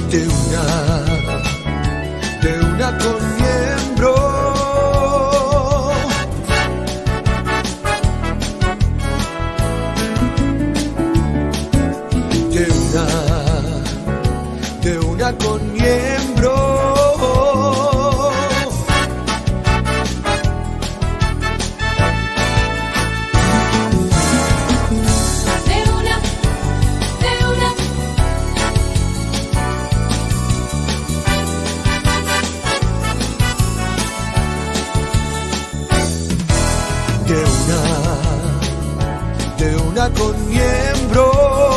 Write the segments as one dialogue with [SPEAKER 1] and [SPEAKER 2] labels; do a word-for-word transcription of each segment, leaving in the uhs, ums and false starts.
[SPEAKER 1] de una, de una con miembro. De una, de una con miembro. Con miembro.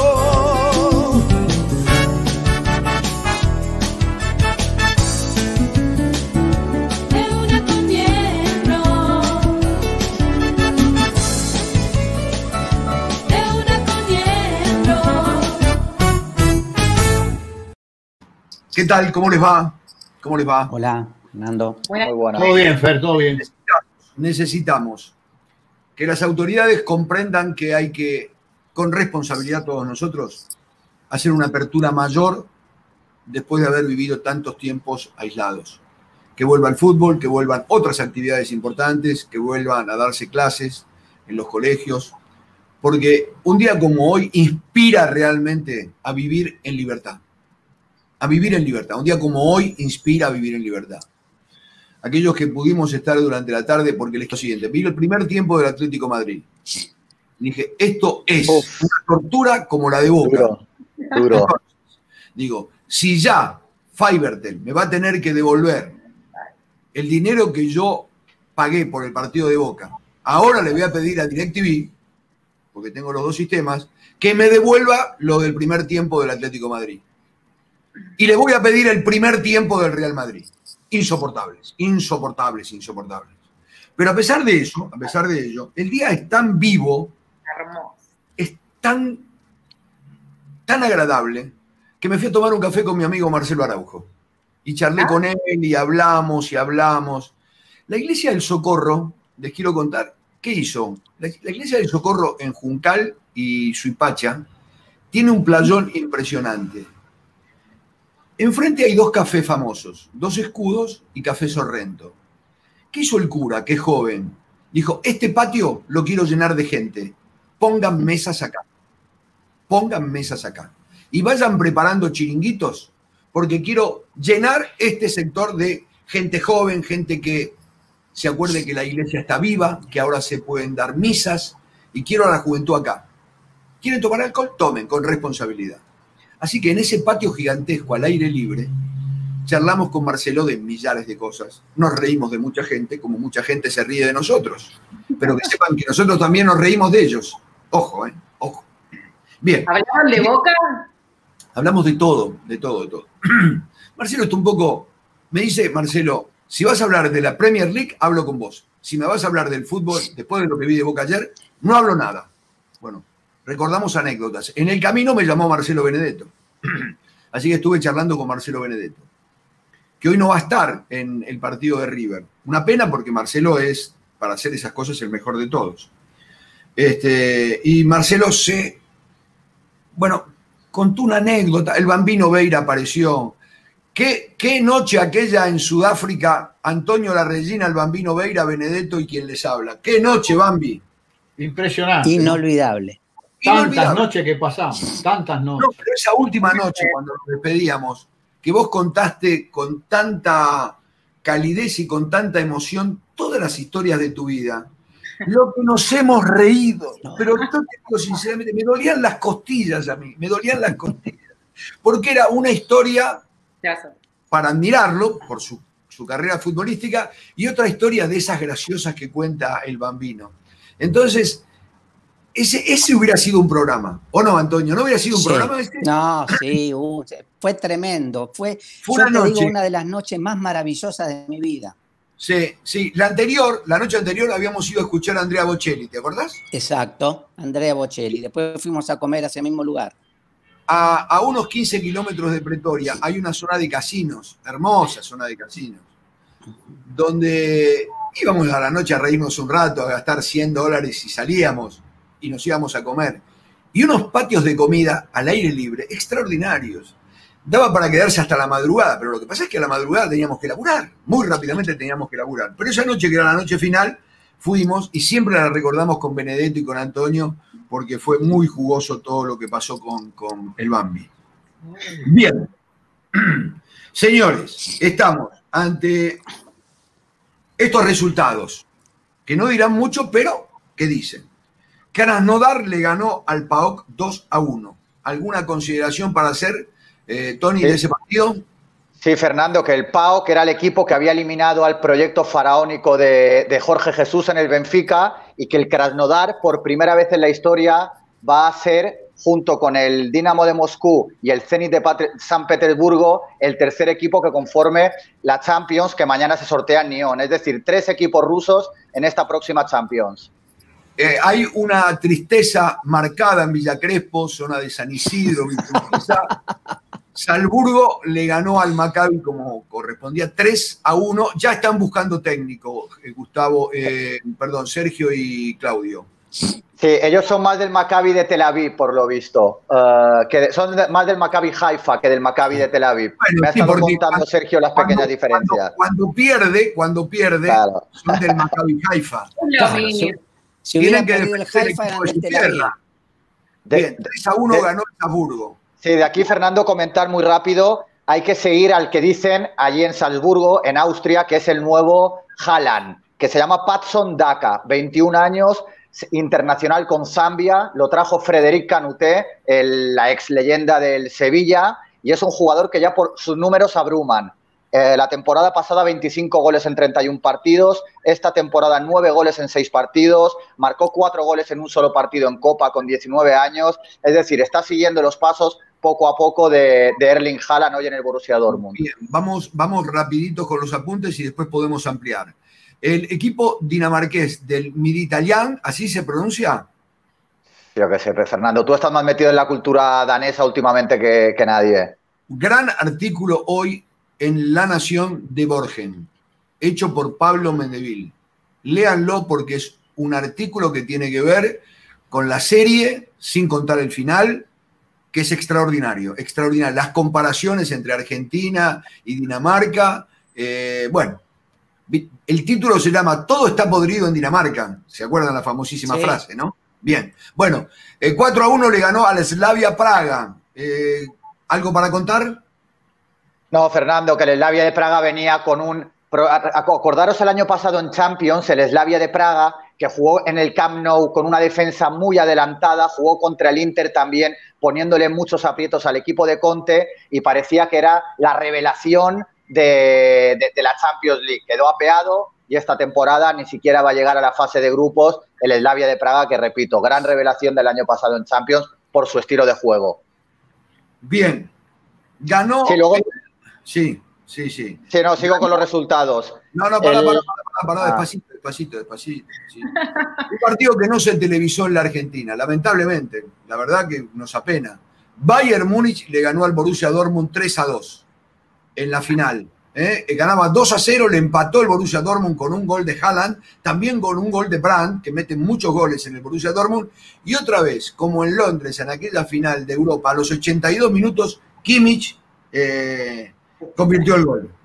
[SPEAKER 1] De una con miembro. De una con miembro.
[SPEAKER 2] ¿Qué tal? ¿Cómo les va? ¿Cómo les va?
[SPEAKER 3] Hola, Fernando.
[SPEAKER 4] Muy buena.
[SPEAKER 5] Todo bien, Fer, todo bien.
[SPEAKER 2] Necesitamos, necesitamos que las autoridades comprendan que hay que, con responsabilidad todos nosotros, hacer una apertura mayor después de haber vivido tantos tiempos aislados. Que vuelva el fútbol, que vuelvan otras actividades importantes, que vuelvan a darse clases en los colegios, porque un día como hoy inspira realmente a vivir en libertad. A vivir en libertad. Un día como hoy inspira a vivir en libertad. Aquellos que pudimos estar durante la tarde, porque les digo lo siguiente, vi el primer tiempo del Atlético Madrid. Dije, esto es Uf. una tortura como la de Boca.
[SPEAKER 4] Duro, duro.
[SPEAKER 2] Digo, si ya Fivertel me va a tener que devolver el dinero que yo pagué por el partido de Boca, ahora le voy a pedir a DirecTV, porque tengo los dos sistemas, que me devuelva lo del primer tiempo del Atlético Madrid. Y le voy a pedir el primer tiempo del Real Madrid. Insoportables, insoportables, insoportables. Pero a pesar de eso, a pesar de ello, el día es tan vivo,
[SPEAKER 4] hermoso,
[SPEAKER 2] es tan, tan agradable, que me fui a tomar un café con mi amigo Marcelo Araujo. Y charlé ¿Ah? con él y hablamos y hablamos. La Iglesia del Socorro, les quiero contar, ¿qué hizo? La, la Iglesia del Socorro en Juncal y Suipacha tiene un playón impresionante. Enfrente hay dos cafés famosos, Dos Escudos y Café Sorrento. ¿Qué hizo el cura, que es joven? Dijo, este patio lo quiero llenar de gente. Pongan mesas acá. Pongan mesas acá. Y vayan preparando chiringuitos, porque quiero llenar este sector de gente joven, gente que se acuerde que la iglesia está viva, que ahora se pueden dar misas, y quiero a la juventud acá. ¿Quieren tomar alcohol? Tomen, con responsabilidad. Así que en ese patio gigantesco, al aire libre, charlamos con Marcelo de millares de cosas. Nos reímos de mucha gente, como mucha gente se ríe de nosotros. Pero que sepan que nosotros también nos reímos de ellos. Ojo, ¿eh? Ojo. Bien.
[SPEAKER 4] ¿Hablaban de Boca?
[SPEAKER 2] Hablamos de todo, de todo, de todo. Marcelo está un poco... Me dice, Marcelo, si vas a hablar de la Premier League, hablo con vos. Si me vas a hablar del fútbol, después de lo que vi de Boca ayer, no hablo nada. Bueno, recordamos anécdotas. En el camino me llamó Marcelo Benedetto. Así que estuve charlando con Marcelo Benedetto, que hoy no va a estar en el partido de River. Una pena porque Marcelo es, para hacer esas cosas, el mejor de todos. Este, y Marcelo se... Bueno, contó una anécdota. El Bambino Veira apareció. ¿Qué, qué noche aquella en Sudáfrica? Antonio Larregina, el Bambino Veira, Benedetto y quien les habla. ¿Qué noche, Bambi?
[SPEAKER 5] Impresionante.
[SPEAKER 3] Inolvidable.
[SPEAKER 5] Tantas Inolvidable. noches que pasamos, tantas noches.
[SPEAKER 2] No, pero esa última noche, cuando nos despedíamos, que vos contaste con tanta calidez y con tanta emoción todas las historias de tu vida, lo que nos hemos reído, no. Pero yo te digo sinceramente, me dolían las costillas a mí, me dolían las costillas, porque era una historia para admirarlo por su, su carrera futbolística y otra historia de esas graciosas que cuenta el Bambino. Entonces, Ese, ese hubiera sido un programa, ¿o no, Antonio? ¿No hubiera sido un
[SPEAKER 3] sí.
[SPEAKER 2] programa este?
[SPEAKER 3] No, sí, uh, fue tremendo. Fue,
[SPEAKER 2] fue
[SPEAKER 3] yo
[SPEAKER 2] una,
[SPEAKER 3] te
[SPEAKER 2] noche.
[SPEAKER 3] digo, una de las noches más maravillosas de mi vida.
[SPEAKER 2] Sí, sí. La anterior, la noche anterior habíamos ido a escuchar a Andrea Bocelli, ¿te acordás?
[SPEAKER 3] Exacto, Andrea Bocelli. Después fuimos a comer a ese mismo lugar.
[SPEAKER 2] A, a unos quince kilómetros de Pretoria hay una zona de casinos, hermosa zona de casinos, donde íbamos a la noche a reírnos un rato, a gastar cien dólares y salíamos. Y nos íbamos a comer. Y unos patios de comida al aire libre extraordinarios. daba para quedarse hasta la madrugada, pero lo que pasa es que a la madrugada teníamos que laburar, muy rápidamente teníamos que laburar. Pero esa noche, que era la noche final, fuimos y siempre la recordamos con Benedetto y con Antonio, porque fue muy jugoso todo lo que pasó con, con el Bambi. Bien. Señores, estamos ante estos resultados, que no dirán mucho, pero que dicen. Krasnodar le ganó al PAOK dos a uno. ¿Alguna consideración para hacer, eh, Tony, sí, de ese partido?
[SPEAKER 6] Sí, Fernando, que el PAOK era el equipo que había eliminado al proyecto faraónico de, de Jorge Jesús en el Benfica, y que el Krasnodar, por primera vez en la historia, va a ser, junto con el Dinamo de Moscú y el Zenit de San Petersburgo, el tercer equipo que conforme la Champions, que mañana se sortea en Nyon. Es decir, tres equipos rusos en esta próxima Champions.
[SPEAKER 2] Eh, hay una tristeza marcada en Villa Crespo, zona de San Isidro, Salzburgo le ganó al Maccabi como correspondía, tres a uno. Ya están buscando técnico, eh, Gustavo, eh, perdón, Sergio y Claudio.
[SPEAKER 6] Sí, ellos son más del Maccabi de Tel Aviv, por lo visto. Uh, que son de, más del Maccabi Haifa que del Maccabi de Tel Aviv. Bueno, Me ha sí, estado contando, cuando, Sergio, las
[SPEAKER 2] cuando,
[SPEAKER 6] pequeñas diferencias.
[SPEAKER 2] Cuando, cuando pierde, cuando pierde, claro, son del Maccabi Haifa.
[SPEAKER 3] Claro, si, si
[SPEAKER 2] Tienen que defender el Haifa equipo de su tierra. Bien, tres a uno ganó el Salzburgo.
[SPEAKER 6] Sí, de aquí, Fernando, comentar muy rápido. Hay que seguir al que dicen allí en Salzburgo, en Austria, que es el nuevo Haaland, que se llama Patson Daka, veintiún años, internacional con Zambia. Lo trajo Frédéric Canuté, el, la ex leyenda del Sevilla, y es un jugador que ya por sus números abruman. Eh, la temporada pasada veinticinco goles en treinta y un partidos, esta temporada nueve goles en seis partidos, marcó cuatro goles en un solo partido en Copa con diecinueve años, es decir, está siguiendo los pasos poco a poco de, de Erling Haaland hoy en el Borussia Dortmund.
[SPEAKER 2] Bien, vamos, vamos rapidito con los apuntes y después podemos ampliar. El equipo dinamarqués del Midtjylland, ¿así se pronuncia?
[SPEAKER 6] Yo qué sé, Fernando, tú estás más metido en la cultura danesa últimamente que, que nadie.
[SPEAKER 2] Gran artículo hoy en La Nación de Borgen, hecho por Pablo Mendeville. Léanlo porque es un artículo que tiene que ver con la serie, sin contar el final, que es extraordinario, extraordinario. Las comparaciones entre Argentina y Dinamarca, eh, bueno, el título se llama Todo está podrido en Dinamarca. ¿Se acuerdan la famosísima sí. frase, no? Bien. Bueno, eh, cuatro a uno le ganó al Slavia Praga. Eh, ¿Algo para contar?
[SPEAKER 6] No, Fernando, que el Slavia de Praga venía con un... Acordaros el año pasado en Champions, el Slavia de Praga, que jugó en el Camp Nou con una defensa muy adelantada, jugó contra el Inter también, poniéndole muchos aprietos al equipo de Conte, y parecía que era la revelación de, de, de la Champions League. Quedó apeado y esta temporada ni siquiera va a llegar a la fase de grupos el Slavia de Praga, que repito, gran revelación del año pasado en Champions por su estilo de juego.
[SPEAKER 2] Bien, ganó...
[SPEAKER 6] Sí, luego...
[SPEAKER 2] Sí, sí, sí.
[SPEAKER 6] Sí, no, sigo con los resultados.
[SPEAKER 2] No, no, para, el... para, para, para, para, despacito, despacito, despacito. Sí. Un partido que no se televisó en la Argentina, lamentablemente. La verdad que nos apena. Bayern Múnich le ganó al Borussia Dortmund tres a dos en la final. ¿eh? Ganaba dos a cero, le empató el Borussia Dortmund con un gol de Haaland, también con un gol de Brandt, que mete muchos goles en el Borussia Dortmund. Y otra vez, como en Londres, en aquella final de Europa, a los ochenta y dos minutos, Kimmich... Eh, convirtió el gol.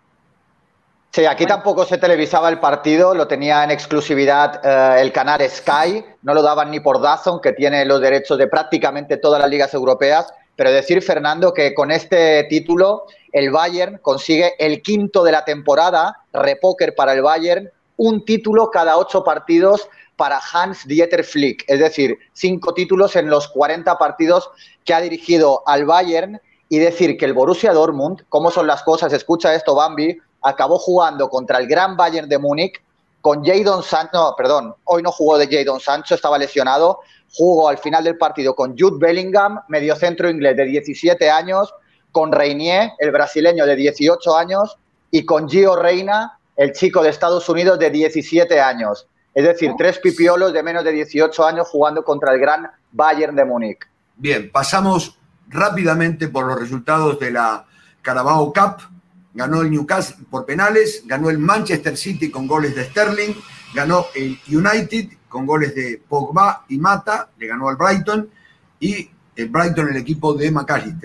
[SPEAKER 6] Sí, aquí tampoco se televisaba el partido, lo tenía en exclusividad eh, el canal Sky, no lo daban ni por DAZN, que tiene los derechos de prácticamente todas las ligas europeas, pero decir, Fernando, que con este título el Bayern consigue el quinto de la temporada, repóker para el Bayern, un título cada ocho partidos para Hans-Dieter Flick, es decir, cinco títulos en los cuarenta partidos que ha dirigido al Bayern. Y decir que el Borussia Dortmund, cómo son las cosas, escucha esto, Bambi, acabó jugando contra el gran Bayern de Múnich con Jadon Sancho, no, perdón, hoy no jugó de Jadon Sancho, estaba lesionado, jugó al final del partido con Jude Bellingham, mediocentro inglés de diecisiete años, con Reinier, el brasileño de dieciocho años, y con Gio Reyna, el chico de Estados Unidos de diecisiete años. Es decir, tres pipiolos de menos de dieciocho años jugando contra el gran Bayern de Múnich.
[SPEAKER 2] Bien, pasamos rápidamente por los resultados de la Carabao Cup. Ganó el Newcastle por penales, ganó el Manchester City con goles de Sterling, ganó el United con goles de Pogba y Mata, le ganó al Brighton, y el Brighton el equipo de McAllister.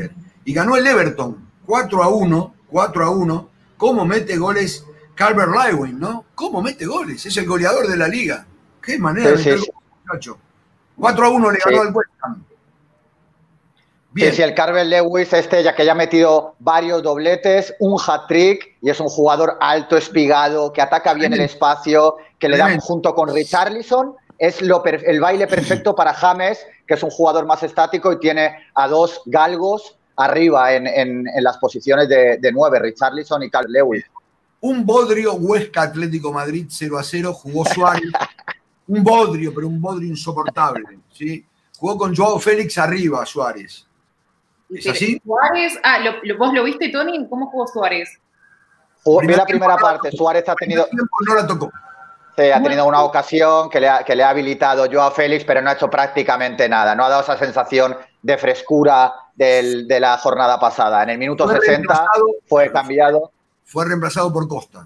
[SPEAKER 2] y ganó el Everton cuatro a uno, cuatro a uno. ¿Cómo mete goles Calvert-Lewin, no? ¿Cómo mete goles? Es el goleador de la liga. Qué manera
[SPEAKER 6] sí,
[SPEAKER 2] de meter
[SPEAKER 6] sí,
[SPEAKER 2] goles, muchacho. cuatro a uno le ganó
[SPEAKER 6] sí.
[SPEAKER 2] al West Ham.
[SPEAKER 6] Bien. Sí, sí, el Calvert-Lewin, este ya que ya ha metido varios dobletes, un hat-trick, y es un jugador alto, espigado, que ataca bien el espacio, que le dan junto con Richarlison, es lo el baile perfecto para James, que es un jugador más estático y tiene a dos galgos arriba en, en, en las posiciones de, de nueve, Richarlison y Calvert-Lewin.
[SPEAKER 2] Un bodrio Huesca Atlético Madrid cero a cero, jugó Suárez, un bodrio, pero un bodrio insoportable, ¿sí? Jugó con Joao Félix arriba, Suárez. ¿Es así?
[SPEAKER 4] Suárez, ah, ¿lo, lo, ¿vos lo viste, Tony? ¿Cómo jugó Suárez?
[SPEAKER 6] Jugó, vi la primera parte, Suárez ha tenido...
[SPEAKER 2] No la tocó.
[SPEAKER 6] Sí, ha tenido una ocasión que le ha, que le ha habilitado Joao Félix, pero no ha hecho prácticamente nada. No ha dado esa sensación de frescura del, de la jornada pasada. En el minuto fue sesenta fue cambiado.
[SPEAKER 2] Fue reemplazado por Costa.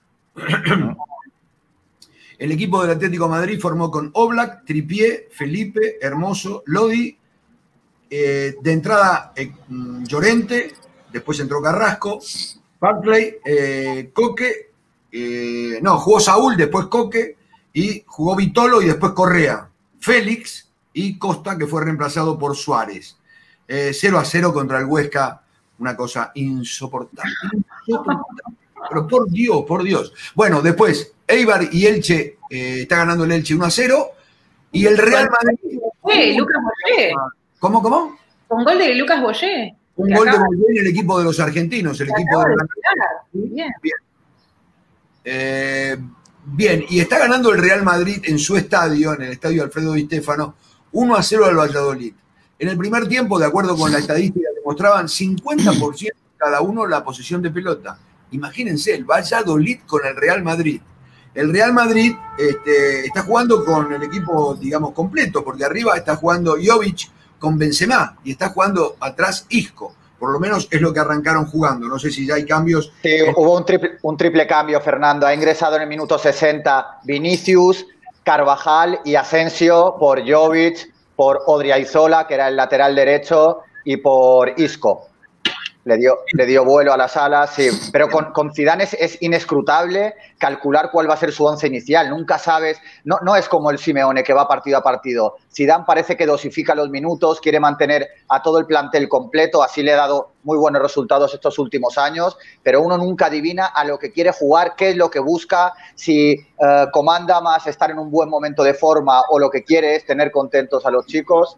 [SPEAKER 2] El equipo del Atlético de Madrid formó con Oblak, Trippier, Felipe, Hermoso, Lodi, eh, de entrada eh, Llorente, después entró Carrasco, Barclay, eh, Coque, eh, no, jugó Saúl, después Coque, y jugó Vitolo y después Correa, Félix y Costa, que fue reemplazado por Suárez. Eh, cero a cero contra el Huesca, una cosa insoportable. insoportable. Pero por Dios, por Dios. Bueno, después, Eibar y Elche, eh, está ganando el Elche uno a cero, y el Real Madrid...
[SPEAKER 4] Sí, Lucas Boyé.
[SPEAKER 2] ¿Cómo, cómo?
[SPEAKER 4] Un gol de Lucas Boyé.
[SPEAKER 2] Un gol de Boyé en el equipo de los argentinos, el equipo de...
[SPEAKER 4] Bien.
[SPEAKER 2] Bien. Eh, bien, y está ganando el Real Madrid en su estadio, en el estadio Alfredo Di Stéfano, uno a cero al Valladolid. En el primer tiempo, de acuerdo con la estadística que mostraban, cincuenta por ciento cada uno la posesión de pelota. Imagínense, el Valladolid con el Real Madrid. El Real Madrid este, está jugando con el equipo, digamos, completo, porque arriba está jugando Jovic con Benzema y está jugando atrás Isco. Por lo menos es lo que arrancaron jugando. No sé si ya hay cambios.
[SPEAKER 6] Sí, hubo un triple, un triple cambio, Fernando. Ha ingresado en el minuto sesenta Vinicius, Carvajal y Asensio por Jovic, por Odriozola, que era el lateral derecho, y por Isco. Le dio, le dio vuelo a las alas, sí. Pero con, con Zidane es, es inescrutable calcular cuál va a ser su once inicial. Nunca sabes, no, no es como el Simeone que va partido a partido. Zidane parece que dosifica los minutos, quiere mantener a todo el plantel completo, así le ha dado muy buenos resultados estos últimos años, pero uno nunca adivina a lo que quiere jugar, qué es lo que busca, si uh, comanda más estar en un buen momento de forma o lo que quiere es tener contentos a los chicos.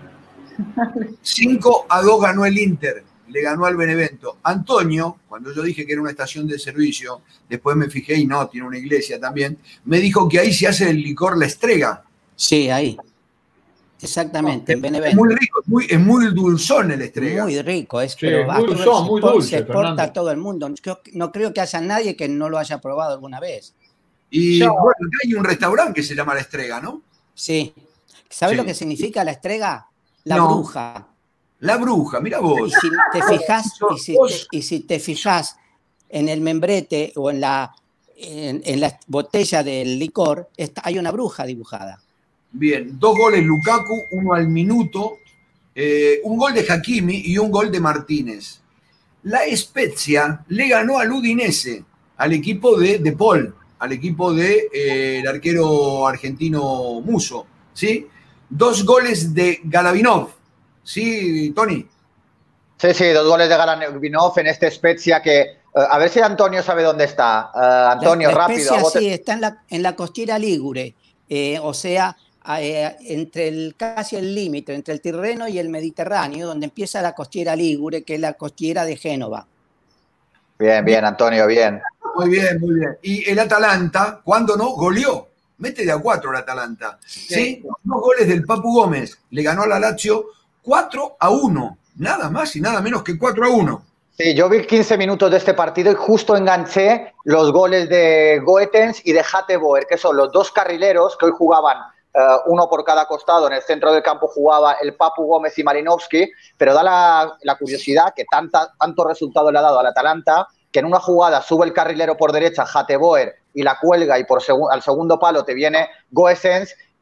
[SPEAKER 2] cinco a dos ganó el Inter. Le ganó al Benevento. Antonio, cuando yo dije que era una estación de servicio, después me fijé y no, tiene una iglesia también, me dijo que ahí se hace el licor La Estrega.
[SPEAKER 3] Sí, ahí. Exactamente,
[SPEAKER 2] no,
[SPEAKER 3] en Benevento.
[SPEAKER 2] Es muy rico, es muy, es muy dulzón el Estrega.
[SPEAKER 3] Muy rico, es,
[SPEAKER 5] sí,
[SPEAKER 3] pero
[SPEAKER 5] muy dulzón, muy dulce,
[SPEAKER 3] se exporta a todo el mundo. Creo, no creo que haya nadie que no lo haya probado alguna vez.
[SPEAKER 2] Y
[SPEAKER 4] Yo,
[SPEAKER 2] bueno, hay un restaurante que se llama La Estrega, ¿no?
[SPEAKER 3] Sí. ¿Sabes
[SPEAKER 2] Sí.
[SPEAKER 3] lo que significa La Estrega? La
[SPEAKER 2] No.
[SPEAKER 3] bruja.
[SPEAKER 2] La bruja, mira vos.
[SPEAKER 3] Y si te fijas, y si te, y si te fijas en el membrete o en la, en, en la botella del licor, está, hay una bruja dibujada.
[SPEAKER 2] Bien, dos goles Lukaku, uno al minuto, eh, un gol de Hakimi y un gol de Martínez. La Spezia le ganó al Udinese, al equipo de De Paul, al equipo de eh, el arquero argentino Musso, ¿sí? Dos goles de Galavinov. Sí, Tony.
[SPEAKER 6] Sí, sí, dos goles de Galavinov en este Spezia que... Uh, a ver si Antonio sabe dónde está. Uh, Antonio,
[SPEAKER 3] la, la
[SPEAKER 6] rápido.
[SPEAKER 3] Spezia,
[SPEAKER 6] bote...
[SPEAKER 3] sí, está en la, en la costera Ligure, eh, o sea, eh, entre el, casi el límite, entre el Tirreno y el Mediterráneo, donde empieza la costera Ligure, que es la costera de Génova.
[SPEAKER 6] Bien, bien, Antonio, bien.
[SPEAKER 2] Muy bien, muy bien. Y el Atalanta, cuando no, goleó. Mete de a cuatro el Atalanta. ¿Sí? Sí. Dos goles del Papu Gómez. Le ganó a la Lazio cuatro a uno. Nada más y nada menos que cuatro a uno.
[SPEAKER 6] Sí, yo vi quince minutos de este partido y justo enganché los goles de Goetens y de Hateboer, que son los dos carrileros que hoy jugaban uh, uno por cada costado. En el centro del campo jugaba el Papu Gómez y Marinovsky, pero da la, la curiosidad que tanta, tanto resultado le ha dado al Atalanta que en una jugada sube el carrilero por derecha, Hateboer, y la cuelga y por segu al segundo palo te viene Goetens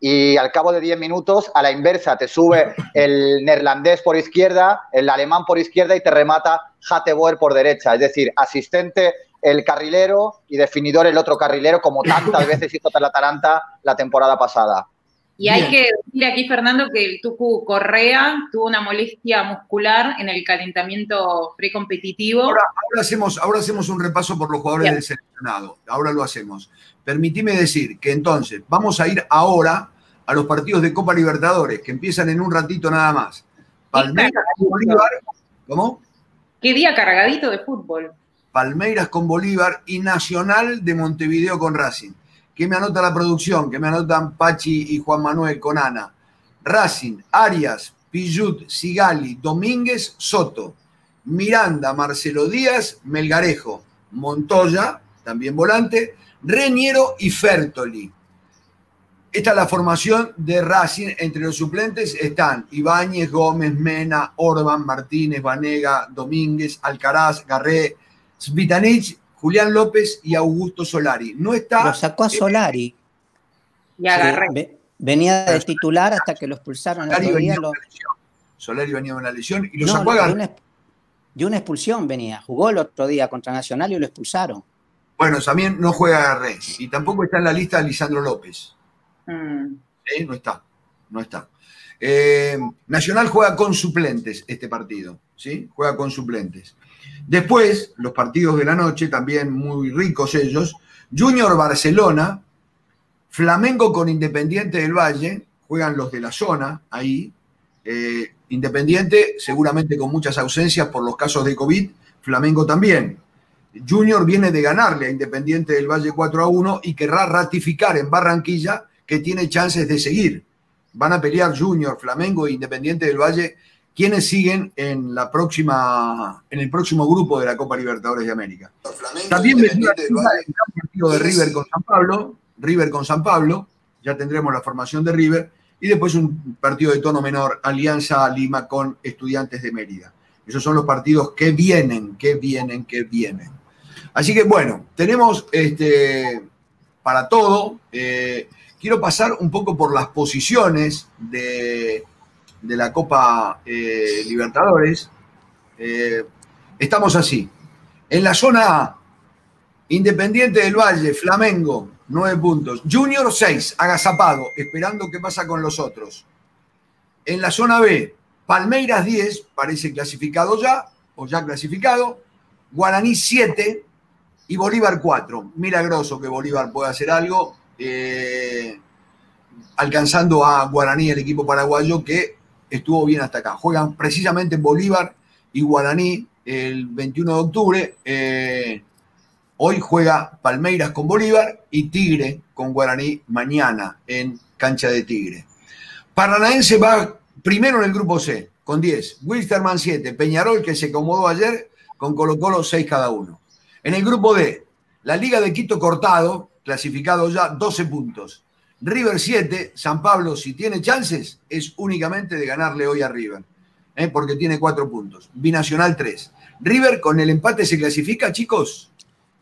[SPEAKER 6] y al cabo de diez minutos, a la inversa, te sube el neerlandés por izquierda, el alemán por izquierda y te remata Hateboer por derecha. Es decir, asistente el carrilero y definidor el otro carrilero, como tantas veces hizo el Atalanta la temporada pasada.
[SPEAKER 4] Y hay Bien. que decir aquí, Fernando, que el Tucu Correa tuvo una molestia muscular en el calentamiento precompetitivo.
[SPEAKER 2] Ahora, ahora, hacemos, ahora hacemos un repaso por los jugadores Bien. del seleccionado. Ahora lo hacemos. Permitime decir que entonces vamos a ir ahora a los partidos de Copa Libertadores, que empiezan en un ratito nada más. Palmeiras con Bolívar. ¿Cómo?
[SPEAKER 4] Qué día cargadito de fútbol.
[SPEAKER 2] Palmeiras con Bolívar y Nacional de Montevideo con Racing. ¿Qué me anota la producción? ¿Qué me anotan Pachi y Juan Manuel con Ana? Racing, Arias, Pillut, Sigali, Domínguez, Soto, Miranda, Marcelo Díaz, Melgarejo, Montoya, también volante, Reñero y Fertoli. Esta es la formación de Racing. Entre los suplentes están Ibáñez, Gómez, Mena, Orban, Martínez, Vanega, Domínguez, Alcaraz, Garré, Svitanich, Julián López y Augusto Solari. No está.
[SPEAKER 3] Lo sacó a Solari.
[SPEAKER 4] Y agarré.
[SPEAKER 3] Sí, venía de titular hasta que lo expulsaron.
[SPEAKER 2] Solari,
[SPEAKER 3] el
[SPEAKER 2] venía,
[SPEAKER 3] día, lo...
[SPEAKER 2] Solari venía de una lesión y lo
[SPEAKER 3] no,
[SPEAKER 2] sacó a
[SPEAKER 3] de una, de una expulsión venía. Jugó el otro día contra Nacional y lo expulsaron.
[SPEAKER 2] Bueno, también no juega Garré. Y tampoco está en la lista Lisandro López.
[SPEAKER 4] Mm.
[SPEAKER 2] ¿Eh? No está. No está. Eh, Nacional juega con suplentes este partido. ¿Sí? Juega con suplentes. Después, los partidos de la noche, también muy ricos ellos. Junior Barcelona, Flamengo con Independiente del Valle, juegan los de la zona ahí. Eh, Independiente seguramente con muchas ausencias por los casos de COVID, Flamengo también. Junior viene de ganarle a Independiente del Valle cuatro a uno y querrá ratificar en Barranquilla que tiene chances de seguir. Van a pelear Junior, Flamengo e Independiente del Valle, quienes siguen en la próxima, en el próximo grupo de la Copa Libertadores de América.
[SPEAKER 7] Flamengo,
[SPEAKER 2] También vendrá el partido de River con San Pablo, River con San Pablo, ya tendremos la formación de River, y después un partido de tono menor, Alianza Lima con Estudiantes de Mérida. Esos son los partidos que vienen, que vienen, que vienen. Así que bueno, tenemos este, para todo. Eh, quiero pasar un poco por las posiciones de, de la Copa eh, Libertadores. Eh, estamos así. En la zona A, Independiente del Valle, Flamengo, nueve puntos. Junior, seis, agazapado, esperando qué pasa con los otros. En la zona B, Palmeiras, diez, parece clasificado ya, o ya clasificado. Guaraní, siete. Y Bolívar, cuatro. Milagroso que Bolívar pueda hacer algo, eh, alcanzando a Guaraní, el equipo paraguayo, que estuvo bien hasta acá. Juegan precisamente Bolívar y Guaraní el veintiuno de octubre. Eh, hoy juega Palmeiras con Bolívar y Tigre con Guaraní mañana en cancha de Tigre. Paranaense va primero en el grupo C, con diez. Wilstermann, siete. Peñarol, que se acomodó ayer, con Colo-Colo, seis cada uno. En el grupo D, la Liga de Quito Cortado, clasificado ya, doce puntos. River, siete. San Pablo, si tiene chances, es únicamente de ganarle hoy a River, ¿eh? porque tiene cuatro puntos. Binacional, tres. River, con el empate, ¿se clasifica, chicos?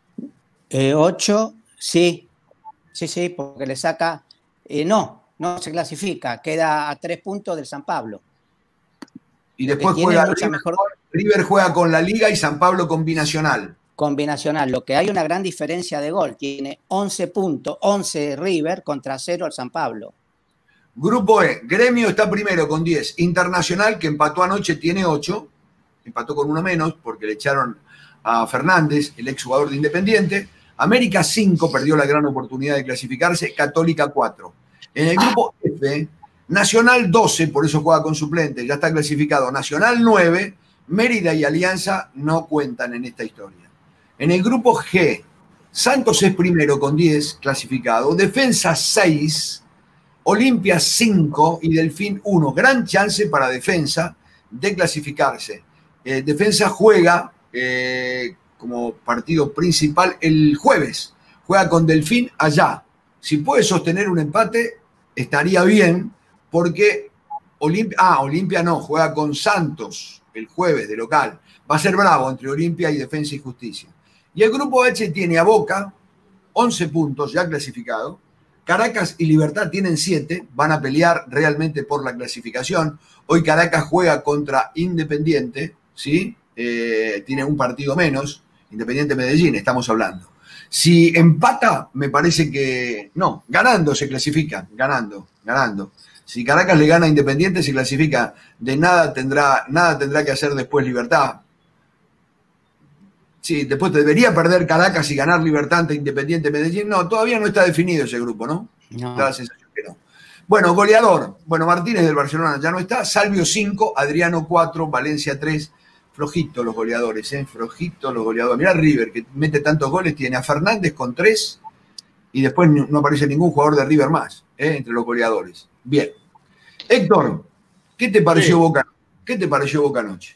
[SPEAKER 3] Eh, ocho, sí. Sí, sí, porque le saca... Eh, no, no se clasifica. Queda a tres puntos del San Pablo.
[SPEAKER 2] Y después juega River, mejor... River juega con la Liga y San Pablo con Binacional.
[SPEAKER 3] Con Binacional, lo que hay una gran diferencia de gol. Tiene once puntos, once River contra cero al San Pablo.
[SPEAKER 2] Grupo E, Gremio está primero con diez. Internacional, que empató anoche, tiene ocho. Empató con uno menos porque le echaron a Fernández, el exjugador de Independiente. América, cinco, perdió la gran oportunidad de clasificarse. Católica, cuatro. En el grupo F, Nacional, doce, por eso juega con suplente, ya está clasificado. Nacional, nueve. Mérida y Alianza no cuentan en esta historia. En el grupo G, Santos es primero con diez, clasificado. Defensa, seis. Olimpia, cinco. Y Delfín, uno. Gran chance para Defensa de clasificarse. Eh, Defensa juega eh, como partido principal el jueves. Juega con Delfín allá. Si puede sostener un empate, estaría bien, porque Olimpia, ah, Olimpia no, juega con Santos el jueves de local. Va a ser bravo entre Olimpia y Defensa y Justicia. Y el grupo H tiene a Boca, once puntos ya clasificado, Caracas y Libertad tienen siete, van a pelear realmente por la clasificación. Hoy Caracas juega contra Independiente, ¿sí? Eh, tiene un partido menos, Independiente Medellín, estamos hablando. Si empata, me parece que... No, ganando se clasifica, ganando, ganando. Si Caracas le gana a Independiente, se clasifica. De nada tendrá, nada tendrá que hacer después Libertad. Sí, después debería perder Caracas y ganar Libertad ante Independiente Medellín. No, todavía no está definido ese grupo, ¿no?
[SPEAKER 3] No.
[SPEAKER 2] Da la sensación que no. Bueno, goleador. Bueno, Martínez del Barcelona ya no está. Salvio cinco, Adriano cuatro, Valencia tres. Flojito los goleadores, ¿eh? Flojito los goleadores. Mirá River, que mete tantos goles, tiene a Fernández con tres y después no aparece ningún jugador de River más, ¿eh? Entre los goleadores. Bien. Héctor, ¿qué te pareció
[SPEAKER 5] Sí.
[SPEAKER 2] Boca? ¿Qué te pareció Boca anoche?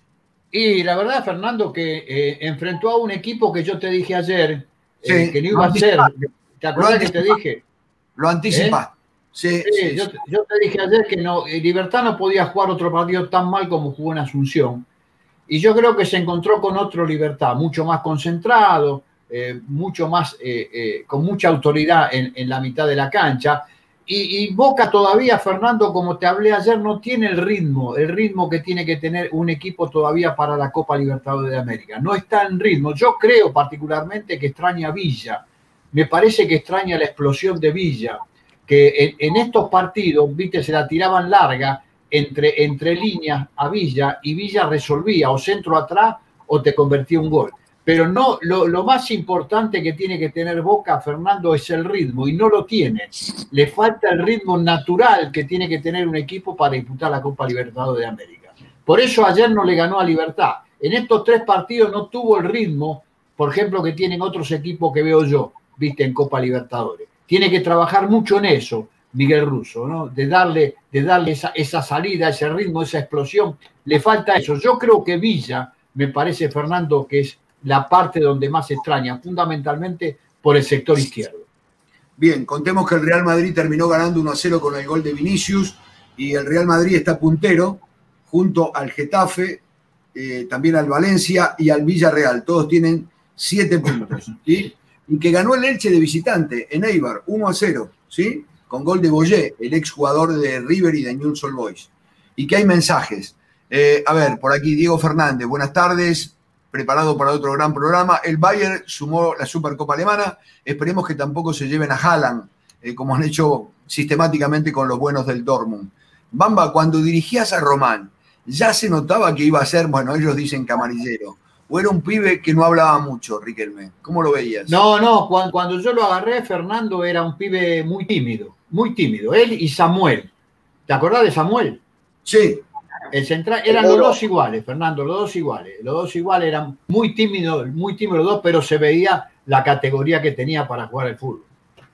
[SPEAKER 5] Y la verdad, Fernando, que eh, enfrentó a un equipo que yo te dije ayer
[SPEAKER 2] Sí,
[SPEAKER 5] eh, que no iba
[SPEAKER 2] lo
[SPEAKER 5] a ser.
[SPEAKER 2] anticipaste.
[SPEAKER 5] ¿Te acuerdas que te
[SPEAKER 2] anticipaste.
[SPEAKER 5] dije?
[SPEAKER 2] Lo anticipaste. Sí,
[SPEAKER 5] Sí,
[SPEAKER 2] sí,
[SPEAKER 5] yo,
[SPEAKER 2] sí.
[SPEAKER 5] yo te dije ayer que no, eh, Libertad no podía jugar otro partido tan mal como jugó en Asunción. Y yo creo que se encontró con otro Libertad, mucho más concentrado, eh, mucho más, eh, eh, con mucha autoridad en, en la mitad de la cancha. Y, y Boca todavía, Fernando, como te hablé ayer, no tiene el ritmo, el ritmo que tiene que tener un equipo todavía para la Copa Libertadores de América. No está en ritmo. Yo creo particularmente que extraña a Villa. Me parece que extraña la explosión de Villa, que en, en estos partidos, viste, se la tiraban larga entre, entre líneas a Villa y Villa resolvía o centro atrás o te convertía un gol. Pero no, lo, lo más importante que tiene que tener Boca, Fernando, es el ritmo, y no lo tiene. Le falta el ritmo natural que tiene que tener un equipo para disputar la Copa Libertadores de América. Por eso ayer no le ganó a Libertad. En estos tres partidos no tuvo el ritmo, por ejemplo, que tienen otros equipos que veo yo, viste, en Copa Libertadores. Tiene que trabajar mucho en eso, Miguel Russo, ¿no? De darle, de darle esa, esa salida, ese ritmo, esa explosión. Le falta eso. Yo creo que Villa, me parece, Fernando, que es la parte donde más se extraña, fundamentalmente por el sector izquierdo.
[SPEAKER 2] Bien, contemos que el Real Madrid terminó ganando uno a cero con el gol de Vinicius y el Real Madrid está puntero junto al Getafe, eh, también al Valencia y al Villarreal. Todos tienen siete puntos, ¿sí? Y que ganó el Elche de visitante en Eibar, uno a cero, ¿sí? Con gol de Boyé, el exjugador de River y de Newell's Old Boys. Y que hay mensajes. Eh, a ver, por aquí Diego Fernández, buenas tardes. Preparado para otro gran programa. El Bayern sumó la Supercopa Alemana. Esperemos que tampoco se lleven a Haaland, eh, como han hecho sistemáticamente con los buenos del Dortmund. Bamba, cuando dirigías a Román, ¿ya se notaba que iba a ser, bueno, ellos dicen camarillero, o era un pibe que no hablaba mucho, Riquelme? ¿Cómo lo veías?
[SPEAKER 5] No, no, cuando, cuando yo lo agarré, Fernando era un pibe muy tímido, muy tímido. Él y Samuel. ¿Te acordás de Samuel?
[SPEAKER 2] Sí.
[SPEAKER 5] El central, eran los dos iguales, Fernando, los dos iguales. Los dos iguales, eran muy tímidos, muy tímidos los dos, pero se veía la categoría que tenía para jugar el fútbol.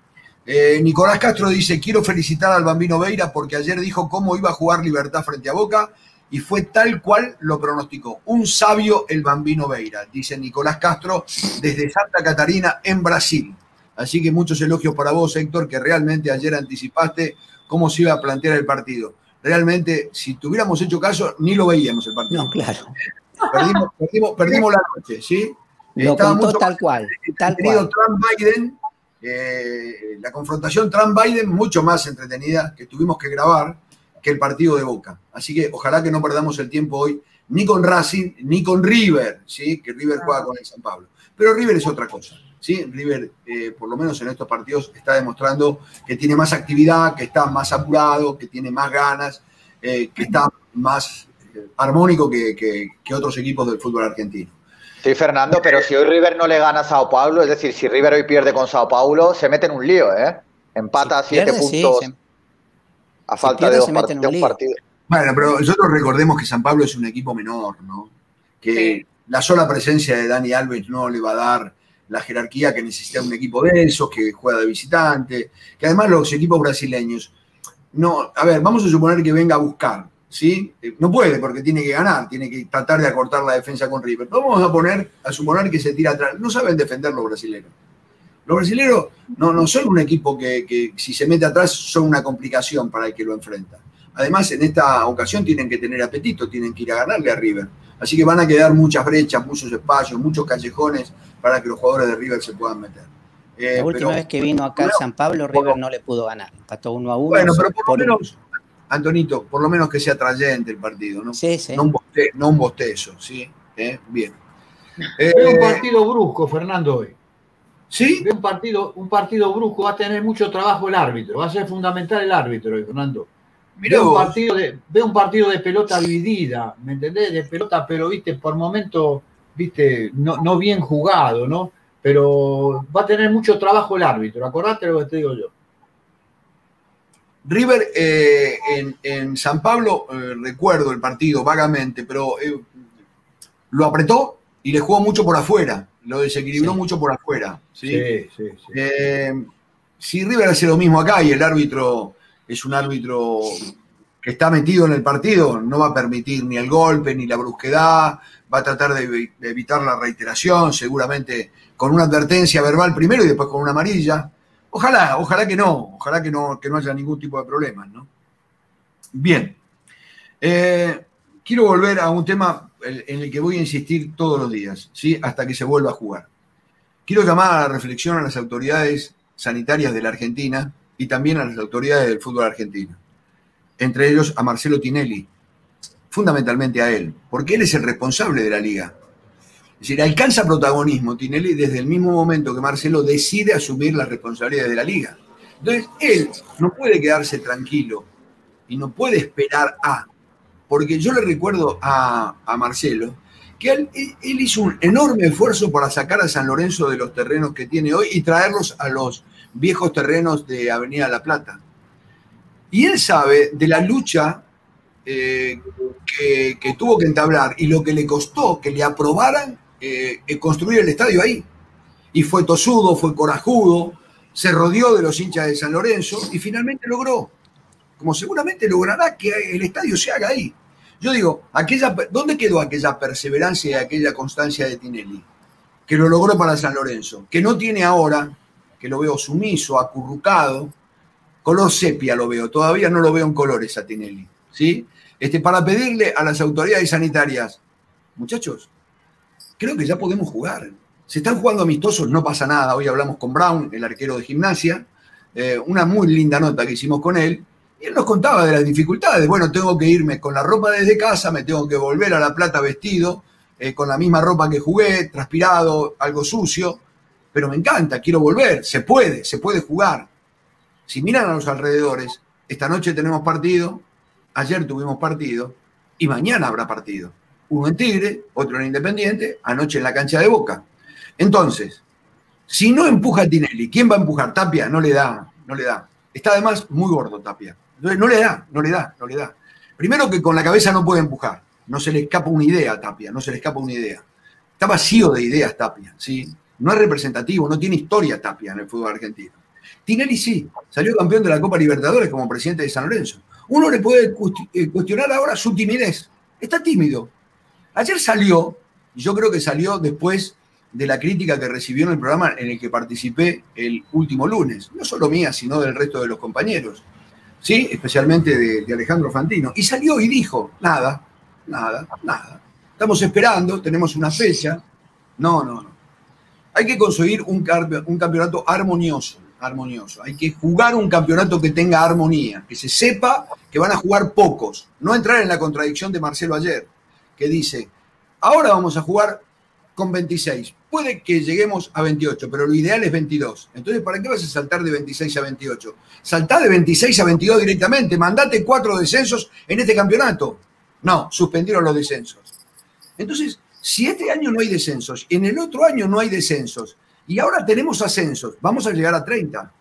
[SPEAKER 2] Eh, Nicolás Castro dice, quiero felicitar al Bambino Veira porque ayer dijo cómo iba a jugar Libertad frente a Boca y fue tal cual lo pronosticó. Un sabio el Bambino Veira, dice Nicolás Castro desde Santa Catarina en Brasil. Así que muchos elogios para vos, Héctor, que realmente ayer anticipaste cómo se iba a plantear el partido. Realmente, si tuviéramos hecho caso, ni lo veíamos el partido.
[SPEAKER 3] No, claro.
[SPEAKER 2] Perdimos, perdimos, perdimos la noche, ¿sí?
[SPEAKER 3] Lo
[SPEAKER 2] Estaba
[SPEAKER 3] contó
[SPEAKER 2] mucho
[SPEAKER 3] tal
[SPEAKER 2] más
[SPEAKER 3] cual, tal
[SPEAKER 2] entretenido
[SPEAKER 3] cual.
[SPEAKER 2] Trump-Biden, eh, la confrontación Trump-Biden mucho más entretenida que tuvimos que grabar que el partido de Boca. Así que ojalá que no perdamos el tiempo hoy ni con Racing ni con River, ¿sí? Que River juega con el San Pablo. Pero River es otra cosa, ¿sí? River, eh, por lo menos en estos partidos, está demostrando que tiene más actividad, que está más apurado, que tiene más ganas, eh, que está más eh, armónico que, que, que otros equipos del fútbol argentino.
[SPEAKER 6] Sí, Fernando, pero si hoy River no le gana a Sao Paulo, es decir, si River hoy pierde con Sao Paulo, se mete en un lío, ¿eh? Empata a
[SPEAKER 3] Si
[SPEAKER 6] siete
[SPEAKER 3] pierde, sí,
[SPEAKER 6] puntos
[SPEAKER 3] se-
[SPEAKER 6] a
[SPEAKER 3] si
[SPEAKER 6] falta
[SPEAKER 3] pierde,
[SPEAKER 6] de dos
[SPEAKER 3] se mete
[SPEAKER 6] part-
[SPEAKER 3] en un
[SPEAKER 6] de un
[SPEAKER 3] lío.
[SPEAKER 6] partido.
[SPEAKER 2] Bueno, pero nosotros recordemos que San Pablo es un equipo menor, ¿no? Que
[SPEAKER 4] Sí.
[SPEAKER 2] la sola presencia de Dani Alves no le va a dar la jerarquía que necesita un equipo de esos, que juega de visitante, que además los equipos brasileños, no, a ver, vamos a suponer que venga a buscar, ¿sí? Eh, No puede porque tiene que ganar, tiene que tratar de acortar la defensa con River. Vamos a poner, a suponer que se tira atrás. No saben defender los brasileños. Los brasileños no, no son un equipo que, que si se mete atrás son una complicación para el que lo enfrenta. Además, en esta ocasión tienen que tener apetito, tienen que ir a ganarle a River. Así que van a quedar muchas brechas, muchos espacios, muchos callejones para que los jugadores de River se puedan meter. Eh,
[SPEAKER 3] La última
[SPEAKER 2] pero,
[SPEAKER 3] vez que vino acá al San Pablo, River no le pudo ganar. Empató uno a uno.
[SPEAKER 2] Bueno, pero por,
[SPEAKER 3] por
[SPEAKER 2] lo menos, Antonito, por lo menos que sea atrayente el partido, ¿no?
[SPEAKER 3] Sí, sí.
[SPEAKER 2] No un bostezo, no un bostezo, ¿sí? ¿Eh? Bien. Eh,
[SPEAKER 5] Veo un partido brusco, Fernando, hoy.
[SPEAKER 2] ¿Sí?
[SPEAKER 5] Veo un partido, un partido brusco, va a tener mucho trabajo el árbitro, va a ser fundamental el árbitro hoy, Fernando.
[SPEAKER 2] Mirá
[SPEAKER 5] Veo un,
[SPEAKER 2] vos.
[SPEAKER 5] partido de, veo un partido de pelota dividida, ¿me entendés? De pelota, pero viste, por momento, viste, no, no bien jugado, ¿no? Pero va a tener mucho trabajo el árbitro, acordate lo que te digo yo.
[SPEAKER 2] River eh, en, en San Pablo, eh, recuerdo el partido vagamente, pero eh, lo apretó y le jugó mucho por afuera, lo desequilibró
[SPEAKER 3] Sí.
[SPEAKER 2] mucho por afuera. ¿sí?
[SPEAKER 5] Sí, sí, sí.
[SPEAKER 2] Eh, si River hace lo mismo acá y el árbitro es un árbitro que está metido en el partido, no va a permitir ni el golpe ni la brusquedad, va a tratar de, de evitar la reiteración, seguramente con una advertencia verbal primero y después con una amarilla. Ojalá, ojalá que no, ojalá que no, que no haya ningún tipo de problemas, ¿no? Bien. Eh, quiero volver a un tema en el que voy a insistir todos los días, ¿sí? Hasta que se vuelva a jugar. Quiero llamar a la reflexión a las autoridades sanitarias de la Argentina y también a las autoridades del fútbol argentino. Entre ellos a Marcelo Tinelli, fundamentalmente a él, porque él es el responsable de la liga. Es decir, alcanza protagonismo Tinelli desde el mismo momento que Marcelo decide asumir las responsabilidades de la liga. Entonces, él no puede quedarse tranquilo y no puede esperar a, porque yo le recuerdo a, a Marcelo que él, él hizo un enorme esfuerzo para sacar a San Lorenzo de los terrenos que tiene hoy y traerlos a los viejos terrenos de Avenida La Plata. Y él sabe de la lucha eh, que, que tuvo que entablar y lo que le costó que le aprobaran eh, construir el estadio ahí. Y fue tosudo, fue corajudo, se rodeó de los hinchas de San Lorenzo y finalmente logró, como seguramente logrará que el estadio se haga ahí. Yo digo, aquella, ¿dónde quedó aquella perseverancia y aquella constancia de Tinelli? Que lo logró para San Lorenzo, que no tiene ahora, que lo veo sumiso, acurrucado, color sepia lo veo, todavía no lo veo en colores a Tinelli, ¿sí? Este, para pedirle a las autoridades sanitarias, muchachos, creo que ya podemos jugar. Se están jugando amistosos, no pasa nada. Hoy hablamos con Brown, el arquero de Gimnasia, eh, una muy linda nota que hicimos con él, y él nos contaba de las dificultades. Bueno, tengo que irme con la ropa desde casa, me tengo que volver a La Plata vestido, eh, con la misma ropa que jugué, transpirado, algo sucio, pero me encanta, quiero volver, se puede, se puede jugar. Si miran a los alrededores, esta noche tenemos partido, ayer tuvimos partido y mañana habrá partido. Uno en Tigre, otro en Independiente, anoche en la cancha de Boca. Entonces, si no empuja a Tinelli, ¿quién va a empujar? Tapia no le da, no le da. Está además muy gordo Tapia. Entonces no le da, no le da, no le da. Primero que con la cabeza no puede empujar. No se le escapa una idea a Tapia, no se le escapa una idea. Está vacío de ideas Tapia, ¿sí? No es representativo, no tiene historia Tapia en el fútbol argentino. Tinelli sí, salió campeón de la Copa Libertadores como presidente de San Lorenzo. Uno le puede cuestionar ahora su timidez. Está tímido. Ayer salió, y yo creo que salió después de la crítica que recibió en el programa en el que participé el último lunes. No solo mía, sino del resto de los compañeros. ¿Sí? Especialmente de, de Alejandro Fantino. Y salió y dijo, nada, nada, nada. Estamos esperando, tenemos una fecha. No, no, no. Hay que conseguir un, un campeonato armonioso. armonioso. Hay que jugar un campeonato que tenga armonía, que se sepa que van a jugar pocos. No entrar en la contradicción de Marcelo ayer, que dice, ahora vamos a jugar con veintiséis. Puede que lleguemos a veintiocho, pero lo ideal es veintidós. Entonces, ¿para qué vas a saltar de veintiséis a veintiocho? Saltá de veintiséis a veintidós directamente. Mandate cuatro descensos en este campeonato. No, suspendieron los descensos. Entonces, si este año no hay descensos, en el otro año no hay descensos, y ahora tenemos ascensos, vamos a llegar a treinta.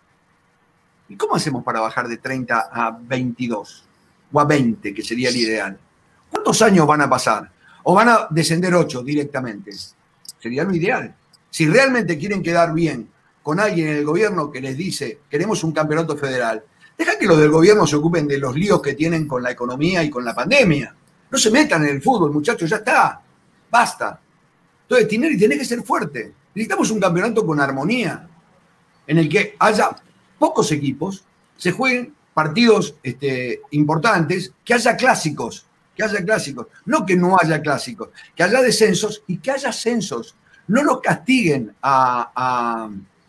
[SPEAKER 2] ¿Y cómo hacemos para bajar de treinta a veintidós? O a veinte, que sería el ideal. ¿Cuántos años van a pasar? ¿O van a descender ocho directamente? Sería lo ideal. Si realmente quieren quedar bien con alguien en el gobierno que les dice, queremos un campeonato federal, deja que los del gobierno se ocupen de los líos que tienen con la economía y con la pandemia. No se metan en el fútbol, muchachos, ya está. Basta. Entonces, Tinelli, tenés que ser fuerte. Necesitamos un campeonato con armonía, en el que haya pocos equipos, se jueguen partidos este, importantes, que haya clásicos, que haya clásicos, no que no haya clásicos, que haya descensos y que haya ascensos. No los castiguen a, a,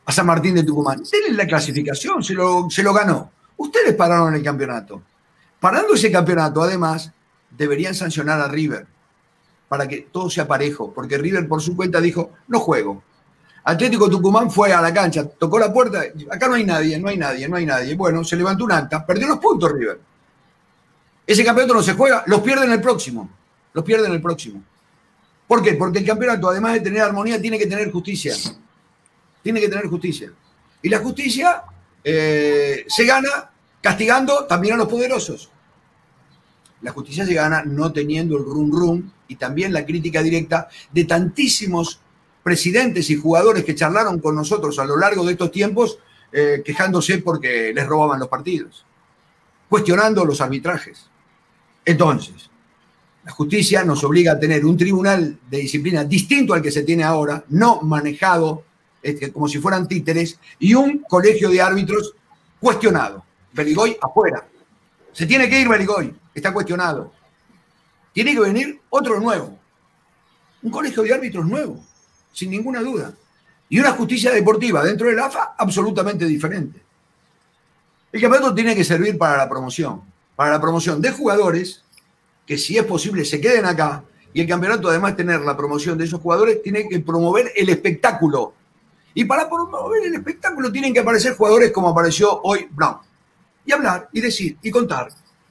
[SPEAKER 2] a San Martín de Tucumán. Denle la clasificación, se lo, se lo ganó. Ustedes pararon el campeonato. Parando ese campeonato, además, deberían sancionar a River para que todo sea parejo, porque River por su cuenta dijo, no juego. Atlético Tucumán fue a la cancha, tocó la puerta, acá no hay nadie, no hay nadie, no hay nadie. Bueno, se levantó un acta, perdió los puntos River. Ese campeonato no se juega, los pierden el próximo, los pierden el próximo. ¿Por qué? Porque el campeonato, además de tener armonía, tiene que tener justicia. Tiene que tener justicia. Y la justicia eh, se gana castigando también a los poderosos. La justicia se gana no teniendo el rum rum y también la crítica directa de tantísimos presidentes y jugadores que charlaron con nosotros a lo largo de estos tiempos eh, quejándose porque les robaban los partidos, cuestionando los arbitrajes. Entonces, la justicia nos obliga a tener un tribunal de disciplina distinto al que se tiene ahora, no manejado este, como si fueran títeres, y un colegio de árbitros cuestionado. Beligoy afuera. Se tiene que ir Beligoy, está cuestionado. Tiene que venir otro nuevo. Un colegio de árbitros nuevo, sin ninguna duda. Y una justicia deportiva dentro del A F A absolutamente diferente. El campeonato tiene que servir para la promoción. Para la promoción de jugadores que, si es posible, se queden acá. Y el campeonato, además de tener la promoción de esos jugadores, tiene que promover el espectáculo. Y para promover el espectáculo tienen que aparecer jugadores como apareció hoy Brown. Y hablar, y decir, y contar.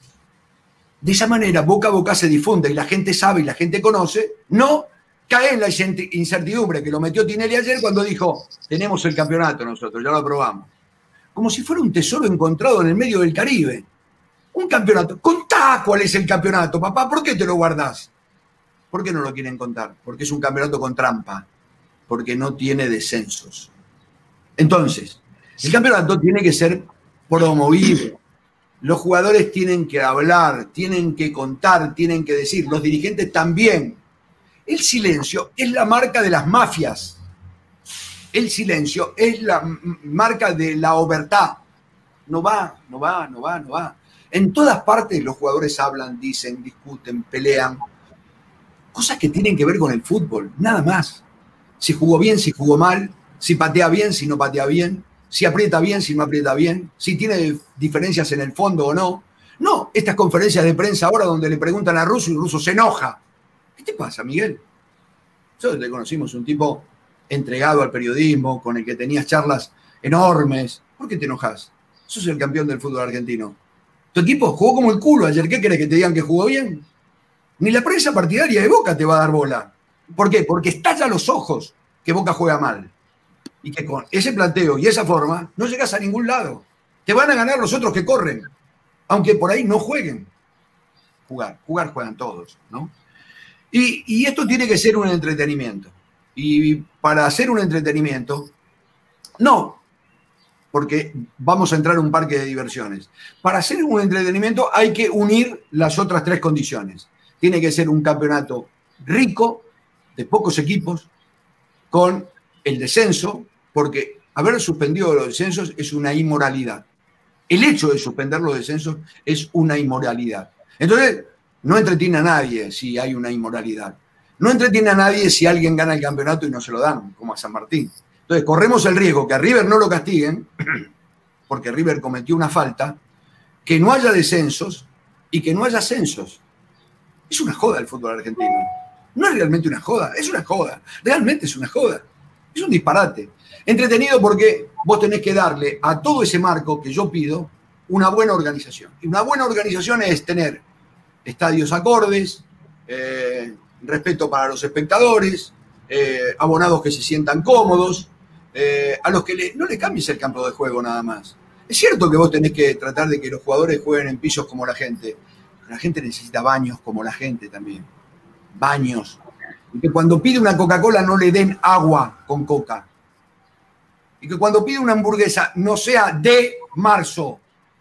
[SPEAKER 2] De esa manera, boca a boca se difunde y la gente sabe y la gente conoce. No cae en la incertidumbre que lo metió Tinelli ayer cuando dijo, tenemos el campeonato nosotros, ya lo aprobamos. Como si fuera un tesoro encontrado en el medio del Caribe. Un campeonato. Contá cuál es el campeonato, papá. ¿Por qué te lo guardás? ¿Por qué no lo quieren contar? Porque es un campeonato con trampa. Porque no tiene descensos. Entonces, el campeonato tiene que ser promovido. Los jugadores tienen que hablar, tienen que contar, tienen que decir. Los dirigentes también. El silencio es la marca de las mafias. El silencio es la marca de la obertad. No va, no va, no va, no va. En todas partes los jugadores hablan, dicen, discuten, pelean. Cosas que tienen que ver con el fútbol, nada más. Si jugó bien, si jugó mal, si patea bien, si no patea bien, si aprieta bien, si no aprieta bien, si tiene diferencias en el fondo o no. No, estas conferencias de prensa ahora donde le preguntan a Russo y Russo se enoja. ¿Qué te pasa, Miguel? Nosotros te conocimos un tipo entregado al periodismo, con el que tenías charlas enormes. ¿Por qué te enojas? Sos el campeón del fútbol argentino. Tu equipo jugó como el culo ayer. ¿Qué querés que te digan que jugó bien? Ni la prensa partidaria de Boca te va a dar bola. ¿Por qué? Porque estalla a los ojos que Boca juega mal. Y que con ese planteo y esa forma no llegas a ningún lado. Te van a ganar los otros que corren. Aunque por ahí no jueguen. Jugar, jugar juegan todos, ¿no? Y, y esto tiene que ser un entretenimiento. Y para hacer un entretenimiento, no, porque vamos a entrar a un parque de diversiones. Para hacer un entretenimiento hay que unir las otras tres condiciones. Tiene que ser un campeonato rico, de pocos equipos, con el descenso, porque haber suspendido los descensos es una inmoralidad. El hecho de suspender los descensos es una inmoralidad. Entonces, no entretiene a nadie si hay una inmoralidad. No entretiene a nadie si alguien gana el campeonato y no se lo dan, como a San Martín. Entonces, corremos el riesgo que a River no lo castiguen, porque River cometió una falta, que no haya descensos y que no haya ascensos. Es una joda el fútbol argentino. No es realmente una joda, es una joda. Realmente es una joda. Es un disparate. Entretenido porque vos tenés que darle a todo ese marco que yo pido una buena organización. Y una buena organización es tener estadios acordes, eh, respeto para los espectadores, eh, abonados que se sientan cómodos, eh, a los que le, no le cambies el campo de juego nada más. Es cierto que vos tenés que tratar de que los jugadores jueguen en pisos como la gente, pero la gente necesita baños como la gente también. Baños. Y que cuando pide una Coca-Cola no le den agua con coca. Y que cuando pide una hamburguesa no sea de marzo.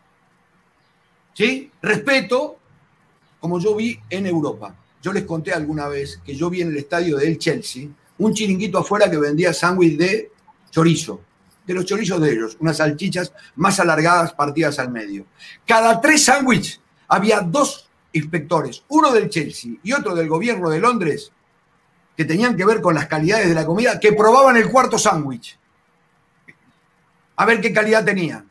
[SPEAKER 2] ¿Sí? Respeto, como yo vi en Europa. Yo les conté alguna vez que yo vi en el estadio del Chelsea un chiringuito afuera que vendía sándwich de chorizo. De los chorizos de ellos. Unas salchichas más alargadas partidas al medio. Cada tres sándwiches había dos inspectores. Uno del Chelsea y otro del gobierno de Londres que tenían que ver con las calidades de la comida, que probaban el cuarto sándwich. a ver qué calidad tenían.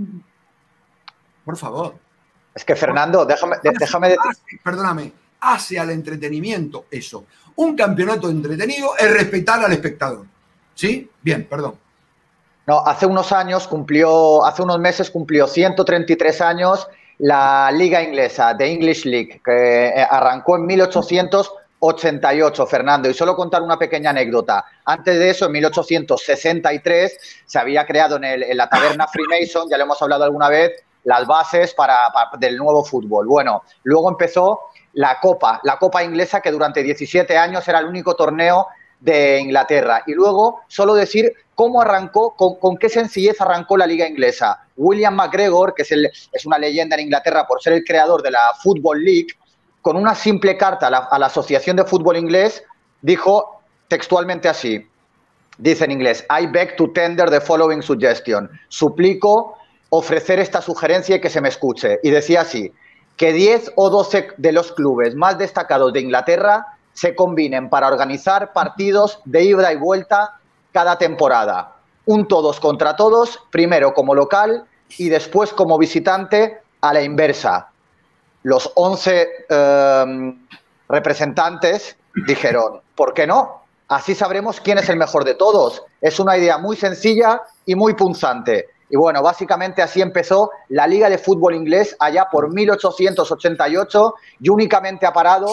[SPEAKER 2] Por favor.
[SPEAKER 6] Es que, Fernando, déjame, déjame decir.
[SPEAKER 2] Perdóname, hace al entretenimiento eso. Un campeonato entretenido es respetar al espectador. ¿Sí? Bien, perdón.
[SPEAKER 6] No, hace unos años cumplió, hace unos meses cumplió ciento treinta y tres años la Liga Inglesa, The English League, que arrancó en mil ochocientos ochenta y ocho, Fernando. Y solo contar una pequeña anécdota. Antes de eso, en mil ochocientos sesenta y tres, se había creado en, el, en la taberna Freemason, ya lo hemos hablado alguna vez, las bases para, para, del nuevo fútbol. Bueno, luego empezó la Copa, la Copa Inglesa, que durante diecisiete años era el único torneo de Inglaterra. Y luego, solo decir cómo arrancó, con, con qué sencillez arrancó la Liga Inglesa. William McGregor, que es, el, es una leyenda en Inglaterra por ser el creador de la Football League, con una simple carta a la, a la Asociación de Fútbol Inglés, dijo textualmente así, dice en inglés, I beg to tender the following suggestion. Suplico ofrecer esta sugerencia y que se me escuche. Y decía así, que diez o doce de los clubes más destacados de Inglaterra se combinen para organizar partidos de ida y vuelta cada temporada. Un todos contra todos, primero como local y después como visitante a la inversa. Los once eh, representantes dijeron, ¿por qué no? Así sabremos quién es el mejor de todos. Es una idea muy sencilla y muy punzante. Y bueno, básicamente así empezó la Liga de Fútbol Inglés allá por mil ochocientos ochenta y ocho y únicamente ha parado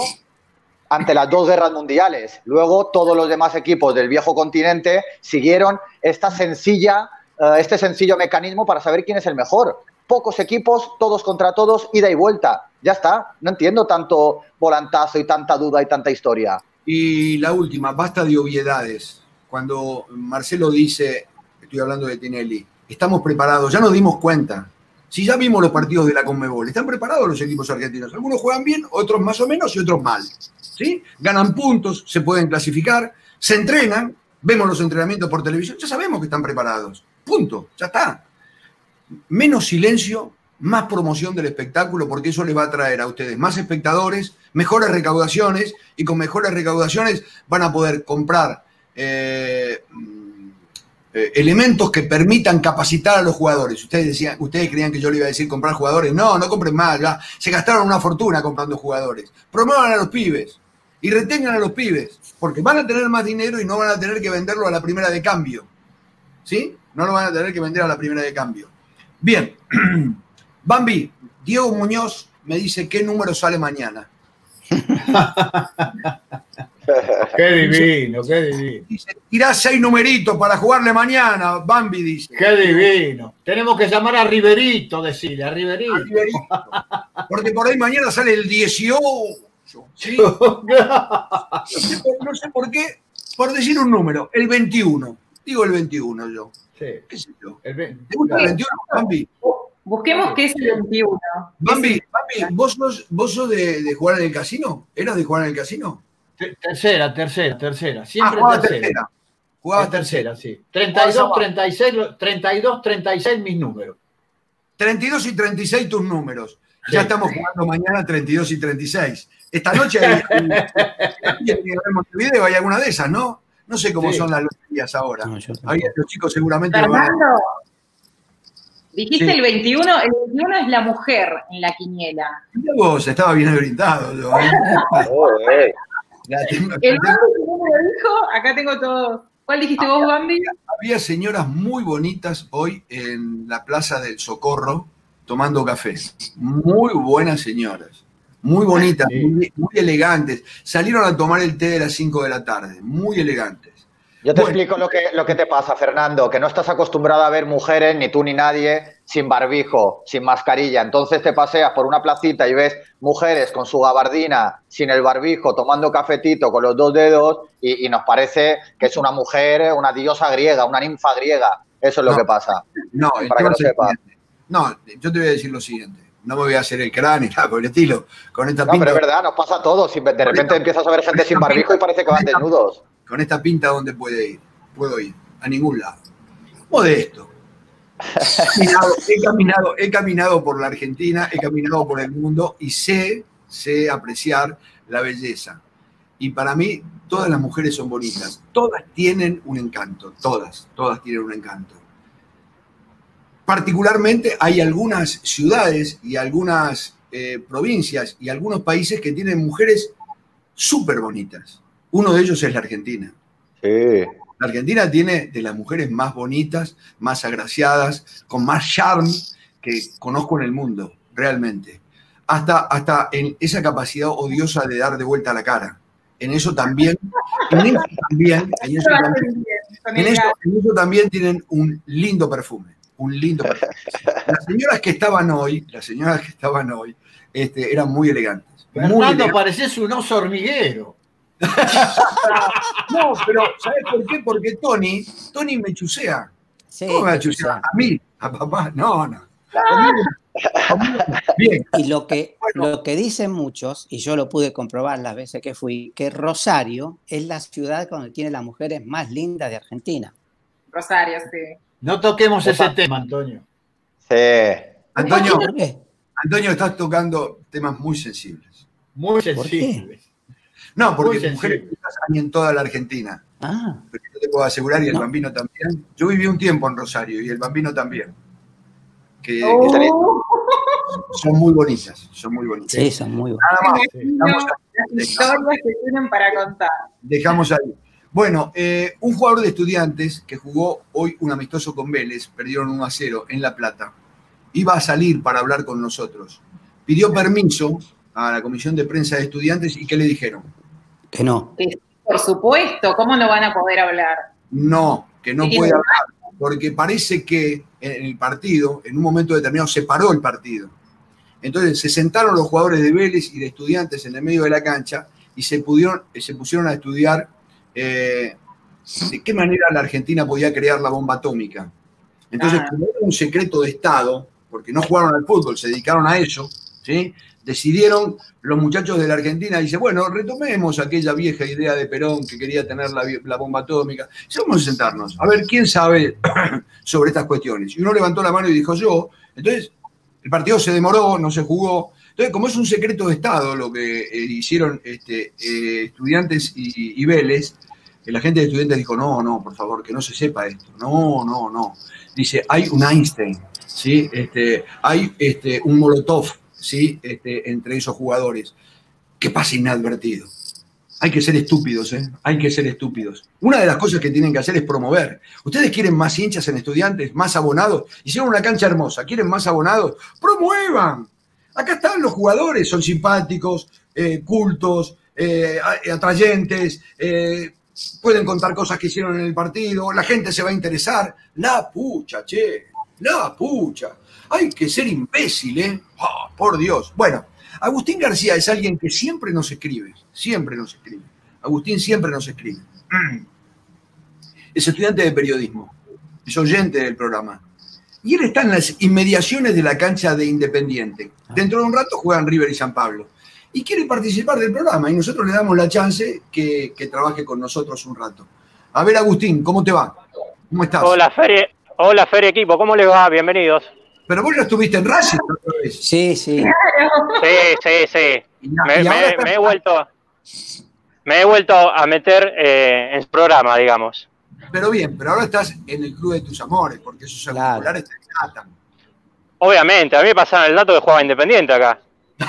[SPEAKER 6] ante las dos guerras mundiales. Luego todos los demás equipos del viejo continente siguieron esta sencilla, uh, este sencillo mecanismo para saber quién es el mejor. Pocos equipos, todos contra todos, ida y vuelta. Ya está. No entiendo tanto volantazo y tanta duda y tanta historia.
[SPEAKER 2] Y la última, basta de obviedades. Cuando Marcelo dice, estoy hablando de Tinelli, estamos preparados, ya nos dimos cuenta. Si ya vimos los partidos de la Conmebol, están preparados los equipos argentinos. Algunos juegan bien, otros más o menos y otros mal. ¿Sí? Ganan puntos, se pueden clasificar, se entrenan, vemos los entrenamientos por televisión, ya sabemos que están preparados. Punto, ya está. Menos silencio, más promoción del espectáculo, porque eso les va a traer a ustedes más espectadores, mejores recaudaciones, y con mejores recaudaciones van a poder comprar eh, eh, elementos que permitan capacitar a los jugadores. Ustedes decían, ustedes creían que yo le iba a decir comprar jugadores. No, no compren más, ya se gastaron una fortuna comprando jugadores. Promuevan a los pibes y retengan a los pibes, porque van a tener más dinero y no van a tener que venderlo a la primera de cambio. ¿Sí? No lo van a tener que vender a la primera de cambio. Bien. Bambi, Diego Muñoz me dice qué número sale mañana.
[SPEAKER 5] Qué divino, qué divino.
[SPEAKER 2] Dice, tirá seis numeritos para jugarle mañana, Bambi dice.
[SPEAKER 5] Qué divino. Tenemos que llamar a Riverito, decirle, a Riverito. A Riverito.
[SPEAKER 2] Porque por ahí mañana sale el dieciocho. ¿Sí? No sé, por, no sé por qué, por decir un número, el veintiuno. Digo el veintiuno yo.
[SPEAKER 5] Sí.
[SPEAKER 2] ¿Qué sé yo?
[SPEAKER 5] El veinte.
[SPEAKER 2] ¿Te gusta el veintiuno, Bambi?
[SPEAKER 4] Busquemos qué es el veintiuno.
[SPEAKER 2] Bambi, Bambi, ¿vos sos, vos sos de, de jugar en el casino? ¿Eras de jugar en el casino?
[SPEAKER 5] Tercera, tercera, tercera. Siempre
[SPEAKER 2] ah,
[SPEAKER 5] tercera.
[SPEAKER 2] tercera. Jugaba
[SPEAKER 5] tercera, sí. treinta y dos, treinta y seis, treinta y dos, treinta y seis mis números.
[SPEAKER 2] treinta y dos y treinta y seis tus números. Sí. Ya estamos jugando mañana treinta y dos y treinta y seis. Esta noche hay, hay, en Montevideo hay alguna de esas, ¿no? No sé cómo sí. son las loterías ahora. No, ahí los chicos seguramente lo van a...
[SPEAKER 4] Dijiste sí. el veintiuno, el veintiuno es la mujer en la quiniela.
[SPEAKER 2] Vos, estaba bien orientado. Yo, ¿eh?
[SPEAKER 4] tengo, el Bambi lo dijo, acá tengo todo. ¿Cuál dijiste había, vos, Bambi?
[SPEAKER 2] Había señoras muy bonitas hoy en la Plaza del Socorro tomando café. Muy buenas señoras. Muy bonitas, sí. muy, muy elegantes. Salieron a tomar el té de las cinco de la tarde. Muy elegantes.
[SPEAKER 6] Yo te bueno. explico lo que, lo que te pasa, Fernando, que no estás acostumbrado a ver mujeres, ni tú ni nadie, sin barbijo, sin mascarilla. Entonces te paseas por una placita y ves mujeres con su gabardina, sin el barbijo, tomando cafetito con los dos dedos y, y nos parece que es una mujer, una diosa griega, una ninfa griega. Eso es lo
[SPEAKER 2] no,
[SPEAKER 6] que pasa.
[SPEAKER 2] No, para que lo sepas. No, yo te voy a decir lo siguiente. No me voy a hacer el cráneo, por el estilo. Con esta
[SPEAKER 6] no,
[SPEAKER 2] pinta,
[SPEAKER 6] pero es verdad, nos pasa a todos. De repente esta, empiezas a ver gente sin barbijo pinta, y parece que van esta, desnudos.
[SPEAKER 2] Con esta pinta, ¿dónde puede ir? Puedo ir a ningún lado. Modesto. He caminado, he, caminado, he caminado por la Argentina, he caminado por el mundo y sé, sé apreciar la belleza. Y para mí, todas las mujeres son bonitas. Todas tienen un encanto. Todas, todas tienen un encanto. particularmente hay algunas ciudades y algunas eh, provincias y algunos países que tienen mujeres súper bonitas. Uno de ellos es la Argentina.
[SPEAKER 6] Sí.
[SPEAKER 2] La Argentina tiene de las mujeres más bonitas, más agraciadas, con más charm que conozco en el mundo, realmente. Hasta, hasta en esa capacidad odiosa de dar de vuelta la cara. En eso también, en eso también, en eso también, en eso, en eso también tienen un lindo perfume. Un lindo perfume. Las señoras que estaban hoy, las señoras que estaban hoy, este, eran muy elegantes. Muy
[SPEAKER 5] Fernando,
[SPEAKER 2] elegantes.
[SPEAKER 5] pareces un oso hormiguero.
[SPEAKER 2] No, pero ¿sabes por qué? Porque Tony, Tony me chusea.
[SPEAKER 3] Sí,
[SPEAKER 2] ¿Cómo me va a
[SPEAKER 3] te
[SPEAKER 2] chusear?
[SPEAKER 3] chusea.
[SPEAKER 2] ¿A mí? ¿A papá? No, no. Conmigo, conmigo. Bien.
[SPEAKER 3] Y lo que,
[SPEAKER 2] Bueno.
[SPEAKER 3] lo que dicen muchos, y yo lo pude comprobar las veces que fui, que Rosario es la ciudad donde tiene las mujeres más lindas de Argentina.
[SPEAKER 4] Rosario, sí.
[SPEAKER 5] No toquemos
[SPEAKER 6] Opa.
[SPEAKER 5] ese tema, Antonio.
[SPEAKER 6] Sí.
[SPEAKER 2] Antonio,
[SPEAKER 3] ¿Por qué?
[SPEAKER 2] Antonio, estás tocando temas muy sensibles.
[SPEAKER 5] Muy
[SPEAKER 3] qué?
[SPEAKER 5] sensible.
[SPEAKER 2] No, porque
[SPEAKER 5] Muy
[SPEAKER 2] mujeres
[SPEAKER 5] sensible.
[SPEAKER 2] hay en toda la Argentina.
[SPEAKER 3] Ah,
[SPEAKER 2] Pero yo te puedo asegurar, y el
[SPEAKER 3] No.
[SPEAKER 2] Bambino también. Yo viví un tiempo en Rosario y el Bambino también. Que, que
[SPEAKER 4] Oh,
[SPEAKER 2] son muy bonitas, son muy bonitas.
[SPEAKER 3] sí, son muy buenas.
[SPEAKER 2] Nada más,
[SPEAKER 4] me imagino
[SPEAKER 2] dejamos,
[SPEAKER 4] las historias que tienen para contar.
[SPEAKER 2] dejamos ahí. Bueno, eh, un jugador de Estudiantes que jugó hoy un amistoso con Vélez, perdieron uno a cero en La Plata, iba a salir para hablar con nosotros. Pidió permiso a la comisión de prensa de Estudiantes y ¿qué le dijeron?
[SPEAKER 3] Que no.
[SPEAKER 4] Sí, por supuesto, ¿cómo no van a poder hablar?
[SPEAKER 2] No, que no
[SPEAKER 4] Sí,
[SPEAKER 2] puede
[SPEAKER 4] ¿verdad?
[SPEAKER 2] hablar, porque parece que en el partido, en un momento determinado, se paró el partido. Entonces se sentaron los jugadores de Vélez y de Estudiantes en el medio de la cancha y se, pudieron, se pusieron a estudiar eh, de qué manera la Argentina podía crear la bomba atómica. Entonces,
[SPEAKER 4] Ah.
[SPEAKER 2] como era un secreto de Estado, porque no jugaron al fútbol, se dedicaron a eso, ¿sí? Decidieron los muchachos de la Argentina, dice, bueno, retomemos aquella vieja idea de Perón que quería tener la, la bomba atómica. Sí, vamos a sentarnos, a ver quién sabe sobre estas cuestiones. Y uno levantó la mano y dijo yo. Entonces, el partido se demoró, no se jugó. Entonces, como es un secreto de Estado lo que eh, hicieron este, eh, Estudiantes y, y Vélez, eh, la gente de Estudiantes dijo, no, no, por favor, que no se sepa esto. No, no, no. Dice, hay un Einstein, ¿sí? Este, hay este, un Molotov, ¿sí? Este, entre esos jugadores. Que pasa inadvertido. Hay que ser estúpidos, ¿eh? Hay que ser estúpidos. Una de las cosas que tienen que hacer es promover. ¿Ustedes quieren más hinchas en Estudiantes, más abonados? Hicieron una cancha hermosa, ¿quieren más abonados? ¡Promuevan! Acá están los jugadores, son simpáticos, eh, cultos, eh, atrayentes, eh, pueden contar cosas que hicieron en el partido, la gente se va a interesar. La pucha, che, la pucha. Hay que ser imbécil, ¿eh? Oh, por Dios. Bueno, Agustín García es alguien que siempre nos escribe, siempre nos escribe. Agustín siempre nos escribe. Es estudiante de periodismo, es oyente del programa. Y él está en las inmediaciones de la cancha de Independiente. Dentro de un rato juegan River y San Pablo. Y quiere participar del programa y nosotros le damos la chance que, que trabaje con nosotros un rato. A ver, Agustín, ¿cómo te va? ¿Cómo estás?
[SPEAKER 7] Hola, Feria, hola, Feria Equipo, ¿cómo les va? Bienvenidos.
[SPEAKER 2] Pero vos ya estuviste en Racing otra vez.
[SPEAKER 3] Sí, sí.
[SPEAKER 7] Sí, sí, sí.
[SPEAKER 2] Y na-
[SPEAKER 7] Me,
[SPEAKER 2] y ahora
[SPEAKER 7] me-
[SPEAKER 2] estás-
[SPEAKER 7] me he vuelto, me he vuelto a meter eh, en su programa, digamos.
[SPEAKER 2] Pero bien, pero ahora estás en el club de tus amores, porque esos
[SPEAKER 3] Claro.
[SPEAKER 2] auriculares te matan.
[SPEAKER 7] Obviamente, a mí me pasaron el dato que jugaba Independiente acá.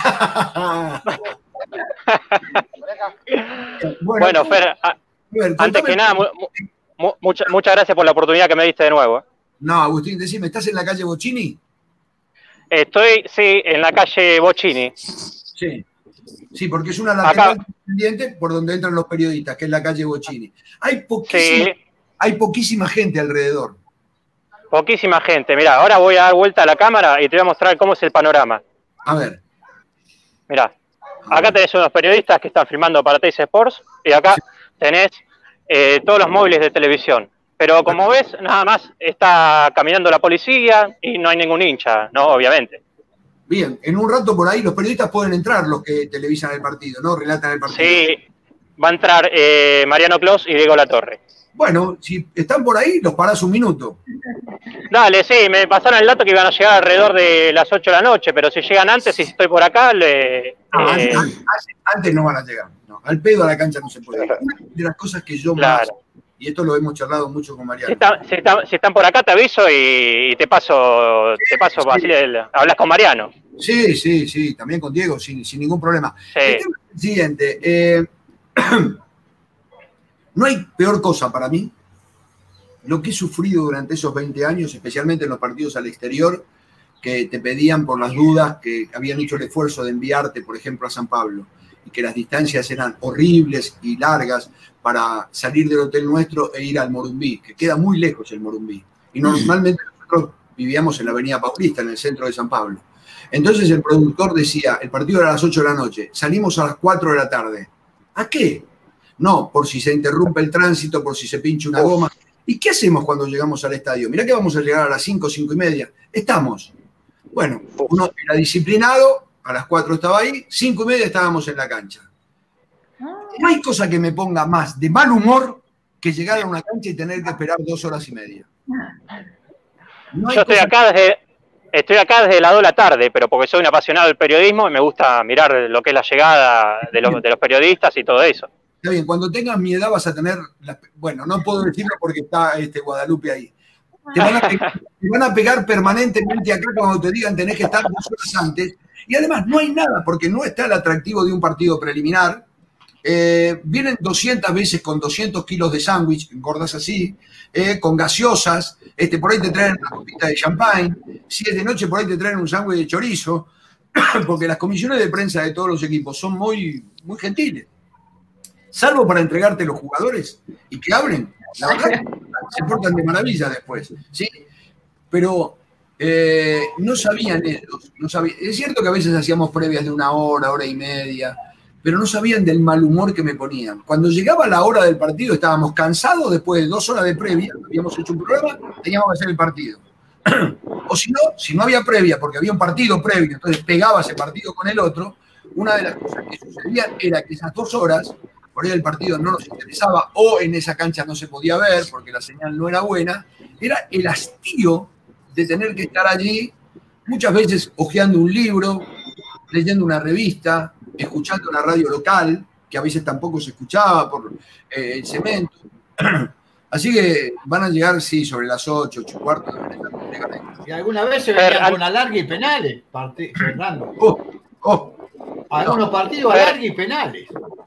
[SPEAKER 7] Bueno,
[SPEAKER 2] ¿cómo-
[SPEAKER 7] Fer, a-
[SPEAKER 2] a ver,
[SPEAKER 7] antes
[SPEAKER 2] contame-
[SPEAKER 7] que nada, mu- mu- mucha- muchas gracias por la oportunidad que me diste de nuevo.
[SPEAKER 2] No, Agustín, decime, ¿estás en la calle Bocini?
[SPEAKER 7] Estoy, sí, en la calle Bocini.
[SPEAKER 2] Sí. Sí, porque es una lateral independiente por donde entran los periodistas, que es la calle Bocini. Hay poquísima,
[SPEAKER 7] Sí,
[SPEAKER 2] hay poquísima gente alrededor.
[SPEAKER 7] poquísima gente. Mirá, ahora voy a dar vuelta a la cámara y te voy a mostrar cómo es el panorama.
[SPEAKER 2] A ver.
[SPEAKER 7] Mirá, acá tenés unos periodistas que están filmando para Teis Sports y acá tenés eh, todos los móviles de televisión. Pero como ves, nada más está caminando la policía y no hay ningún hincha, ¿no? Obviamente.
[SPEAKER 2] Bien, en un rato por ahí los periodistas pueden entrar, los que televisan el partido, ¿no? Relatan el partido.
[SPEAKER 7] Sí, va a entrar eh, Mariano Clos y Diego Latorre.
[SPEAKER 2] Bueno, si están por ahí, los parás un minuto.
[SPEAKER 7] Dale, sí, me pasaron el dato que iban a llegar alrededor de las ocho de la noche, pero si llegan antes y si estoy por acá, le,
[SPEAKER 2] Ah,
[SPEAKER 7] eh,
[SPEAKER 2] antes, antes no van a llegar. No, al pedo a la cancha no se puede ir. Una de las cosas que yo más,
[SPEAKER 7] claro.
[SPEAKER 2] y esto lo hemos charlado mucho con Mariano.
[SPEAKER 7] Si, está, si, está, si están por acá te aviso y, y te paso, te paso
[SPEAKER 2] Sí.
[SPEAKER 7] así el- hablas con Mariano.
[SPEAKER 2] Sí, sí, sí, también con Diego, sin, sin ningún problema.
[SPEAKER 7] Sí.
[SPEAKER 2] El tema es el siguiente, eh, no hay peor cosa para mí, lo que he sufrido durante esos veinte años, especialmente en los partidos al exterior, que te pedían por las dudas, que habían hecho el esfuerzo de enviarte, por ejemplo, a San Pablo, y que las distancias eran horribles y largas para salir del hotel nuestro e ir al Morumbí, que queda muy lejos el Morumbí. Y normalmente nosotros vivíamos en la Avenida Paulista, en el centro de San Pablo. Entonces el productor decía, el partido era a las ocho de la noche, salimos a las cuatro de la tarde. ¿A qué? No, por si se interrumpe el tránsito, por si se pincha una goma. ¿Y qué hacemos cuando llegamos al estadio? Mirá que vamos a llegar a las cinco, cinco y media. Estamos. Bueno, uno era disciplinado, a las cuatro estaba ahí, cinco y media estábamos en la cancha. No hay cosa que me ponga más de mal humor que llegar a una cancha y tener que esperar dos horas y media. No hay
[SPEAKER 7] Yo estoy
[SPEAKER 2] cosa-
[SPEAKER 7] acá desde estoy acá desde las dos de la tarde, pero porque soy un apasionado del periodismo y me gusta mirar lo que es la llegada de los, de los periodistas y todo eso.
[SPEAKER 2] Está bien, cuando tengas mi edad vas a tener, la- bueno, no puedo decirlo porque está este Guadalupe ahí. Te van, a pegar, te van a pegar permanentemente acá cuando te digan tenés que estar dos horas antes. Y además no hay nada, porque no está el atractivo de un partido preliminar. Eh, vienen doscientas veces con doscientos kilos de sándwich, engordas así, eh, con gaseosas, este, por ahí te traen una copita de champagne, si es de noche por ahí te traen un sándwich de chorizo, porque las comisiones de prensa de todos los equipos son muy, muy gentiles. Salvo para entregarte los jugadores y que hablen. La verdad, se portan de maravilla después, ¿sí? Pero eh, no sabían ellos. No sabían. Es cierto que a veces hacíamos previas de una hora, hora y media, pero no sabían del mal humor que me ponían. Cuando llegaba la hora del partido estábamos cansados, después de dos horas de previa, habíamos hecho un programa, teníamos que hacer el partido. O si no, si no había previa, porque había un partido previo, entonces pegaba ese partido con el otro, una de las cosas que sucedían era que esas dos horas, por ahí el partido no nos interesaba o en esa cancha no se podía ver porque la señal no era buena, era el hastío de tener que estar allí, muchas veces hojeando un libro, leyendo una revista, escuchando la radio local, que a veces tampoco se escuchaba por eh, el cemento. Así que van a llegar, sí, sobre las ocho, ocho y cuarto.
[SPEAKER 5] Y alguna vez se venían con alargue y penales, parti- Fernando.
[SPEAKER 2] Oh, oh.
[SPEAKER 5] Algunos partidos alargue y penales.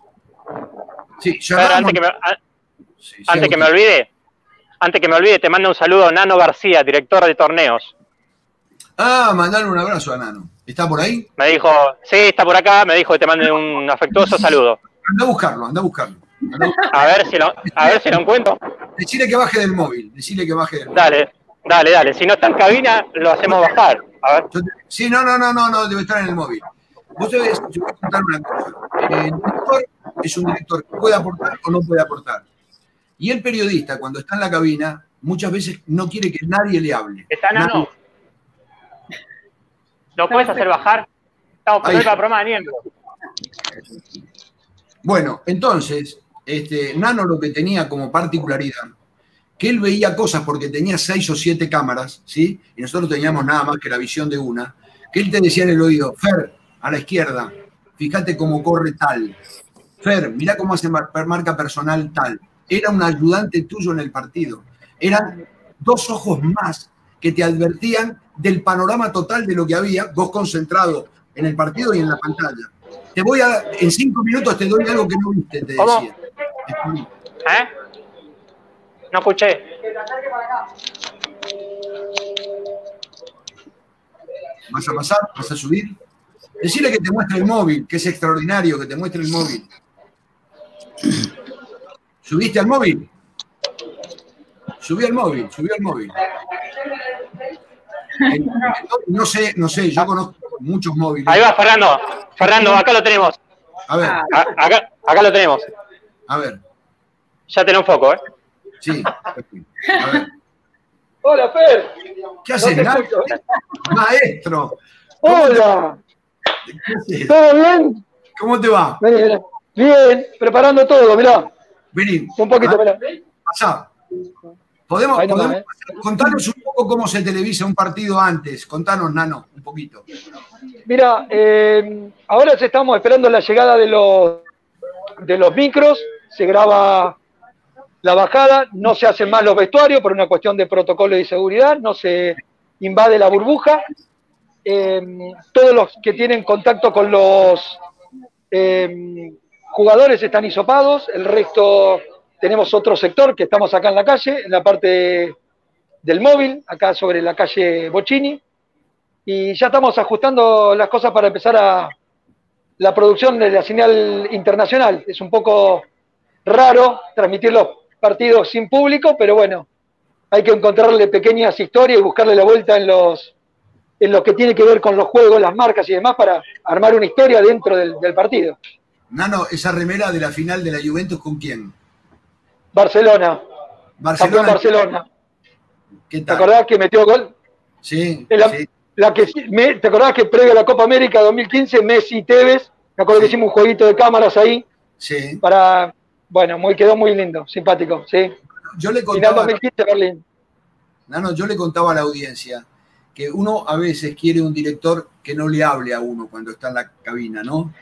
[SPEAKER 2] Sí,
[SPEAKER 7] Pero antes que me, a-
[SPEAKER 2] Sí, sí,
[SPEAKER 7] antes que me
[SPEAKER 2] Agustín.
[SPEAKER 7] olvide, antes que me olvide, te mando un saludo a Nano García, director de torneos.
[SPEAKER 2] Ah, mandale un abrazo a Nano. ¿Está por ahí?
[SPEAKER 7] Me dijo, sí, está por acá, me dijo que te mande un afectuoso saludo.
[SPEAKER 2] Anda a buscarlo, anda a buscarlo. Anda a buscarlo.
[SPEAKER 7] A ver si lo, a ver si lo encuentro.
[SPEAKER 2] Decile que baje del móvil, decile que baje del móvil.
[SPEAKER 7] Dale, dale, dale. Si no está en cabina, lo hacemos bajar. A ver.
[SPEAKER 2] Yo te- Sí, no, no, no, no, no, debe estar en el móvil. Vos sabés, yo voy a contar una cosa. El director es un director que puede aportar o no puede aportar. Y el periodista, cuando está en la cabina, muchas veces no quiere que nadie le hable.
[SPEAKER 7] ¿Está Nano?
[SPEAKER 2] Nadie-
[SPEAKER 7] ¿Lo puedes hacer bajar? Estamos
[SPEAKER 2] Ahí.
[SPEAKER 7] por el programa de miembros.
[SPEAKER 2] Bueno, entonces, este, Nano lo que tenía como particularidad, que él veía cosas porque tenía seis o siete cámaras, ¿sí? Y nosotros teníamos nada más que la visión de una, que él te decía en el oído, Fer, a la izquierda, fíjate cómo corre tal. Fer, mirá cómo hace mar- marca personal tal. Era un ayudante tuyo en el partido. Eran dos ojos más que te advertían del panorama total de lo que había, vos concentrado en el partido y en la pantalla. Te voy a, en cinco minutos te doy algo que no viste, te
[SPEAKER 7] ¿Cómo?
[SPEAKER 2] decía. Escribí.
[SPEAKER 7] ¿Eh? No escuché.
[SPEAKER 2] ¿Vas a pasar? ¿Vas a subir? Decile que te muestre el móvil, que es extraordinario que te muestre el móvil. ¿Subiste al móvil? Subí al móvil, subí al móvil. Eh, No sé, no sé, yo conozco muchos móviles.
[SPEAKER 7] Ahí va, Fernando. Fernando, acá lo tenemos.
[SPEAKER 2] A ver,
[SPEAKER 7] A- acá, acá lo tenemos.
[SPEAKER 2] a ver,
[SPEAKER 7] Ya tenés un foco, ¿eh?
[SPEAKER 2] sí. A ver.
[SPEAKER 8] Hola, Fer.
[SPEAKER 2] ¿Qué haces,
[SPEAKER 8] No te
[SPEAKER 2] Nacho?
[SPEAKER 8] escucho.
[SPEAKER 2] Maestro. ¿Cómo te-
[SPEAKER 8] Hola.
[SPEAKER 2] ¿Qué haces?
[SPEAKER 8] ¿Todo bien?
[SPEAKER 2] ¿Cómo te va?
[SPEAKER 8] Vení, vení. Bien, preparando todo, mirá.
[SPEAKER 2] Vení.
[SPEAKER 8] Un poquito, mirá.
[SPEAKER 2] Pasá. ¿Podemos,
[SPEAKER 8] Ahí nomás,
[SPEAKER 2] podemos contanos un poco cómo se televisa un partido antes? Contanos, Nano, un poquito.
[SPEAKER 8] Mira, eh, ahora se estamos esperando la llegada de los de los micros. Se graba la bajada, no se hacen más los vestuarios por una cuestión de protocolo y seguridad, no se invade la burbuja. Eh, todos los que tienen contacto con los eh, jugadores están hisopados, el resto tenemos otro sector que estamos acá en la calle, en la parte del móvil, acá sobre la calle Bocchini, y ya estamos ajustando las cosas para empezar a la producción de la señal internacional. Es un poco raro transmitir los partidos sin público, pero bueno, hay que encontrarle pequeñas historias y buscarle la vuelta en los en lo que tiene que ver con los juegos, las marcas y demás, para armar una historia dentro del, del partido.
[SPEAKER 2] Nano, esa remera de la final de la Juventus, ¿con quién?
[SPEAKER 8] Barcelona.
[SPEAKER 2] Barcelona.
[SPEAKER 8] Barcelona.
[SPEAKER 2] ¿Qué tal?
[SPEAKER 8] ¿Te acordás que metió gol?
[SPEAKER 2] Sí,
[SPEAKER 8] La,
[SPEAKER 2] sí.
[SPEAKER 8] La que, me, ¿Te acordás que previo a la Copa América dos mil quince, Messi y Tevez, me acuerdo
[SPEAKER 2] Sí.
[SPEAKER 8] que hicimos un jueguito de cámaras ahí,
[SPEAKER 2] Sí.
[SPEAKER 8] para, bueno, muy, quedó muy lindo, simpático, sí.
[SPEAKER 2] Yo le
[SPEAKER 8] Final
[SPEAKER 2] contaba,
[SPEAKER 8] dos mil quince, Berlín.
[SPEAKER 2] Nano, yo le contaba a la audiencia que uno a veces quiere un director que no le hable a uno cuando está en la cabina, ¿no?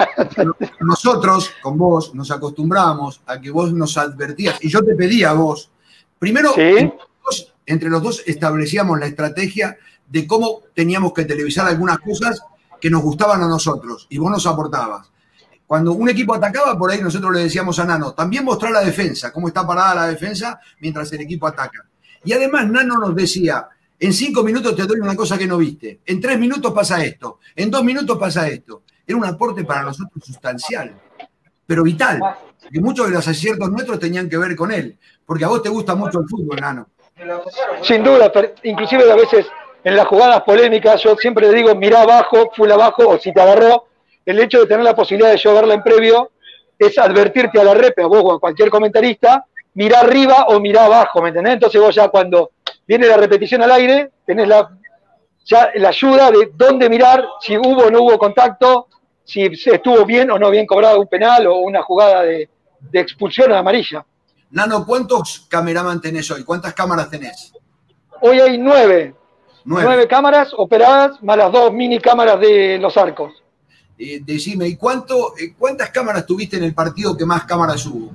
[SPEAKER 2] Nosotros, con vos, nos acostumbramos a que vos nos advertías, y yo te pedía a vos, primero,
[SPEAKER 8] Sí.
[SPEAKER 2] entre, los dos, entre los dos establecíamos la estrategia de cómo teníamos que televisar algunas cosas que nos gustaban a nosotros, y vos nos aportabas. Cuando un equipo atacaba, por ahí nosotros le decíamos a Nano, también mostrar la defensa, cómo está parada la defensa mientras el equipo ataca. Y además Nano nos decía, en cinco minutos te doy una cosa que no viste, en tres minutos pasa esto, en dos minutos pasa esto. Era un aporte para nosotros sustancial, pero vital, que muchos de los aciertos nuestros tenían que ver con él, porque a vos te gusta mucho el fútbol, Nano.
[SPEAKER 8] Sin duda, pero inclusive a veces en las jugadas polémicas yo siempre le digo, mirá abajo, full abajo, o si te agarró, el hecho de tener la posibilidad de yo verla en previo es advertirte a la rep, a vos o a cualquier comentarista, mirá arriba o mirá abajo, ¿me entendés? Entonces vos ya cuando viene la repetición al aire, tenés la, ya la ayuda de dónde mirar, si hubo o no hubo contacto, si estuvo bien o no bien cobrado un penal o una jugada de, de expulsión amarilla.
[SPEAKER 2] Nano, ¿cuántos cameraman tenés hoy? ¿Cuántas cámaras tenés?
[SPEAKER 8] Hoy hay nueve,
[SPEAKER 2] Nueve.
[SPEAKER 8] nueve cámaras operadas, más las dos mini cámaras de los arcos.
[SPEAKER 2] Eh, decime, ¿y cuánto, eh, cuántas cámaras tuviste en el partido que más cámaras hubo?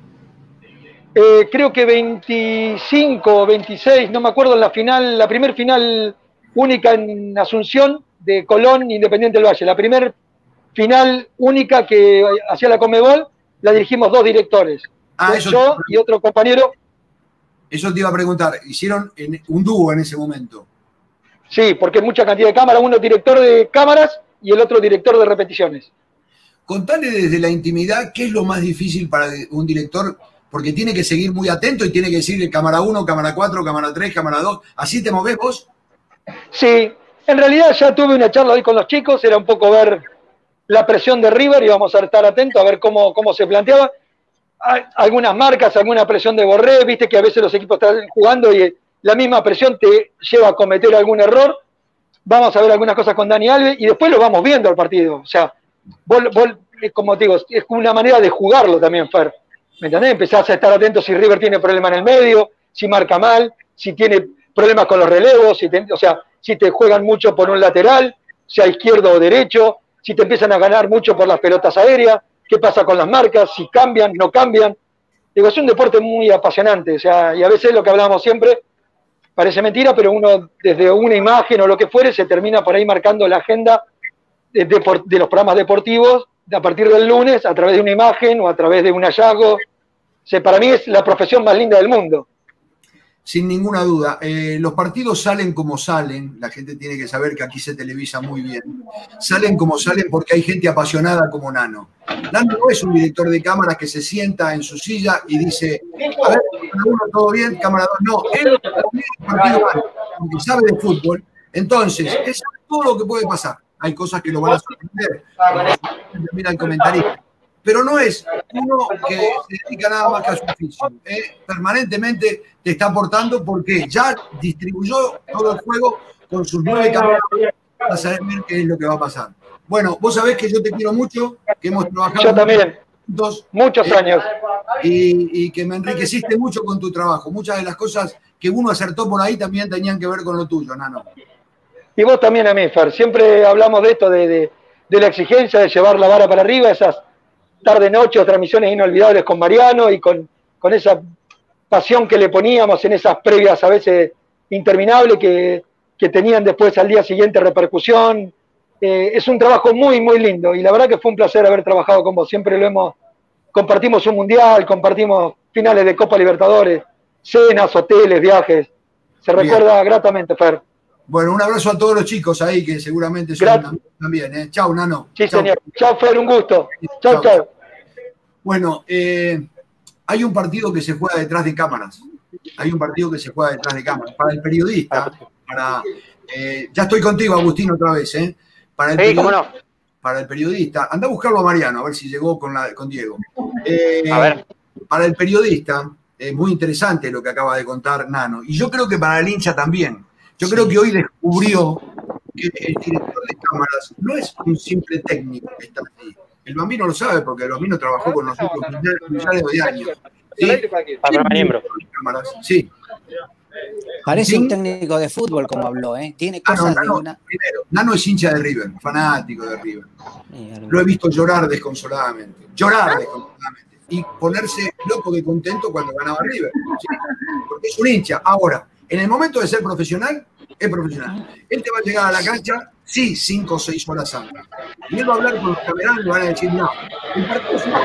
[SPEAKER 8] Eh, creo que veinticinco o veintiséis, no me acuerdo, en la final, la primer final única en Asunción de Colón Independiente del Valle. La primer final única que hacía la Conmebol la dirigimos dos directores.
[SPEAKER 2] Ah, eso,
[SPEAKER 8] yo y otro compañero.
[SPEAKER 2] Eso te iba a preguntar. ¿Hicieron en, un dúo en ese momento?
[SPEAKER 8] Sí, porque mucha cantidad de cámaras, uno director de cámaras y el otro director de repeticiones.
[SPEAKER 2] Contale desde la intimidad qué es lo más difícil para un director, porque tiene que seguir muy atento y tiene que decirle cámara uno, cámara cuatro, cámara tres, cámara dos. ¿Así te movés vos?
[SPEAKER 8] Sí, en realidad ya tuve una charla hoy con los chicos, era un poco ver la presión de River y vamos a estar atentos a ver cómo, cómo se planteaba. Hay algunas marcas, alguna presión de Borré, viste que a veces los equipos están jugando y la misma presión te lleva a cometer algún error. Vamos a ver algunas cosas con Dani Alves y después lo vamos viendo al partido. O sea, vos, vos, como te digo, es una manera de jugarlo también, Fer. ¿Me entendés? Empezás a estar atento si River tiene problema en el medio, si marca mal, si tiene problemas con los relevos, si te, o sea, si te juegan mucho por un lateral, sea izquierdo o derecho, si te empiezan a ganar mucho por las pelotas aéreas, qué pasa con las marcas, si cambian, no cambian. Digo, es un deporte muy apasionante, o sea, y a veces lo que hablamos siempre parece mentira, pero uno desde una imagen o lo que fuere se termina por ahí marcando la agenda de, de, de los programas deportivos a partir del lunes a través de una imagen o a través de un hallazgo. O sea, para mí es la profesión más linda del mundo.
[SPEAKER 2] Sin ninguna duda. Eh, los partidos salen como salen. La gente tiene que saber que aquí se televisa muy bien. Salen como salen porque hay gente apasionada como Nano. Nano no es un director de cámaras que se sienta en su silla y dice, a ver, cámara uno, todo bien, cámara dos. No, él el partido mal, porque sabe de fútbol. Entonces, es todo lo que puede pasar. Hay cosas que lo van a sorprender. Mira el comentarista. Pero no es uno que se dedica nada más que a su oficio. ¿eh? Permanentemente te está aportando porque ya distribuyó todo el juego con sus nueve cámaras para saber qué es lo que va a pasar. Bueno, vos sabés que yo te quiero mucho, que hemos trabajado
[SPEAKER 8] yo también.
[SPEAKER 2] juntos.
[SPEAKER 8] Muchos
[SPEAKER 2] eh,
[SPEAKER 8] años.
[SPEAKER 2] Y, y que me enriqueciste mucho con tu trabajo. Muchas de las cosas que uno acertó por ahí también tenían que ver con lo tuyo, Nano.
[SPEAKER 8] Y vos también a mí, Fer. Siempre hablamos de esto, de, de, de la exigencia de llevar la vara para arriba, esas tarde-noche o transmisiones inolvidables con Mariano y con, con esa pasión que le poníamos en esas previas a veces interminables que, que tenían después al día siguiente repercusión. Eh, es un trabajo muy, muy lindo y la verdad que fue un placer haber trabajado con vos. Siempre lo hemos, compartimos un mundial, compartimos finales de Copa Libertadores, cenas, hoteles, viajes. Se
[SPEAKER 2] Bien.
[SPEAKER 8] Recuerda gratamente, Fer.
[SPEAKER 2] Bueno, un abrazo a todos los chicos ahí que seguramente son
[SPEAKER 8] Gracias.
[SPEAKER 2] también. ¿eh? Chau, Nano.
[SPEAKER 8] Sí,
[SPEAKER 2] Chau.
[SPEAKER 8] señor. Chao, Fer, un gusto. Chao,
[SPEAKER 2] Chau.
[SPEAKER 8] chao.
[SPEAKER 2] Bueno, eh, hay un partido que se juega detrás de cámaras. Hay un partido que se juega detrás de cámaras. Para el periodista, para, eh, ya estoy contigo, Agustín, otra vez. ¿eh? Para el
[SPEAKER 7] Sí, cómo no.
[SPEAKER 2] Para el periodista, anda a buscarlo a Mariano, a ver si llegó con, la, con Diego. Eh,
[SPEAKER 7] A ver.
[SPEAKER 2] Para el periodista, es muy interesante lo que acaba de contar Nano. Y yo creo que para el hincha también. Yo creo que hoy descubrió que el director de cámaras no es un simple técnico que está ahí. El Bambino lo sabe porque el Bambino trabajó con nosotros millares de años. ¿Sí?
[SPEAKER 7] Para miembro.
[SPEAKER 2] Cámaras, sí.
[SPEAKER 3] Parece
[SPEAKER 2] Sí.
[SPEAKER 3] un técnico de fútbol como habló, ¿eh? Tiene
[SPEAKER 2] Ah, no,
[SPEAKER 3] cosas de
[SPEAKER 2] Nano,
[SPEAKER 3] una...
[SPEAKER 2] primero, Nano es hincha de River, fanático de River. Lo he visto llorar desconsoladamente. Llorar desconsoladamente. Y ponerse loco de contento cuando ganaba River. ¿sí? Porque es un hincha. Ahora, en el momento de ser profesional, es profesional. Él te va a llegar a la cancha, sí, cinco o seis horas antes. Y él va a hablar con los cameranos y le van a decir, no, el partido es una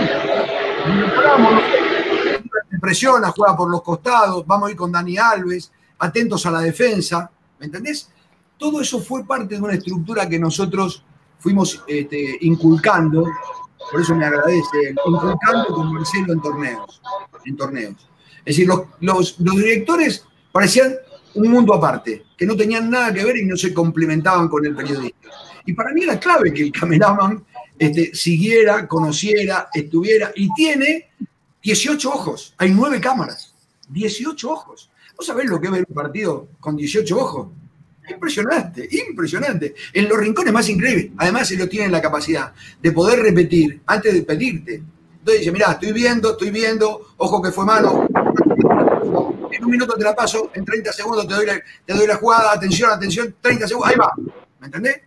[SPEAKER 2] y nos paramos, no sé, presiona, juega por los costados, vamos a ir con Dani Alves, atentos a la defensa, ¿me entendés? Todo eso fue parte de una estructura que nosotros fuimos este, inculcando, por eso me agradece, inculcando con Marcelo en torneos. En torneos. Es decir, los, los, los directores parecían un mundo aparte, que no tenían nada que ver y no se complementaban con el periodista. Y para mí era clave que el cameraman este, siguiera, conociera, estuviera, y tiene dieciocho ojos, hay nueve cámaras, dieciocho ojos. ¿Vos sabés lo que es ver un partido con dieciocho ojos? Impresionante, impresionante. En los rincones más increíbles. Además, ellos tienen la capacidad de poder repetir antes de pedirte. Entonces dice, mirá, estoy viendo, estoy viendo, ojo que fue mano. En un minuto te la paso, en treinta segundos te doy la, te doy la jugada, atención, atención, treinta segundos, ahí va. ¿Me entendés?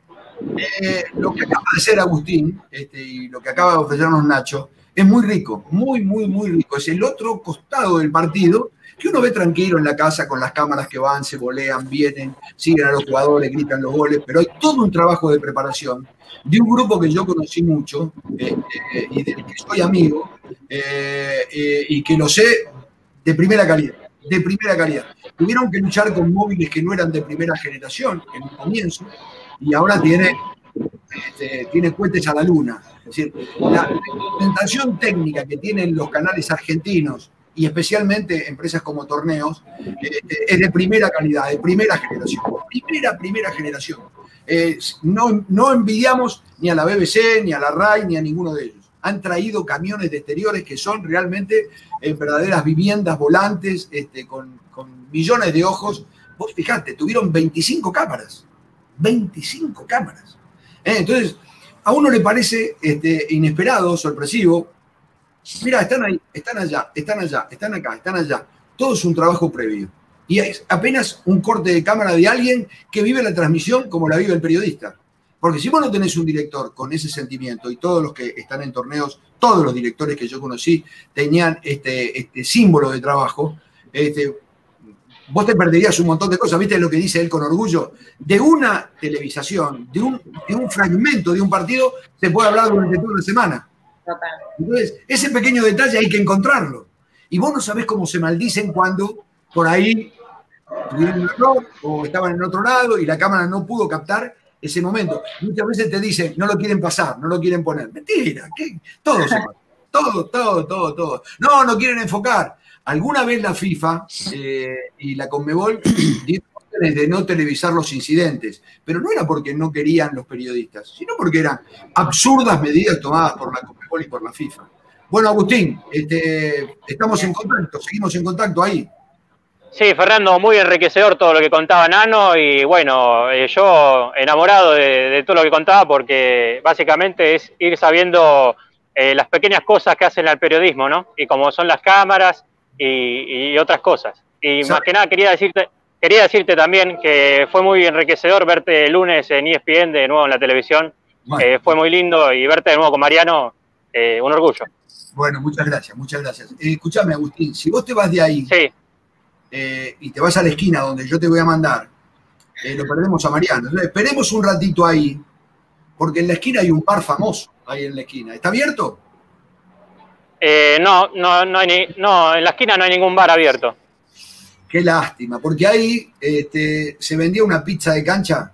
[SPEAKER 2] Eh, lo que acaba de hacer Agustín este, y lo que acaba de ofrecernos Nacho es muy rico, muy, muy, muy rico. Es el otro costado del partido que uno ve tranquilo en la casa con las cámaras que van, se volean, vienen, siguen a los jugadores, gritan los goles, pero hay todo un trabajo de preparación de un grupo que yo conocí mucho eh, eh, y del que soy amigo eh, eh, y que lo sé de primera calidad, de primera calidad. Tuvieron que luchar con móviles que no eran de primera generación en un comienzo y ahora tiene, este, tiene cohetes a la luna. Es decir, la implementación técnica que tienen los canales argentinos y especialmente empresas como Torneos, eh, es de primera calidad, de primera generación. Primera, primera generación. Eh, no, no envidiamos ni a la B B C, ni a la RAI, ni a ninguno de ellos. Han traído camiones de exteriores que son realmente eh, verdaderas viviendas volantes, este, con, con millones de ojos. Vos fijate, tuvieron veinticinco cámaras. veinticinco cámaras. Eh, entonces, a uno le parece este, inesperado, sorpresivo. Mira, están ahí, están allá, están allá, están acá, están allá. Todo es un trabajo previo. Y es apenas un corte de cámara de alguien que vive la transmisión como la vive el periodista. Porque si vos no tenés un director con ese sentimiento, y todos los que están en torneos, todos los directores que yo conocí tenían este, este símbolo de trabajo, este, vos te perderías un montón de cosas. ¿Viste lo que dice él con orgullo? De una televisación, de un, de un fragmento de un partido, se puede hablar durante toda la semana.
[SPEAKER 4] Total.
[SPEAKER 2] Entonces, ese pequeño detalle hay que encontrarlo. Y vos no sabés cómo se maldicen cuando por ahí tuvieron un error o estaban en otro lado y la cámara no pudo captar ese momento. Muchas veces te dicen, no lo quieren pasar, no lo quieren poner. Mentira, ¿qué? Todo se pasa. Todo, todo, todo, todo. No, no quieren enfocar. Alguna vez la FIFA eh, y la Conmebol dieron órdenes de no televisar los incidentes, pero no era porque no querían los periodistas, sino porque eran absurdas medidas tomadas por la Conmebol y por la FIFA. Bueno, Agustín, este, estamos en contacto, seguimos en contacto ahí.
[SPEAKER 7] Sí, Fernando, muy enriquecedor todo lo que contaba Nano y bueno, eh, yo enamorado de, de todo lo que contaba porque básicamente es ir sabiendo eh, las pequeñas cosas que hacen al periodismo, ¿no? Y como son las cámaras y, y otras cosas. Y más que nada quería decirte, quería decirte también que fue muy enriquecedor verte el lunes en E S P N de nuevo en la televisión.
[SPEAKER 2] Bueno.
[SPEAKER 7] Eh, fue muy lindo y verte de nuevo con Mariano, eh, un orgullo.
[SPEAKER 2] Bueno, muchas gracias, muchas gracias. Eh, escúchame, Agustín, si vos te vas de ahí
[SPEAKER 7] Sí.
[SPEAKER 2] eh, y te vas a la esquina donde yo te voy a mandar, eh, lo perdemos a Mariano. Entonces, esperemos un ratito ahí, porque en la esquina hay un bar famoso, ahí en la esquina. ¿Está abierto?
[SPEAKER 7] Eh, no, no, no, hay ni, no, en la esquina no hay ningún bar abierto.
[SPEAKER 2] Qué lástima, porque ahí este, se vendía una pizza de cancha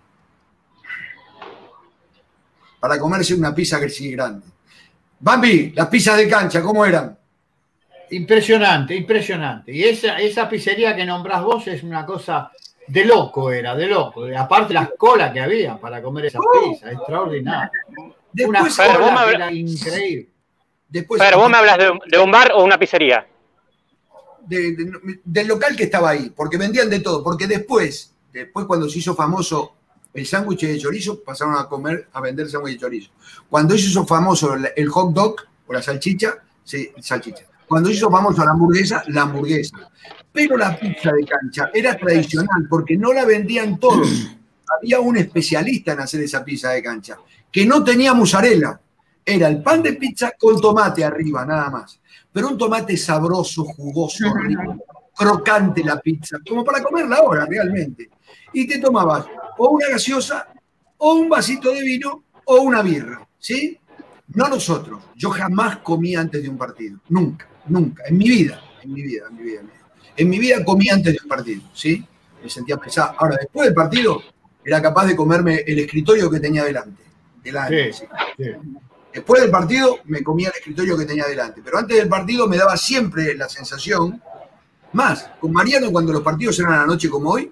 [SPEAKER 2] para comerse una pizza que sí grande. Bambi, las pizzas de cancha, ¿cómo eran?
[SPEAKER 5] Impresionante, impresionante. Y esa, esa pizzería que nombrás vos es una cosa de loco, era, de loco. Aparte las colas que había para comer esa pizza, extraordinario. Una
[SPEAKER 2] Después,
[SPEAKER 7] Pero vos me
[SPEAKER 5] cola que
[SPEAKER 7] habla-
[SPEAKER 5] era increíble.
[SPEAKER 2] después
[SPEAKER 7] Pero vos me hablas de, un- de un bar o una pizzería.
[SPEAKER 2] de- de- del local que estaba ahí, porque vendían de todo, porque después, después cuando se hizo famoso el sándwich de chorizo, pasaron a comer, a vender sándwich de chorizo. Cuando se hizo famoso el, el hot dog o la salchicha, sí, salchicha. Cuando se hizo famoso la hamburguesa, la hamburguesa. Pero la pizza de cancha era tradicional, porque no la vendían todos. Había un especialista en hacer esa pizza de cancha, que no tenía mozzarella. Era el pan de pizza con tomate arriba, nada más. Pero un tomate sabroso, jugoso, rico, crocante la pizza, como para comerla ahora realmente. Y te tomabas o una gaseosa, o un vasito de vino, o una birra, ¿sí? No nosotros. Yo jamás comí antes de un partido. Nunca, nunca. En mi vida, en mi vida, en mi vida. En mi vida, en mi vida comí antes de un partido, ¿sí? Me sentía pesado. Ahora, después del partido, era capaz de comerme el escritorio que tenía delante. delante
[SPEAKER 5] Sí,
[SPEAKER 2] ¿sí?
[SPEAKER 5] sí.
[SPEAKER 2] Después del partido me comía el escritorio que tenía delante, pero antes del partido me daba siempre la sensación, más, con Mariano cuando los partidos eran a la noche como hoy,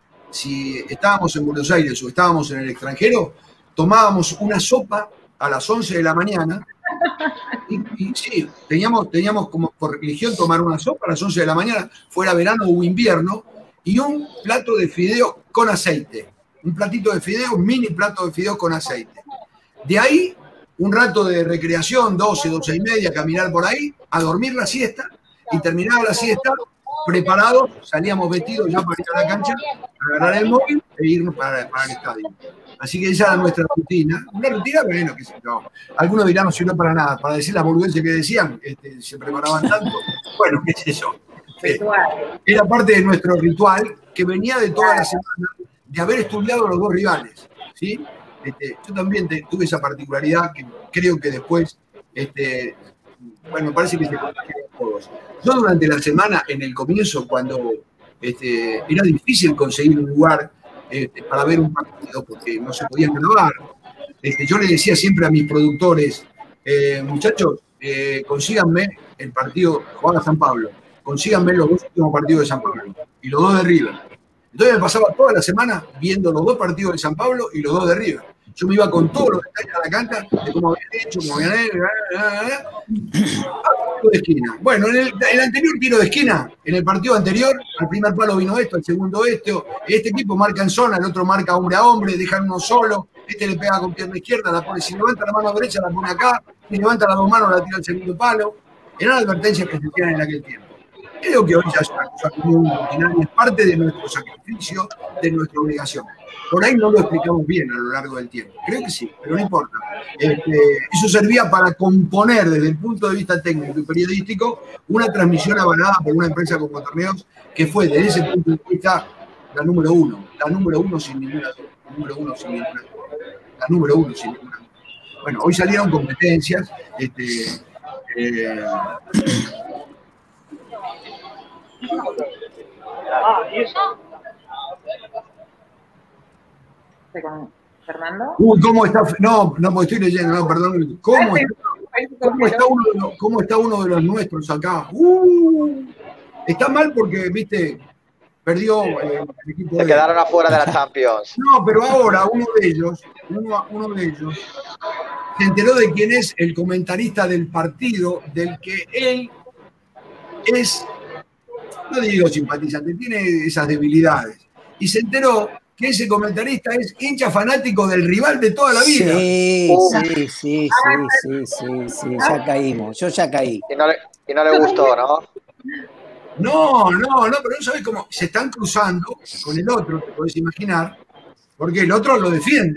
[SPEAKER 2] si estábamos en Buenos Aires o estábamos en el extranjero, tomábamos una sopa a las once de la mañana y, y sí, teníamos, teníamos como por religión tomar una sopa a las once de la mañana, fuera verano o invierno, y un plato de fideo con aceite, un platito de fideo, un mini plato de fideo con aceite. De ahí un rato de recreación, doce, doce y media, caminar por ahí, a dormir la siesta, y terminaba la siesta, preparados, salíamos vestidos ya para ir a la cancha, agarrar el móvil e irnos para, para el estadio. Así que esa era nuestra rutina. Una rutina, bueno, que sé yo. Algunos dirán, no sirvió para nada, para decir las burgueses que decían, este, se preparaban tanto. Bueno, qué sé yo. Eh, Era parte de nuestro ritual que venía de toda la semana de haber estudiado los dos rivales, ¿sí? Este, yo también te- tuve esa particularidad que creo que después, este, bueno, me parece que se contagiaron todos. Yo durante la semana, en el comienzo, cuando este, era difícil conseguir un lugar este, para ver un partido, porque no se podía grabar, este, yo le decía siempre a mis productores, eh, muchachos, eh, consíganme el partido, jugaba San Pablo, consíganme los dos últimos partidos de San Pablo y los dos de River. Entonces me pasaba toda la semana viendo los dos partidos de San Pablo y los dos de River. Yo me iba con todos los detalles a la cancha de cómo habían hecho, cómo habían hecho, tiro de esquina. Bueno, en el, el anterior tiro de esquina, en el partido anterior, al primer palo vino esto, al segundo esto, este equipo marca en zona, el otro marca hombre a hombre, dejan uno solo, este le pega con pierna izquierda, la pone, si levanta la mano derecha la pone acá, si levanta las dos manos la tira al segundo palo. Eran advertencias que se hacían en aquel tiempo. Creo que hoy ya es una cosa común, rutinaria, es parte de nuestro sacrificio, de nuestra obligación. Por ahí no lo explicamos bien a lo largo del tiempo. Creo que sí, pero no importa. Este, eso servía para componer desde el punto de vista técnico y periodístico una transmisión avalada por una empresa como Torneos, que fue desde ese punto de vista la número uno. La número uno sin ninguna duda. La número uno sin ninguna duda. La número uno sin ninguna duda. Bueno, hoy salieron competencias. Este, eh,
[SPEAKER 4] Con Fernando.
[SPEAKER 2] Uy, ¿cómo está? No, no, porque estoy leyendo, no, perdón. ¿Cómo está, cómo está, uno, de los, cómo está uno de los nuestros acá? Uh, está mal porque, viste, perdió eh, el equipo
[SPEAKER 6] Se
[SPEAKER 2] de...
[SPEAKER 6] quedaron afuera de la Champions.
[SPEAKER 2] No, pero ahora uno de ellos, uno, uno de ellos, se enteró de quién es el comentarista del partido, del que él es, no digo simpatizante, tiene esas debilidades. Y se enteró que ese comentarista es hincha fanático del rival de toda la vida.
[SPEAKER 3] Sí,
[SPEAKER 6] Uh.
[SPEAKER 3] sí, sí, sí, sí, sí, sí, ya caímos, yo ya caí.
[SPEAKER 6] Y no le, y no le gustó, ¿no?
[SPEAKER 2] No, no, no, pero no sabes cómo se están cruzando con el otro, te podés imaginar, porque el otro lo defiende.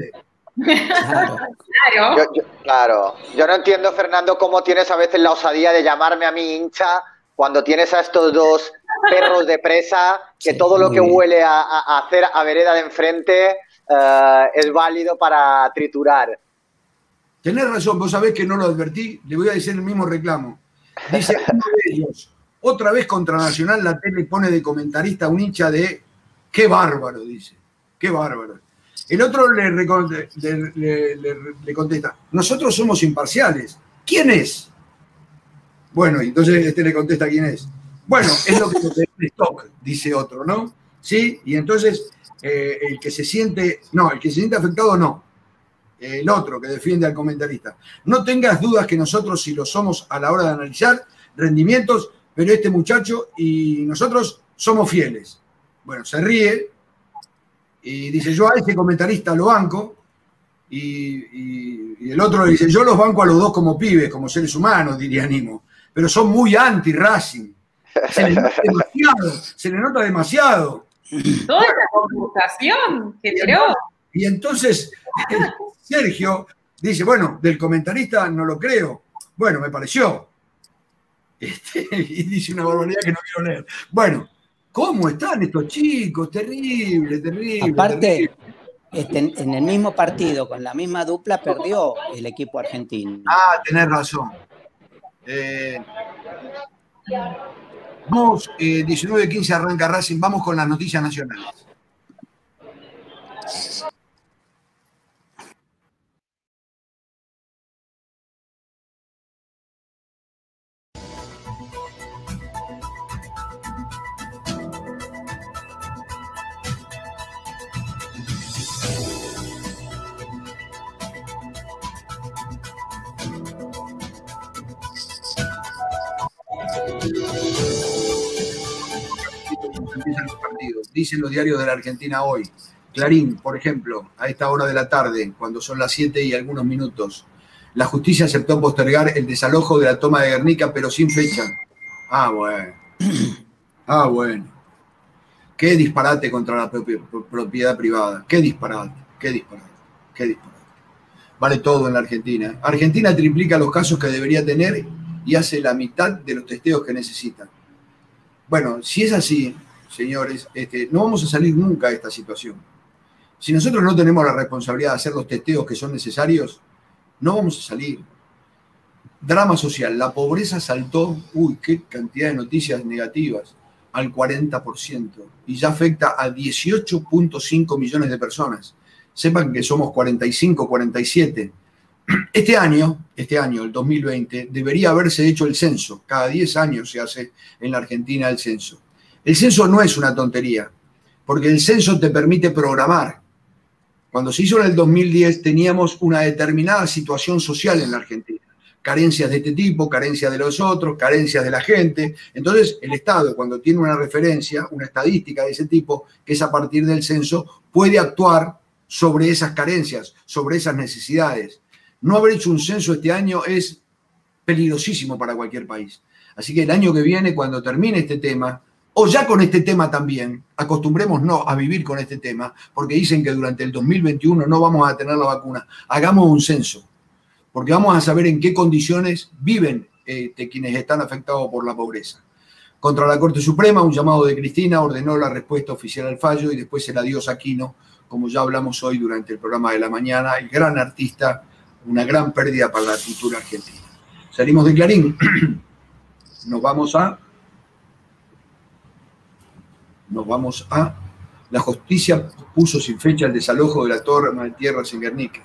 [SPEAKER 3] Claro.
[SPEAKER 4] Claro.
[SPEAKER 6] Yo, yo- claro, yo no entiendo, Fernando, cómo tienes a veces la osadía de llamarme a mi hincha cuando tienes a estos dos perros de presa, que
[SPEAKER 3] Sí,
[SPEAKER 6] todo lo
[SPEAKER 3] muy
[SPEAKER 6] que
[SPEAKER 3] bien.
[SPEAKER 6] huele a, a- a hacer a vereda de enfrente eh, es válido para triturar.
[SPEAKER 2] Tenés razón, vos sabés que no lo advertí, le voy a decir el mismo reclamo. Dice uno de ellos, otra vez contra Nacional la tele pone de comentarista a un hincha de qué bárbaro, dice, qué bárbaro. El otro le, recon- le- le- le- le contesta, nosotros somos imparciales. ¿Quién es? Bueno, y entonces este le contesta quién es. Bueno, es lo que nos da el stock, dice otro, ¿no? Sí, y entonces eh, el que se siente, no, el que se siente afectado no. El otro que defiende al comentarista. No tengas dudas que nosotros sí lo somos a la hora de analizar rendimientos, pero este muchacho y nosotros somos fieles. Bueno, se ríe y dice, yo a este comentarista lo banco, y, y- y el otro le dice, yo los banco a los dos como pibes, como seres humanos, diría Nimo, pero son muy anti-Racing. Se le nota demasiado, se le nota demasiado.
[SPEAKER 4] Toda esa conversación generó.
[SPEAKER 2] Y entonces Sergio dice, bueno, del comentarista no lo creo. Bueno, me pareció. Este, y dice una barbaridad que no quiero leer. Bueno, ¿cómo están estos chicos? Terrible, terrible.
[SPEAKER 3] Aparte,
[SPEAKER 2] terrible.
[SPEAKER 3] este, en en el mismo partido, con la misma dupla, perdió el equipo argentino.
[SPEAKER 2] Ah, tenés razón. Eh, vamos, eh, diecinueve quince arranca Racing, vamos con las noticias nacionales. Empiezan los partidos. Dicen los diarios de la Argentina hoy. Clarín, por ejemplo, a esta hora de la tarde, cuando son las siete y algunos minutos, la justicia aceptó postergar el desalojo de la toma de Guernica, pero sin fecha. Ah, bueno. Ah, bueno. Qué disparate contra la propi- propiedad privada. Qué disparate, qué disparate, qué disparate. Vale todo en la Argentina. Argentina triplica los casos que debería tener y hace la mitad de los testeos que necesita. Bueno, si es así, señores, este, no vamos a salir nunca de esta situación. Si nosotros no tenemos la responsabilidad de hacer los testeos que son necesarios, no vamos a salir. Drama social, la pobreza saltó, uy, qué cantidad de noticias negativas, al cuarenta por ciento y ya afecta a dieciocho punto cinco millones de personas. Sepan que somos cuarenta y cinco, cuarenta y siete. Este año, este año, el dos mil veinte, debería haberse hecho el censo. Cada diez años se hace en la Argentina el censo. El censo no es una tontería, porque el censo te permite programar. Cuando se hizo en el dos mil diez teníamos una determinada situación social en la Argentina. Carencias de este tipo, carencias de los otros, carencias de la gente. Entonces, el Estado, cuando tiene una referencia, una estadística de ese tipo, que es a partir del censo, puede actuar sobre esas carencias, sobre esas necesidades. No haber hecho un censo este año es peligrosísimo para cualquier país. Así que el año que viene, cuando termine este tema, o ya con este tema también, acostumbrémonos a vivir con este tema, porque dicen que durante el dos mil veintiuno no vamos a tener la vacuna. Hagamos un censo, porque vamos a saber en qué condiciones viven eh, quienes están afectados por la pobreza. Contra la Corte Suprema, un llamado de Cristina ordenó la respuesta oficial al fallo y después el adiós a Aquino, como ya hablamos hoy durante el programa de la mañana, el gran artista, una gran pérdida para la cultura argentina. Salimos de Clarín, nos vamos a... Nos vamos a... La justicia puso sin fecha el desalojo de la toma de tierras en Guernica.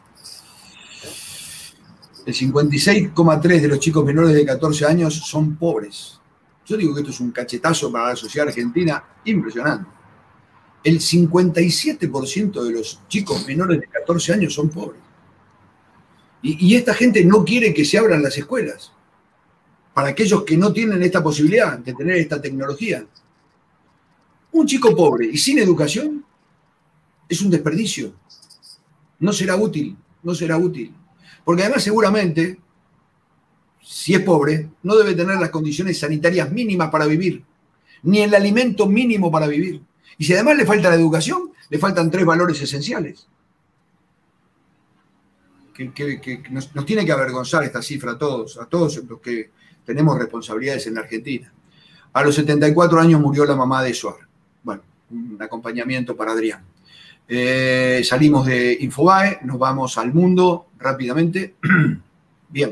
[SPEAKER 2] El cincuenta y seis coma tres de los chicos menores de catorce años son pobres. Yo digo que esto es un cachetazo para la sociedad argentina impresionante. El cincuenta y siete por ciento de los chicos menores de catorce años son pobres. Y, y esta gente no quiere que se abran las escuelas para aquellos que no tienen esta posibilidad de tener esta tecnología. Un chico pobre y sin educación es un desperdicio. No será útil, no será útil. Porque además seguramente, si es pobre, no debe tener las condiciones sanitarias mínimas para vivir, ni el alimento mínimo para vivir. Y si además le falta la educación, le faltan tres valores esenciales. que, que, que nos, nos tiene que avergonzar esta cifra a todos, a todos los que tenemos responsabilidades en la Argentina. A los setenta y cuatro años murió la mamá de Suar. Bueno, un acompañamiento para Adrián. Eh, salimos de Infobae, nos vamos al mundo rápidamente. Bien.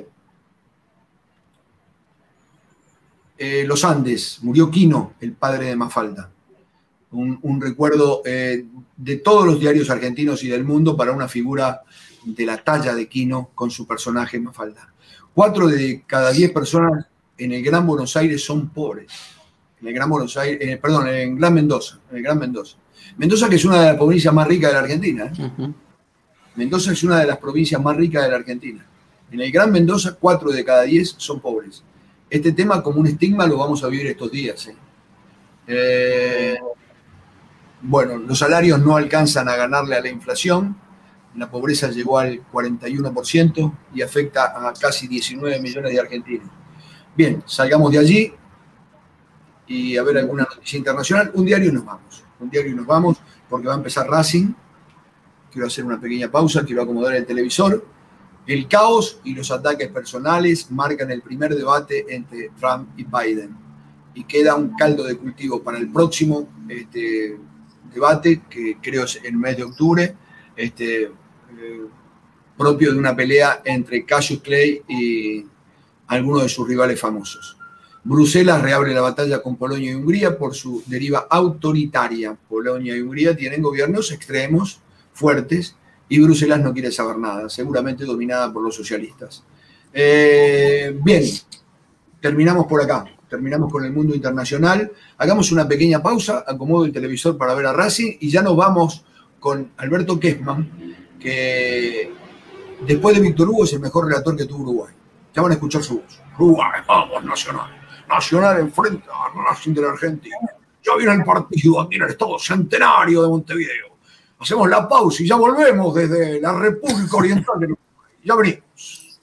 [SPEAKER 2] Eh, los Andes, murió Quino, el padre de Mafalda. Un, un recuerdo eh, de todos los diarios argentinos y del mundo para una figura de la talla de Quino con su personaje Mafalda. Cuatro de cada diez personas en el Gran Buenos Aires son pobres. En el Gran Buenos Aires, eh, perdón, en Gran Mendoza, en el Gran Mendoza. Mendoza, que es una de las provincias más ricas de la Argentina. ¿eh? Uh-huh. Mendoza es una de las provincias más ricas de la Argentina. En el Gran Mendoza, cuatro de cada diez son pobres. Este tema, como un estigma, lo vamos a vivir estos días. ¿eh? Eh, bueno, los salarios no alcanzan a ganarle a la inflación. La pobreza llegó al cuarenta y uno por ciento y afecta a casi diecinueve millones de argentinos. Bien, salgamos de allí y a ver alguna noticia internacional. Un diario y nos vamos. Un diario y nos vamos porque va a empezar Racing. Quiero hacer una pequeña pausa, quiero acomodar el televisor. El caos y los ataques personales marcan el primer debate entre Trump y Biden. Y queda un caldo de cultivo para el próximo este, debate, que creo es el mes de octubre, este, eh, propio de una pelea entre Cassius Clay y algunos de sus rivales famosos. Bruselas reabre la batalla con Polonia y Hungría por su deriva autoritaria. Polonia y Hungría tienen gobiernos extremos, fuertes, y Bruselas no quiere saber nada, seguramente dominada por los socialistas. Eh, bien, terminamos por acá, terminamos con el mundo internacional. Hagamos una pequeña pausa, acomodo el televisor para ver a Racing y ya nos vamos con Alberto Kessman, que después de Víctor Hugo es el mejor relator que tuvo Uruguay. Ya van a escuchar su voz. Uruguay, vamos, Nacional. Nacional enfrenta a Racing de la Argentina. Ya viene el partido aquí en el Estado Centenario de Montevideo. Hacemos la pausa y ya volvemos desde la República Oriental de Uruguay. Ya venimos.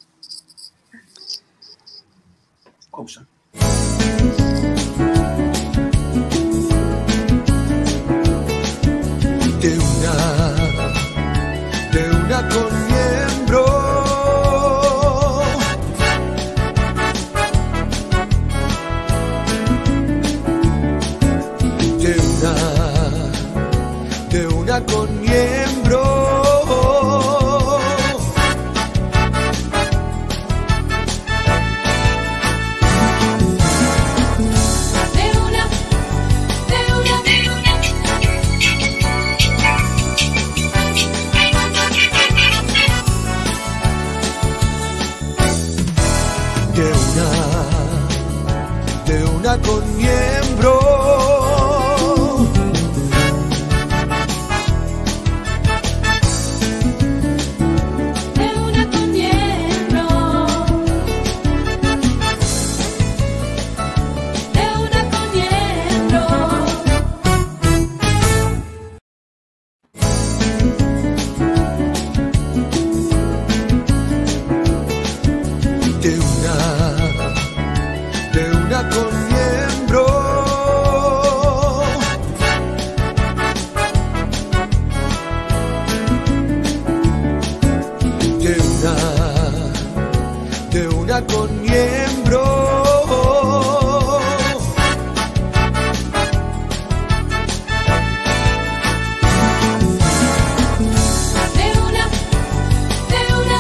[SPEAKER 2] Pausa.
[SPEAKER 1] De una, de una con miembro. De una, de una con miembro. Con miembro. De una con miembro. De una con miembro. De una, de una con con miembro. De una, de una.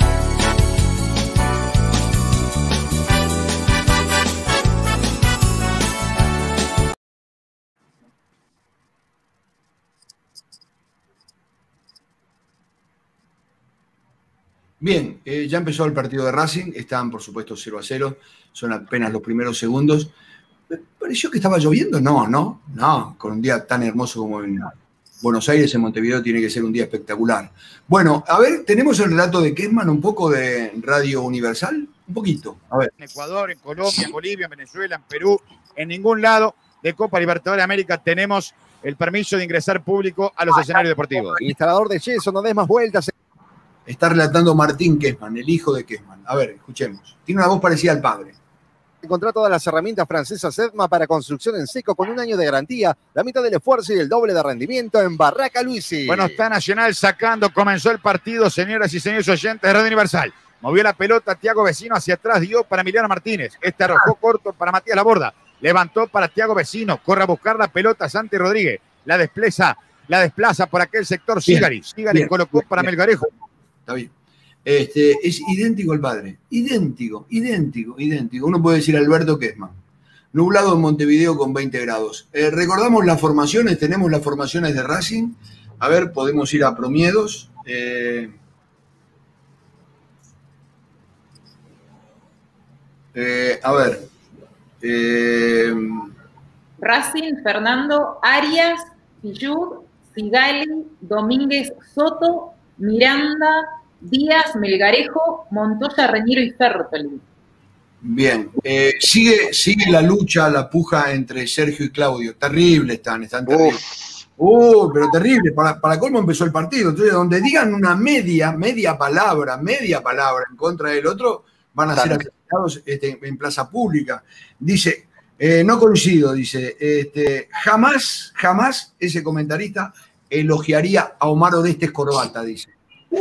[SPEAKER 2] Bien, eh, ya empezó el partido de Racing, están por supuesto cero a cero, son apenas los primeros segundos. ¿Me pareció que estaba lloviendo? No, no, no, con un día tan hermoso como en Buenos Aires, en Montevideo, tiene que ser un día espectacular. Bueno, a ver, tenemos el relato de Kessman, un poco de Radio Universal, un poquito, a ver.
[SPEAKER 9] En Ecuador, en Colombia, en Bolivia, en Venezuela, en Perú, en ningún lado de Copa Libertadores de América tenemos el permiso de ingresar público a los escenarios deportivos.
[SPEAKER 10] El instalador de yeso, no des más vueltas.
[SPEAKER 2] Está relatando Martín Kessman, el hijo de Kessman. A ver, escuchemos. Tiene una voz parecida al padre.
[SPEAKER 10] Encontrar todas las herramientas francesas Edma para construcción en seco con un año de garantía, la mitad del esfuerzo y el doble de rendimiento en Barraca Luisi.
[SPEAKER 9] Bueno, está Nacional sacando, comenzó el partido, señoras y señores oyentes de Radio Universal. Movió la pelota Thiago Vecino hacia atrás, dio para Emiliano Martínez. Este arrojó corto para Matías Laborda. Levantó para Thiago Vecino, corre a buscar la pelota Santi Rodríguez. La desplaza, la desplaza por aquel sector Sigari. Sigari colocó para bien. Melgarejo.
[SPEAKER 2] Está bien. Este, es idéntico al padre, idéntico, idéntico, idéntico. Uno puede decir Alberto Kessman. Nublado en Montevideo con veinte grados. Eh, recordamos las formaciones, tenemos las formaciones de Racing. A ver, podemos ir a Promiedos. Eh, eh, a ver. Eh,
[SPEAKER 4] Racing, Fernando, Arias, Pillud, Sigali, Domínguez, Soto, Miranda, Díaz, Melgarejo, Montoya, Reñero y Fertoli.
[SPEAKER 2] Bien, eh, sigue, sigue la lucha, la puja entre Sergio y Claudio. Terrible están, están terribles. Uh, pero terrible. Para, para colmo empezó el partido. Entonces, donde digan una media, media palabra, media palabra en contra del otro, van a ser asesinados este, en plaza pública. Dice, eh, no coincido, dice, este, jamás, jamás ese comentarista elogiaría a Omar Orestes Corbata, dice.
[SPEAKER 6] Uh,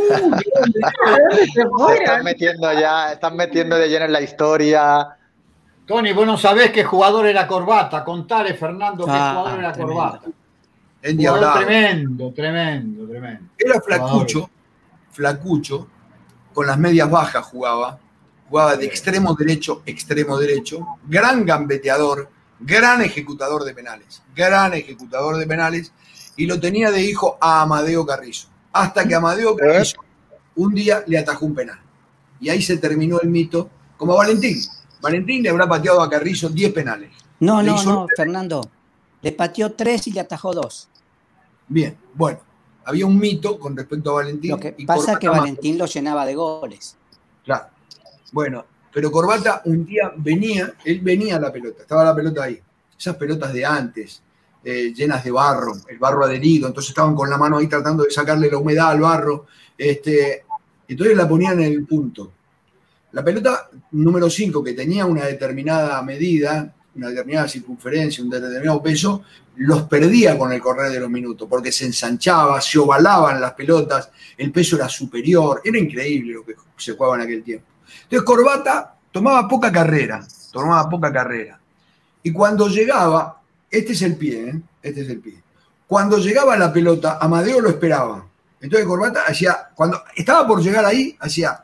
[SPEAKER 6] se están metiendo ya, están metiendo de lleno en la historia.
[SPEAKER 5] Tony, vos no sabés qué jugador era Corbata. Contale, Fernando, qué
[SPEAKER 3] Ah,
[SPEAKER 5] jugador era
[SPEAKER 3] tremendo.
[SPEAKER 5] Corbata.
[SPEAKER 2] Endiablado.
[SPEAKER 5] Tremendo, tremendo, tremendo.
[SPEAKER 2] Era flacucho, flacucho, con las medias bajas jugaba, jugaba de extremo derecho, extremo derecho, gran gambeteador, gran ejecutador de penales, gran ejecutador de penales, y lo tenía de hijo a Amadeo Carrizo. Hasta que Amadeo Carrizo un día le atajó un penal. Y ahí se terminó el mito, como a Valentín. Valentín le habrá pateado a Carrizo diez penales.
[SPEAKER 3] No,
[SPEAKER 2] Le
[SPEAKER 3] no,
[SPEAKER 2] hizo-
[SPEAKER 3] no, Fernando. Le pateó tres y le atajó dos.
[SPEAKER 2] Bien, bueno, había un mito con respecto a Valentín.
[SPEAKER 3] Lo que
[SPEAKER 2] y
[SPEAKER 3] pasa es que
[SPEAKER 2] Corbata-
[SPEAKER 3] Valentín lo llenaba de goles.
[SPEAKER 2] Claro. Bueno, pero Corbata un día venía, él venía a la pelota, estaba la pelota ahí. Esas pelotas de antes, eh, llenas de barro, el barro adherido, entonces estaban con la mano ahí tratando de sacarle la humedad al barro. Este, entonces la ponían en el punto. La pelota número cinco, que tenía una determinada medida, una determinada circunferencia, un determinado peso, los perdía con el correr de los minutos, porque se ensanchaba, se ovalaban las pelotas, el peso era superior, era increíble lo que se jugaba en aquel tiempo. Entonces Corbata tomaba poca carrera, tomaba poca carrera. Y cuando llegaba, este es el pie, ¿eh? Este es el pie. Cuando llegaba la pelota, Amadeo lo esperaba. Entonces Corbata hacía, cuando estaba por llegar ahí, hacía...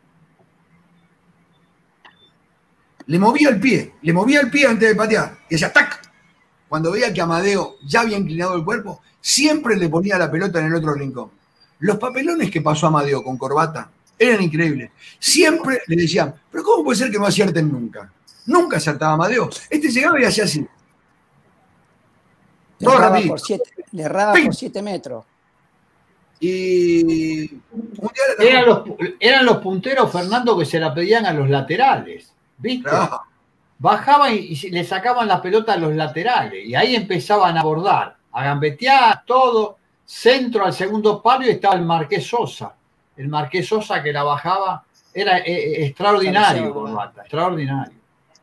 [SPEAKER 2] Le movía el pie, le movía el pie antes de patear. Y hacía ¡tac! Cuando veía que Amadeo ya había inclinado el cuerpo, siempre le ponía la pelota en el otro rincón. Los papelones que pasó Amadeo con Corbata eran increíbles. Siempre le decían, pero ¿cómo puede ser que no acierten nunca? Nunca acertaba Amadeo. Este llegaba y hacía así.
[SPEAKER 3] Le
[SPEAKER 2] Todo
[SPEAKER 3] erraba,
[SPEAKER 2] rapidito.
[SPEAKER 3] por siete, le erraba
[SPEAKER 2] ¡Ping!
[SPEAKER 3] por siete metros.
[SPEAKER 2] Y un día le
[SPEAKER 5] Eran los, eran los punteros, Fernando, que se la pedían a los laterales. ¿Viste?
[SPEAKER 2] Ah,
[SPEAKER 5] Bajaban y, y le sacaban la pelota a los laterales. Y ahí empezaban a abordar, a gambetear, todo. Centro al segundo palo y estaba el Marqués Sosa. El Marqués Sosa que la bajaba. Era eh, eh, extraordinario, Corbata, extraordinario.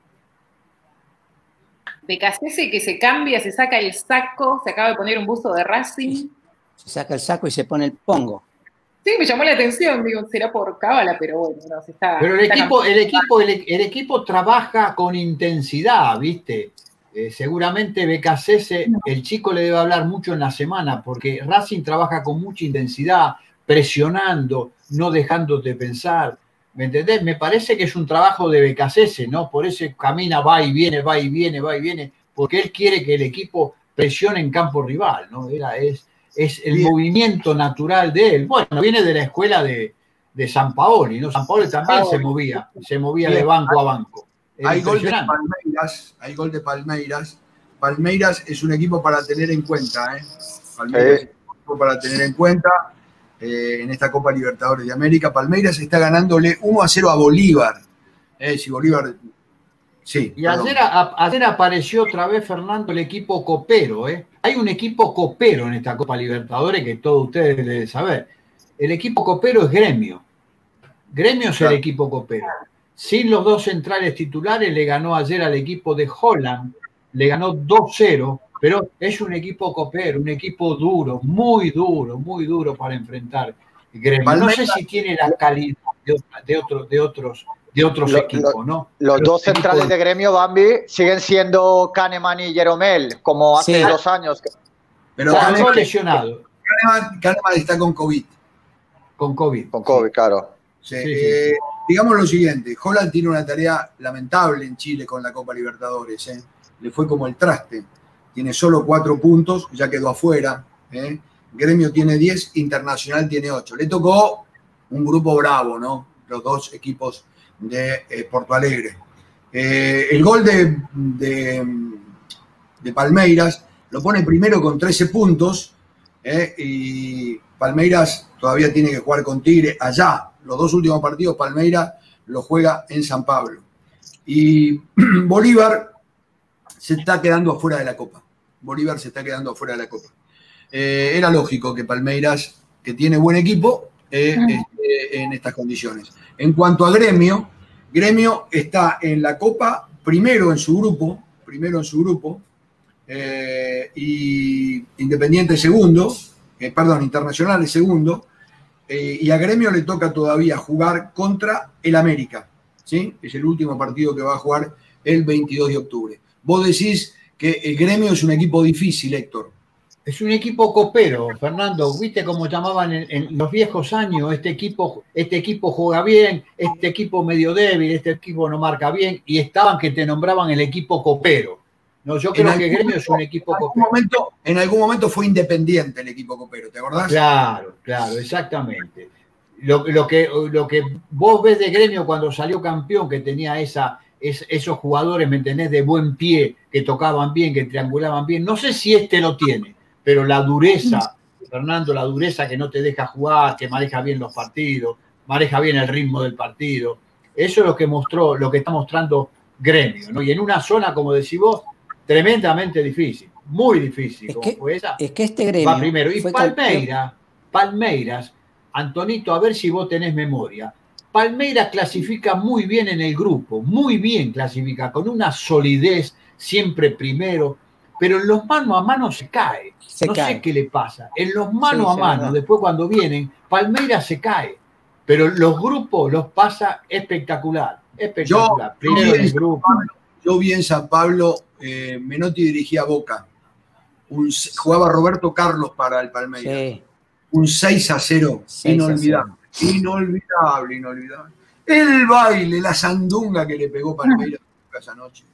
[SPEAKER 4] De Cassese que se cambia, se saca el saco, se acaba de poner un buzo de Racing.
[SPEAKER 3] Se saca el saco y se pone el pongo.
[SPEAKER 4] Sí, me llamó la atención, digo, será por cábala, pero bueno, no, se está.
[SPEAKER 5] Pero el
[SPEAKER 4] está
[SPEAKER 5] equipo,
[SPEAKER 4] cambiando.
[SPEAKER 5] el equipo, el, el equipo trabaja con intensidad, ¿viste? Eh, seguramente Becasese, el chico le debe hablar mucho en la semana, porque Racing trabaja con mucha intensidad, presionando, no dejándote pensar. ¿Me entendés? Me parece que es un trabajo de Becasese, ¿no? Por eso camina, va y viene, va y viene, va y viene, porque él quiere que el equipo presione en campo rival, ¿no? Era, es, es el
[SPEAKER 2] Bien.
[SPEAKER 5] movimiento natural de él. Bueno, viene de la escuela de, de San Paoli, ¿no? San Paoli también
[SPEAKER 2] Paoli.
[SPEAKER 5] se movía, se movía
[SPEAKER 2] Bien.
[SPEAKER 5] de banco a banco. Era
[SPEAKER 2] hay gol de
[SPEAKER 5] impresionante.
[SPEAKER 2] Palmeiras, hay gol de Palmeiras. Palmeiras es un equipo para tener en cuenta, ¿eh? Palmeiras
[SPEAKER 6] Sí.
[SPEAKER 2] es un equipo para tener en cuenta eh, en esta Copa Libertadores de América. Palmeiras está ganándole uno a cero a Bolívar. Eh, si Bolívar. Sí.
[SPEAKER 5] Y
[SPEAKER 2] perdón.
[SPEAKER 5] ayer, a- ayer apareció otra vez, Fernando, el equipo copero, ¿eh? Hay un equipo copero en esta Copa Libertadores que todos ustedes deben saber. El equipo copero es Gremio. Gremio es
[SPEAKER 2] Claro.
[SPEAKER 5] el equipo copero. sin los dos centrales titulares, le ganó ayer al equipo de Holland, le ganó dos cero, pero es un equipo copero, un equipo duro, muy duro, muy duro para enfrentar Gremio.
[SPEAKER 2] Palmeiras,
[SPEAKER 5] no sé si tiene la calidad de, de, otro, de otros, de otros
[SPEAKER 6] lo,
[SPEAKER 5] equipos,
[SPEAKER 6] lo,
[SPEAKER 5] ¿no?
[SPEAKER 6] Los
[SPEAKER 5] pero
[SPEAKER 6] dos centrales de Gremio, Bambi, siguen siendo Kahneman y Jeromel, como hace
[SPEAKER 3] Sí.
[SPEAKER 6] dos años.
[SPEAKER 2] pero
[SPEAKER 5] Está
[SPEAKER 2] Kahneman,
[SPEAKER 5] lesionado
[SPEAKER 2] Kahneman- Kahneman está con COVID.
[SPEAKER 5] con COVID.
[SPEAKER 6] Con COVID, claro.
[SPEAKER 2] Sí,
[SPEAKER 5] Sí, sí,
[SPEAKER 2] eh,
[SPEAKER 5] sí.
[SPEAKER 2] digamos lo siguiente, Holland tiene una tarea lamentable en Chile con la Copa Libertadores. ¿eh? Le fue como el traste. Tiene solo cuatro puntos, ya quedó afuera. ¿eh? Gremio tiene diez, Internacional tiene ocho. Le tocó un grupo bravo, ¿no? Los dos equipos de eh, Porto Alegre. Eh, el gol de, de, de Palmeiras lo pone primero con trece puntos ¿eh? y Palmeiras todavía tiene que jugar con Tigre allá. Los dos últimos partidos Palmeiras lo juega en San Pablo. Y Bolívar se está quedando afuera de la Copa. Bolívar se está quedando afuera de la Copa. Eh, era lógico que Palmeiras, que tiene buen equipo, eh, esté en estas condiciones. En cuanto a Gremio, Gremio está en la Copa primero en su grupo, primero en su grupo, eh, y Independiente segundo, eh, perdón, Internacional es segundo, eh, y a Gremio le toca todavía jugar contra el América, ¿sí? Es el último partido que va a jugar el veintidós de octubre. Vos decís que el Gremio es un equipo difícil, Héctor.
[SPEAKER 5] Es un equipo copero, Fernando. ¿Viste cómo llamaban en, en los viejos años? Este equipo, este equipo juega bien, este equipo medio débil, este equipo no marca bien, y estaban que te nombraban el equipo copero. No, yo creo que Gremio es un equipo
[SPEAKER 2] en algún
[SPEAKER 5] copero.
[SPEAKER 2] momento, en algún momento fue Independiente el equipo copero, ¿te acordás?
[SPEAKER 5] Claro, claro, exactamente. Lo, lo, que, lo que vos ves de Gremio cuando salió campeón, que tenía esa, es, esos jugadores, ¿me entendés?, de buen pie, que tocaban bien, que triangulaban bien. No sé si este lo tiene, pero la dureza, Fernando, la dureza que no te deja jugar, que maneja bien los partidos, maneja bien el ritmo del partido. Eso es lo que mostró, lo que está mostrando Gremio, ¿no? Y en una zona, como decís vos, tremendamente difícil, muy difícil.
[SPEAKER 3] Es
[SPEAKER 5] como
[SPEAKER 3] que,
[SPEAKER 5] fue esa.
[SPEAKER 3] es que este Gremio
[SPEAKER 5] Va primero. Y
[SPEAKER 3] fue
[SPEAKER 5] Palmeiras, Palmeiras, Antonito, a ver si vos tenés memoria. Palmeiras clasifica muy bien en el grupo, muy bien clasifica, con una solidez, siempre primero, pero en los mano a mano se cae.
[SPEAKER 3] Se
[SPEAKER 5] no
[SPEAKER 3] cae.
[SPEAKER 5] sé qué le pasa. En los mano
[SPEAKER 3] Sí,
[SPEAKER 5] a
[SPEAKER 3] sí,
[SPEAKER 5] mano,
[SPEAKER 3] verdad.
[SPEAKER 5] después cuando vienen, Palmeiras se cae. Pero los grupos los pasa espectacular. Espectacular.
[SPEAKER 2] Yo,
[SPEAKER 5] Primero
[SPEAKER 2] yo,
[SPEAKER 5] en
[SPEAKER 2] vi en
[SPEAKER 5] el
[SPEAKER 2] San
[SPEAKER 5] grupo.
[SPEAKER 2] Pablo, yo vi en San Pablo, eh, Menotti dirigía a Boca. Un- jugaba Roberto Carlos para el Palmeiras.
[SPEAKER 3] Sí,
[SPEAKER 2] Un seis a cero,
[SPEAKER 3] seis a
[SPEAKER 2] inolvidable. Inolvidable, inolvidable. El baile, la sandunga que le pegó Palmeiras esa noche.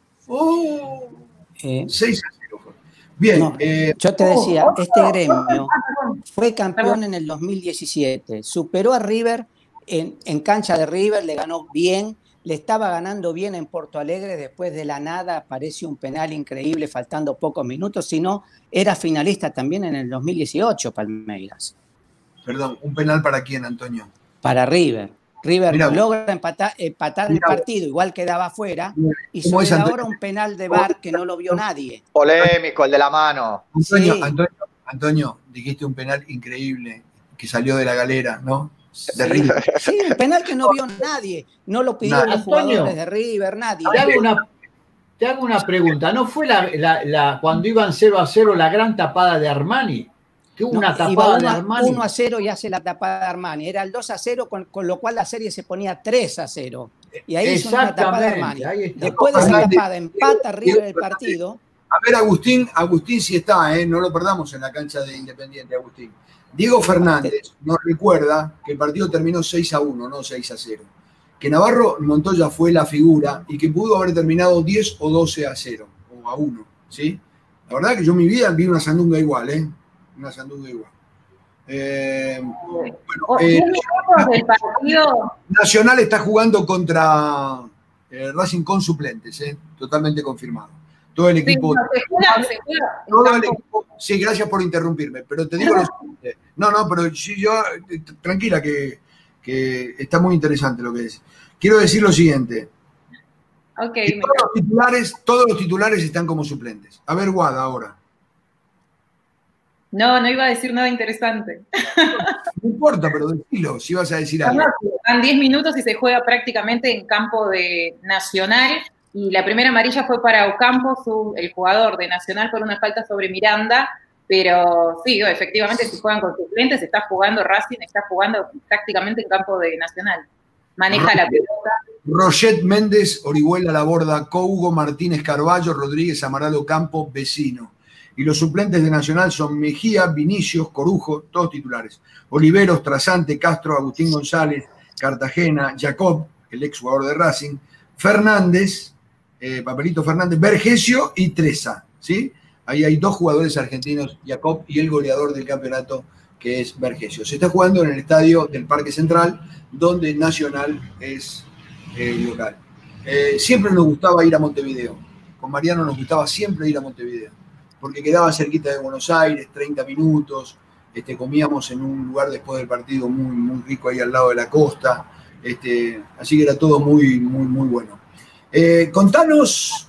[SPEAKER 2] ¡Oh!
[SPEAKER 3] eh,
[SPEAKER 2] seis a cero fue. Bien,
[SPEAKER 3] no,
[SPEAKER 2] eh,
[SPEAKER 3] yo te decía,
[SPEAKER 4] Oh,
[SPEAKER 3] este
[SPEAKER 4] otro-
[SPEAKER 3] Gremio
[SPEAKER 4] ah, perdón.
[SPEAKER 3] fue campeón
[SPEAKER 4] Perdón.
[SPEAKER 3] en el dos mil diecisiete, superó a River en, en cancha de River, le ganó bien, le estaba ganando bien en Porto Alegre, después de la nada apareció un penal increíble faltando pocos minutos, si no, era finalista también en el dos mil dieciocho Palmeiras,
[SPEAKER 2] perdón, ¿un penal para quién, Antonio?
[SPEAKER 3] para River. River
[SPEAKER 2] Mirá vos.
[SPEAKER 3] logra empatar, empatar el
[SPEAKER 2] Mirá vos.
[SPEAKER 3] partido, igual quedaba afuera, y
[SPEAKER 2] ¿Cómo es,
[SPEAKER 3] sobre la
[SPEAKER 2] Antonio?
[SPEAKER 3] hora un penal de V A R que no lo vio nadie.
[SPEAKER 6] Polémico, el de la mano.
[SPEAKER 2] Antonio,
[SPEAKER 3] Sí.
[SPEAKER 2] Antonio, Antonio, dijiste un penal increíble que salió de la galera, ¿no? De
[SPEAKER 3] Sí,
[SPEAKER 2] River.
[SPEAKER 3] sí, un penal que no vio nadie, no lo pidieron
[SPEAKER 2] Nah.
[SPEAKER 3] los jugadores
[SPEAKER 5] Antonio,
[SPEAKER 3] de River, nadie.
[SPEAKER 5] Te hago una, te hago una pregunta. ¿No fue la, la- la- cuando iban cero a cero la gran tapada de Armani? Que hubo
[SPEAKER 3] No,
[SPEAKER 5] una
[SPEAKER 3] iba
[SPEAKER 5] tapada de
[SPEAKER 3] uno a-
[SPEAKER 5] Armani.
[SPEAKER 3] uno a cero y hace la tapada de Armani. Era el dos a cero, con, con lo cual la serie se ponía tres a cero. Y ahí hizo una tapada de
[SPEAKER 5] Exactamente,
[SPEAKER 3] Armani.
[SPEAKER 5] ahí está.
[SPEAKER 3] Después de esa
[SPEAKER 2] Fernández,
[SPEAKER 3] tapada, empata River el
[SPEAKER 2] Fernández.
[SPEAKER 3] partido.
[SPEAKER 2] A ver, Agustín, Agustín sí está, ¿eh? No lo perdamos en la cancha de Independiente, Agustín. Diego Fernández nos recuerda que el partido terminó seis a uno, no seis a cero. Que Navarro Montoya fue la figura y que pudo haber terminado diez o doce a cero, o a uno, ¿sí? La verdad que yo en mi vida vi una sandunga igual, ¿eh? Una sandunga igual. Eh, bueno,
[SPEAKER 4] Oh,
[SPEAKER 2] eh,
[SPEAKER 4] diez minutos del partido.
[SPEAKER 2] Nacional está jugando contra eh, Racing con suplentes, ¿eh? Totalmente confirmado. Todo el
[SPEAKER 4] Sí,
[SPEAKER 2] equipo.
[SPEAKER 4] no, se juega, se juega en
[SPEAKER 2] todo el
[SPEAKER 4] campo.
[SPEAKER 2] equipo- sí, gracias por interrumpirme, pero te digo lo siguiente. No, no, pero sí, yo, eh, tranquila, que, que está muy interesante lo que es. Quiero decir lo siguiente.
[SPEAKER 4] Ok,
[SPEAKER 2] que
[SPEAKER 4] me
[SPEAKER 2] todos, los
[SPEAKER 4] encanta.
[SPEAKER 2] titulares, todos los titulares están como suplentes. A ver, Guada, ahora.
[SPEAKER 4] No, no iba a decir nada interesante.
[SPEAKER 2] No importa, pero decilo, si vas a decir algo.
[SPEAKER 4] Dan diez minutos y se juega prácticamente en campo de Nacional. Y la primera amarilla fue para Ocampo, su, el jugador de Nacional, por una falta sobre Miranda. Pero sí, efectivamente, si juegan con suplentes, está jugando Racing, está jugando prácticamente en campo de Nacional. Maneja la pelota.
[SPEAKER 2] Roget Méndez, Orihuela Laborda, Cougo, Martínez Carballo, Rodríguez Amaral Ocampo, Vecino. Y los suplentes de Nacional son Mejía, Vinicius, Corujo, todos titulares. Oliveros, Trasante, Castro, Agustín González, Cartagena, Jacob, el ex jugador de Racing, Fernández, eh, Papelito Fernández, Vergesio y Treza, ¿sí? Ahí hay dos jugadores argentinos, Jacob y el goleador del campeonato, que es Vergesio. Se está jugando en el estadio del Parque Central, donde Nacional es el eh, local. Eh, siempre nos gustaba ir a Montevideo. Con Mariano nos gustaba siempre ir a Montevideo, porque quedaba cerquita de Buenos Aires, treinta minutos, este, comíamos en un lugar después del partido muy, muy rico ahí al lado de la costa, este, así que era todo muy, muy, muy bueno. Eh, contanos,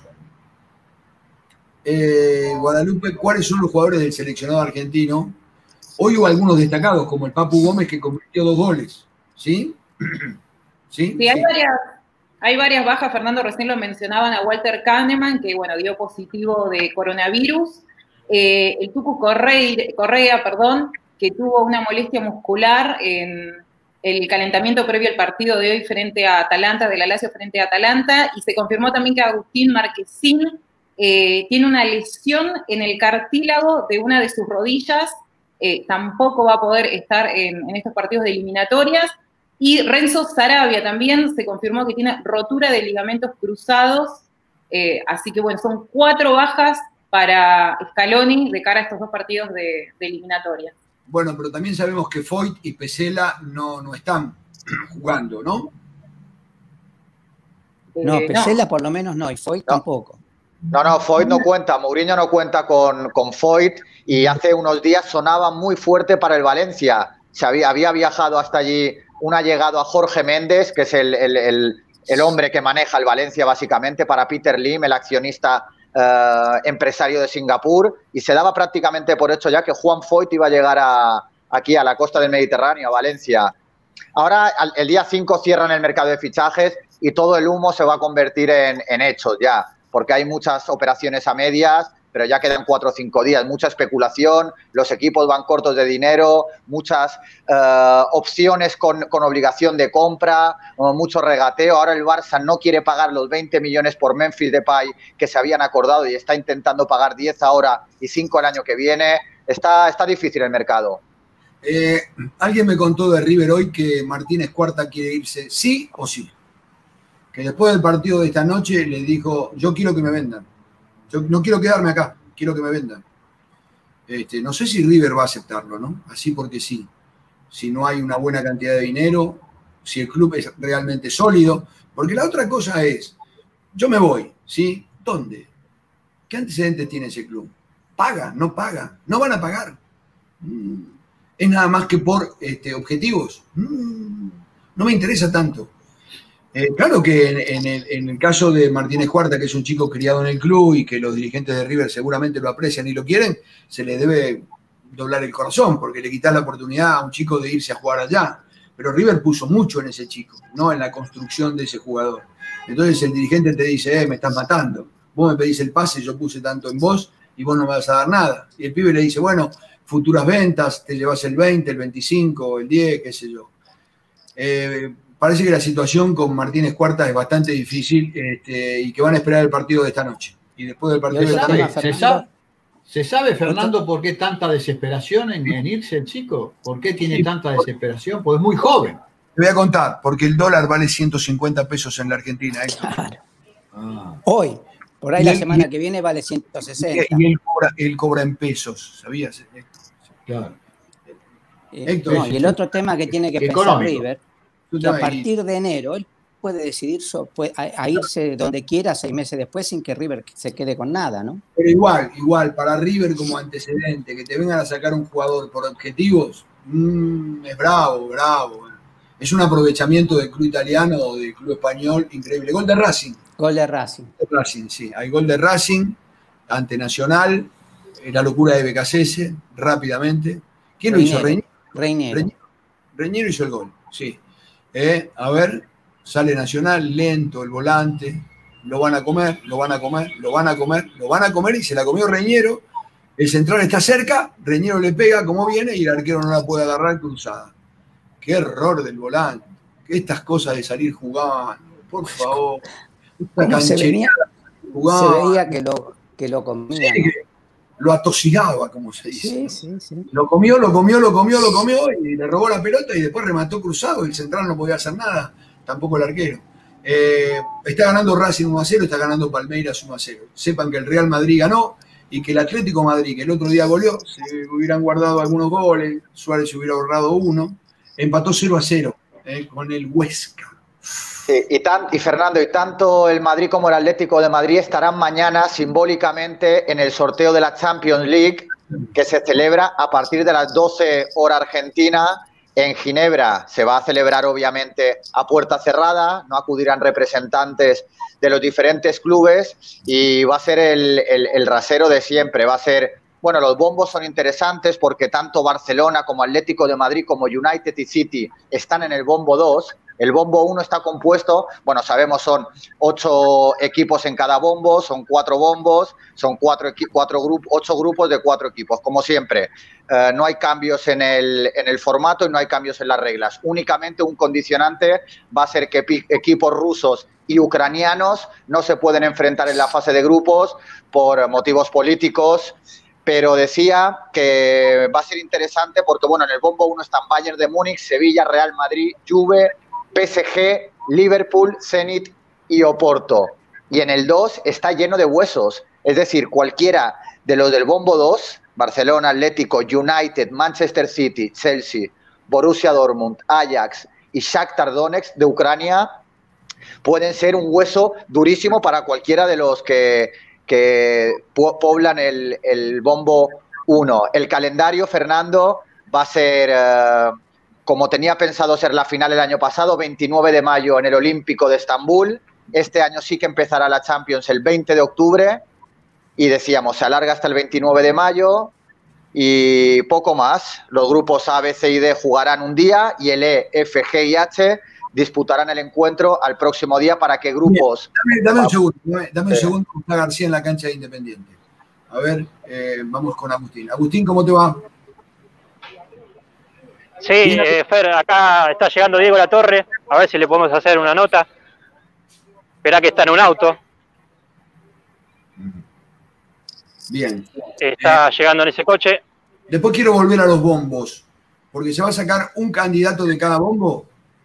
[SPEAKER 2] eh, Guadalupe, cuáles son los jugadores del seleccionado argentino. Hoy hubo algunos destacados, como el Papu Gómez, que convirtió dos goles, ¿sí? ¿Sí?
[SPEAKER 4] Sí, hay,
[SPEAKER 2] sí.
[SPEAKER 4] Varias, hay varias bajas, Fernando, recién lo mencionaban a Walter Kahneman, que bueno, dio positivo de coronavirus. Eh, el Tucu Correa, Correa, perdón, que tuvo una molestia muscular en el calentamiento previo al partido de hoy frente a Atalanta, de la Lazio frente a Atalanta, y se confirmó también que Agustín Marquezín eh, tiene una lesión en el cartílago de una de sus rodillas, eh, tampoco va a poder estar en, en estos partidos de eliminatorias. Y Renzo Sarabia también se confirmó que tiene rotura de ligamentos cruzados, eh, así que bueno, son cuatro bajas para Scaloni de cara a estos dos partidos de, de eliminatoria.
[SPEAKER 2] Bueno, pero también sabemos que Foyt y Pesela no, no están jugando, ¿no?
[SPEAKER 3] No,
[SPEAKER 4] Eh,
[SPEAKER 3] Pesela por lo menos no, y Foyt
[SPEAKER 6] No.
[SPEAKER 3] tampoco.
[SPEAKER 6] No, no, Foyt no cuenta, Mourinho no cuenta con, con Foyt y hace unos días sonaba muy fuerte para el Valencia. Se había, había viajado hasta allí un allegado a Jorge Méndez, que es el, el, el, el hombre que maneja el Valencia básicamente, para Peter Lim, el accionista eh, empresario de Singapur, y se daba prácticamente por hecho ya que Juan Foyt iba a llegar a, aquí a la costa del Mediterráneo, a Valencia. Ahora, al, el día cinco cierran el mercado de fichajes y todo el humo se va a convertir en, en hechos ya, porque hay muchas operaciones a medias, pero ya quedan cuatro o cinco días, mucha especulación, los equipos van cortos de dinero, muchas uh, opciones con, con obligación de compra, mucho regateo. Ahora el Barça no quiere pagar los veinte millones por Memphis Depay que se habían acordado y está intentando pagar diez ahora y cinco el año que viene. Está, está difícil el mercado.
[SPEAKER 2] Eh, alguien me contó de River hoy que Martínez Cuarta quiere irse sí o sí. Que después del partido de esta noche le dijo, yo quiero que me vendan. Yo no quiero quedarme acá, quiero que me vendan. Este, no sé si River va a aceptarlo, ¿no? Así porque sí. Si no hay una buena cantidad de dinero, si el club es realmente sólido. Porque la otra cosa es, yo me voy, ¿sí? ¿Dónde? ¿Qué antecedentes tiene ese club? ¿Paga? ¿No paga? ¿No van a pagar? Mm. ¿Es nada más que por este, objetivos? Mm. No me interesa tanto. Eh, claro que en, en, el, en el caso de Martínez Cuarta, que es un chico criado en el club y que los dirigentes de River seguramente lo aprecian y lo quieren, se le debe doblar el corazón porque le quitas la oportunidad a un chico de irse a jugar allá. Pero River puso mucho en ese chico, no en la construcción de ese jugador. Entonces el dirigente te dice, eh, me estás matando. Vos me pedís el pase, yo puse tanto en vos y vos no me vas a dar nada. Y el pibe le dice, bueno, futuras ventas, te llevas el veinte, el veinticinco, el diez, qué sé yo. Eh, Parece que la situación con Martínez Cuarta es bastante difícil este, y que van a esperar el partido de esta noche. Y después del partido de esta
[SPEAKER 5] ¿Se,
[SPEAKER 2] noche.
[SPEAKER 5] se sabe, ¿Se sabe, Fernando, por qué tanta desesperación en, en irse el chico? ¿Por qué tiene
[SPEAKER 2] Sí.
[SPEAKER 5] tanta desesperación? Pues es muy joven.
[SPEAKER 2] Te voy a contar, porque el dólar vale ciento cincuenta pesos en la Argentina. Héctor.
[SPEAKER 3] Claro.
[SPEAKER 5] Ah.
[SPEAKER 3] Hoy, por ahí
[SPEAKER 2] Y
[SPEAKER 3] la
[SPEAKER 2] él-
[SPEAKER 3] semana
[SPEAKER 2] y-
[SPEAKER 3] que viene vale ciento sesenta.
[SPEAKER 2] Y él cobra, él cobra en pesos, ¿sabías?
[SPEAKER 5] Claro.
[SPEAKER 3] Eh,
[SPEAKER 2] Héctor,
[SPEAKER 3] no,
[SPEAKER 5] sí,
[SPEAKER 3] y el
[SPEAKER 5] sí.
[SPEAKER 3] otro tema que tiene que pensar
[SPEAKER 5] Económico.
[SPEAKER 3] River, que a partir de enero él puede decidir so- puede- a, a irse donde quiera seis meses después sin que River se quede con nada, ¿no?
[SPEAKER 2] Pero igual, igual, para River como antecedente, que te vengan a sacar un jugador por objetivos, mmm, es bravo, bravo. Es un aprovechamiento del club italiano o del club español increíble. Gol de Racing.
[SPEAKER 3] Gol de Racing.
[SPEAKER 2] Racing, sí. Hay gol de Racing ante Nacional. la locura de Becasese, rápidamente. ¿Quién lo hizo?
[SPEAKER 3] Reñero.
[SPEAKER 2] Reñero.
[SPEAKER 3] Reñero.
[SPEAKER 2] Reñero hizo el gol, sí. Eh, a ver, sale Nacional, lento el volante, lo van a comer, lo van a comer, lo van a comer, lo van a comer y se la comió Reñero. El central está cerca, Reñero le pega como viene y el arquero no la puede agarrar cruzada. Qué error del volante. Estas cosas de salir jugando, por favor.
[SPEAKER 3] ¿Cómo se, venía,
[SPEAKER 2] jugando.
[SPEAKER 3] se veía que lo, que lo comía?
[SPEAKER 2] Sí, que lo atosigaba, como se dice.
[SPEAKER 3] Sí, sí, sí.
[SPEAKER 2] Lo comió, lo comió, lo comió, lo comió y le robó la pelota y después remató cruzado. El central no podía hacer nada, tampoco el arquero. Eh, está ganando Racing uno a cero, está ganando Palmeiras uno a cero. Sepan que el Real Madrid ganó y que el Atlético Madrid, que el otro día goleó, se hubieran guardado algunos goles, Suárez se hubiera ahorrado uno, empató cero a cero eh, con el Huesca.
[SPEAKER 6] Sí, y, tan, y Fernando, y tanto el Madrid como el Atlético de Madrid estarán mañana simbólicamente en el sorteo de la Champions League que se celebra a partir de las doce hora argentina en Ginebra. Se va a celebrar obviamente a puerta cerrada, no acudirán representantes de los diferentes clubes y va a ser el, el, el rasero de siempre, va a ser... Bueno, los bombos son interesantes porque tanto Barcelona como Atlético de Madrid como United y City están en el bombo dos. El bombo uno está compuesto, bueno, sabemos son ocho equipos en cada bombo, son cuatro bombos, son cuatro, cuatro grupos, ocho grupos de cuatro equipos. Como siempre, eh, no hay cambios en el, en el formato y no hay cambios en las reglas. Únicamente un condicionante va a ser que equipos rusos y ucranianos no se pueden enfrentar en la fase de grupos por motivos políticos. Pero decía que va a ser interesante porque, bueno, en el bombo uno están Bayern de Múnich, Sevilla, Real Madrid, Juve, P S G, Liverpool, Zenit y Oporto. Y en el dos está lleno de huesos. Es decir, cualquiera de los del bombo dos, Barcelona, Atlético, United, Manchester City, Chelsea, Borussia Dortmund, Ajax y Shakhtar Donetsk de Ucrania, pueden ser un hueso durísimo para cualquiera de los que... que poblan el, el bombo uno. El calendario, Fernando, va a ser, eh, como tenía pensado ser la final el año pasado, veintinueve de mayo en el Olímpico de Estambul. Este año sí que empezará la Champions el veinte de octubre y decíamos, se alarga hasta el veintinueve de mayo y poco más. Los grupos A, B, C y D jugarán un día y el E, F, G y H disputarán el encuentro al próximo día para que grupos...
[SPEAKER 2] Dame, dame un segundo, dame, dame un segundo, está García en la cancha de Independiente. A ver, eh, vamos con Agustín. Agustín, ¿cómo te va?
[SPEAKER 7] Sí, eh, Fer, acá está llegando Diego Latorre, a ver si le podemos hacer una nota. Esperá que está en un auto.
[SPEAKER 2] Bien.
[SPEAKER 7] Está
[SPEAKER 2] eh,
[SPEAKER 7] llegando en ese coche.
[SPEAKER 2] Después quiero volver a los bombos, porque se va a sacar un candidato de cada bombo.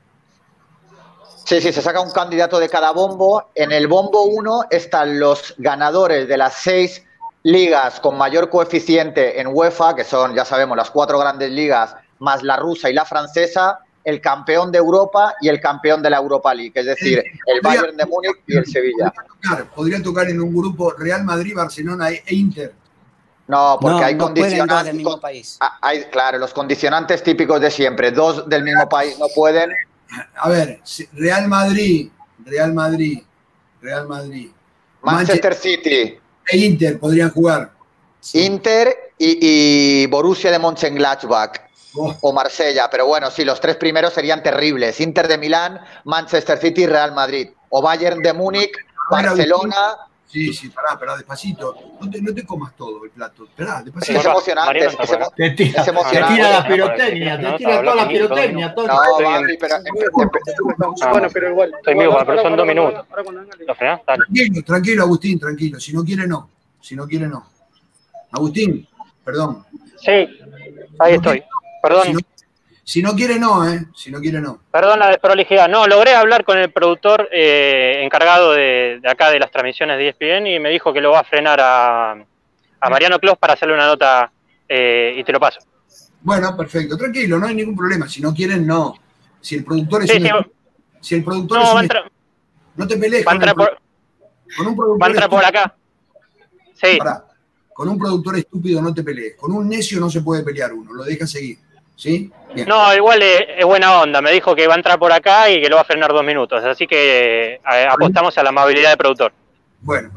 [SPEAKER 6] Sí, sí, se saca un candidato de cada bombo. En el bombo uno están los ganadores de las seis ligas con mayor coeficiente en UEFA, que son, ya sabemos, las cuatro grandes ligas, más la rusa y la francesa, el campeón de Europa y el campeón de la Europa League, es decir, el Bayern de Múnich y el Sevilla.
[SPEAKER 2] Podría tocar, podría tocar en un grupo Real Madrid, Barcelona e Inter.
[SPEAKER 6] No, porque
[SPEAKER 3] no,
[SPEAKER 6] hay
[SPEAKER 3] no
[SPEAKER 6] condicionantes.
[SPEAKER 3] del mismo país.
[SPEAKER 6] Hay, claro, los condicionantes típicos de siempre. Dos del mismo país no pueden.
[SPEAKER 2] A ver, Real Madrid, Real Madrid, Real Madrid.
[SPEAKER 6] Manchester, Manchester City.
[SPEAKER 2] E Inter podrían jugar.
[SPEAKER 6] Inter y, y Borussia de Mönchengladbach.
[SPEAKER 2] Oh.
[SPEAKER 6] O Marsella, pero bueno, sí, los tres primeros serían terribles. Inter de Milán, Manchester City y Real Madrid. O Bayern de Múnich, Barcelona...
[SPEAKER 2] Sí, sí, pará, pará, despacito. No te, no te comas todo el plato. Esperá, despacito.
[SPEAKER 6] Es emocionante. Es, es, emo
[SPEAKER 5] te tira,
[SPEAKER 6] es emocionante.
[SPEAKER 5] Te tira la pirotecnia, te tira toda la pirotecnia. Todo.
[SPEAKER 6] No, Bambi, pero...
[SPEAKER 7] Bueno, pero igual. Estoy vivo, pero son dos minutos. ¿Lo frenás?
[SPEAKER 2] Tranquilo, tranquilo, Agustín, tranquilo. Si no quiere, no. Si no quiere, no. Agustín, perdón.
[SPEAKER 7] Sí, ahí estoy. Perdón.
[SPEAKER 2] Si no, si no quiere, no, ¿eh? Si no quiere, no.
[SPEAKER 7] Perdón la desprolijidad. No, logré hablar con el productor eh, encargado de, de acá de las transmisiones de E S P N y me dijo que lo va a frenar a, a Mariano Clos para hacerle una nota eh, y te lo paso.
[SPEAKER 2] Bueno, perfecto. Tranquilo, no hay ningún problema. Si no quieren, no. Si el productor es
[SPEAKER 7] sí,
[SPEAKER 2] un...
[SPEAKER 7] sí,
[SPEAKER 2] si el productor
[SPEAKER 7] no,
[SPEAKER 2] es
[SPEAKER 7] va
[SPEAKER 2] un...
[SPEAKER 7] a entrar,
[SPEAKER 2] no te pelees
[SPEAKER 7] va a
[SPEAKER 2] con,
[SPEAKER 7] entrar
[SPEAKER 2] el...
[SPEAKER 7] por,
[SPEAKER 2] con un productor
[SPEAKER 7] va a entrar por acá. Sí.
[SPEAKER 2] Pará. Con un productor estúpido no te pelees. Con un necio no se puede pelear uno. Lo deja seguir. ¿Sí? Bien.
[SPEAKER 7] No, igual es, es buena onda. Me dijo que va a entrar por acá y que lo va a frenar dos minutos. Así que eh, apostamos a la amabilidad del productor.
[SPEAKER 2] Bueno, perfecto.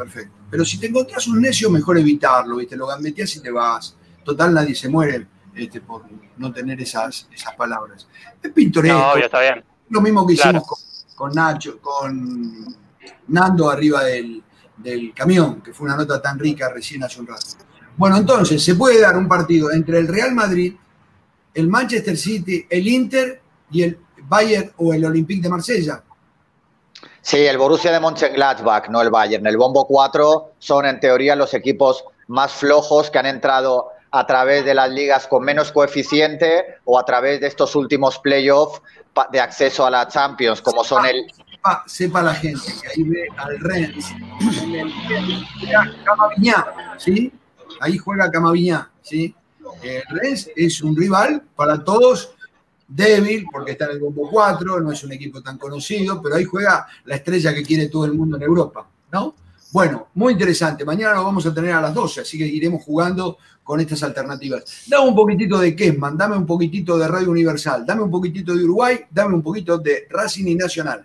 [SPEAKER 2] Pero si te encontrás un necio, mejor evitarlo, ¿viste? Lo gambeteás y te vas. Total, nadie se muere este, por no tener esas, esas palabras. Es pintoresco.
[SPEAKER 7] No, obvio, está bien.
[SPEAKER 2] Lo mismo que
[SPEAKER 7] Claro.
[SPEAKER 2] hicimos con, con Nacho, con Nando arriba del, del camión, que fue una nota tan rica recién hace un rato. Bueno, entonces, se puede dar un partido entre el Real Madrid, el Manchester City, el Inter y el Bayern o el Olympique de Marsella.
[SPEAKER 6] Sí, el Borussia de Mönchengladbach, no el Bayern. El Bombo cuatro son en teoría los equipos más flojos que han entrado a través de las ligas con menos coeficiente o a través de estos últimos playoffs de acceso a la Champions, como son el...
[SPEAKER 2] Sepa, sepa la gente que ahí ve al Rennes, en el Camaviñá, ¿sí? Ahí juega Camaviñá, ¿sí? El Rennes es un rival para todos débil, porque está en el Bombo cuatro, no es un equipo tan conocido, pero ahí juega la estrella que quiere todo el mundo en Europa, ¿no? Bueno, muy interesante. Mañana lo vamos a tener a las doce, así que iremos jugando con estas alternativas. Dame un poquitito de Kessman, dame un poquitito de Radio Universal, dame un poquitito de Uruguay, dame un poquito de Racing y Nacional.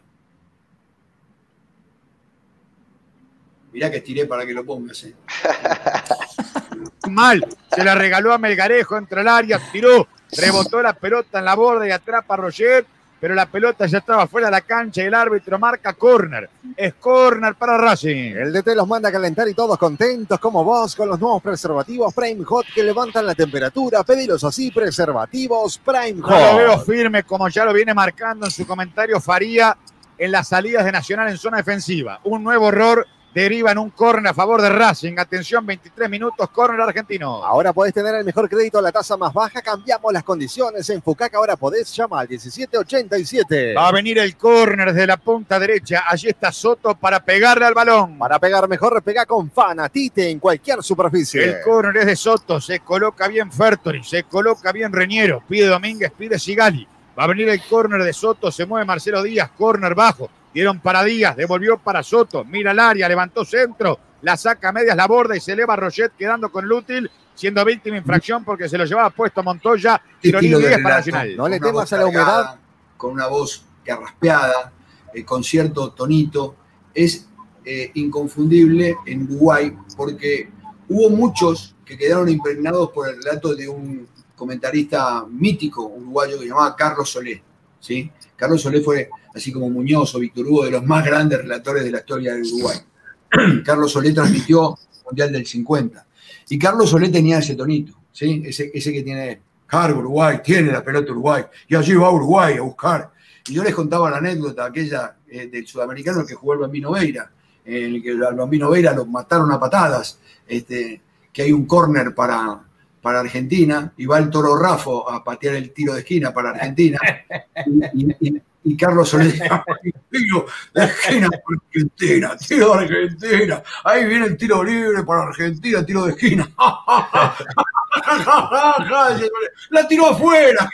[SPEAKER 2] Mirá que estiré para que lo pongas, ¿eh?
[SPEAKER 9] Mal, se la regaló a Melgarejo, entra al área, tiró, rebotó la pelota en la borda y atrapa a Roger, pero la pelota ya estaba fuera de la cancha y el árbitro marca córner. Es córner para Racing.
[SPEAKER 10] El D T los manda a calentar y todos contentos como vos con los nuevos preservativos Prime Hot que levantan la temperatura. Pedilos así, preservativos Prime Hot.
[SPEAKER 9] No lo veo firme como ya lo viene marcando en su comentario Faría en las salidas de Nacional en zona defensiva. Un nuevo error deriva en un córner a favor de Racing. Atención, veintitrés minutos, córner argentino.
[SPEAKER 10] Ahora podés tener el mejor crédito a la tasa más baja. Cambiamos las condiciones. En Fucac ahora podés llamar al diecisiete ochenta y siete.
[SPEAKER 9] Va a venir el córner desde la punta derecha. Allí está Soto para pegarle al balón.
[SPEAKER 10] Para pegar mejor, pega con Fanatite en cualquier superficie.
[SPEAKER 9] El córner es de Soto. Se coloca bien Fertori. Se coloca bien Reñero. Pide Domínguez, pide Sigali. Va a venir el córner de Soto. Se mueve Marcelo Díaz. Córner bajo. Dieron para Díaz, devolvió para Soto, mira el área, levantó centro, la saca a medias la borda y se eleva Roget quedando con el útil, siendo víctima de infracción porque se lo llevaba puesto Montoya, tiro libre para Nacional.
[SPEAKER 10] No le temas a la humedad.
[SPEAKER 2] Con una voz carraspeada, eh, con cierto tonito, es eh, inconfundible en Uruguay porque hubo muchos que quedaron impregnados por el relato de un comentarista mítico uruguayo que se llamaba Carlos Solé, ¿sí? Carlos Solé fue, así como Muñoz o Víctor Hugo, de los más grandes relatores de la historia del Uruguay. Carlos Solé transmitió el Mundial del cincuenta. Y Carlos Solé tenía ese tonito, ¿sí? Ese, ese que tiene, cargo Uruguay, tiene la pelota Uruguay, y allí va Uruguay a buscar. Y yo les contaba la anécdota aquella eh, del sudamericano que jugó el Bambino Veira, en el que al Bambino Veira lo mataron a patadas, este, que hay un córner para... para Argentina, y va el Toro Rafo a patear el tiro de esquina para Argentina, y, y, y Carlos Solé tiro de esquina para Argentina, tiro de Argentina, ahí viene el tiro libre para Argentina, tiro de esquina, la tiró afuera,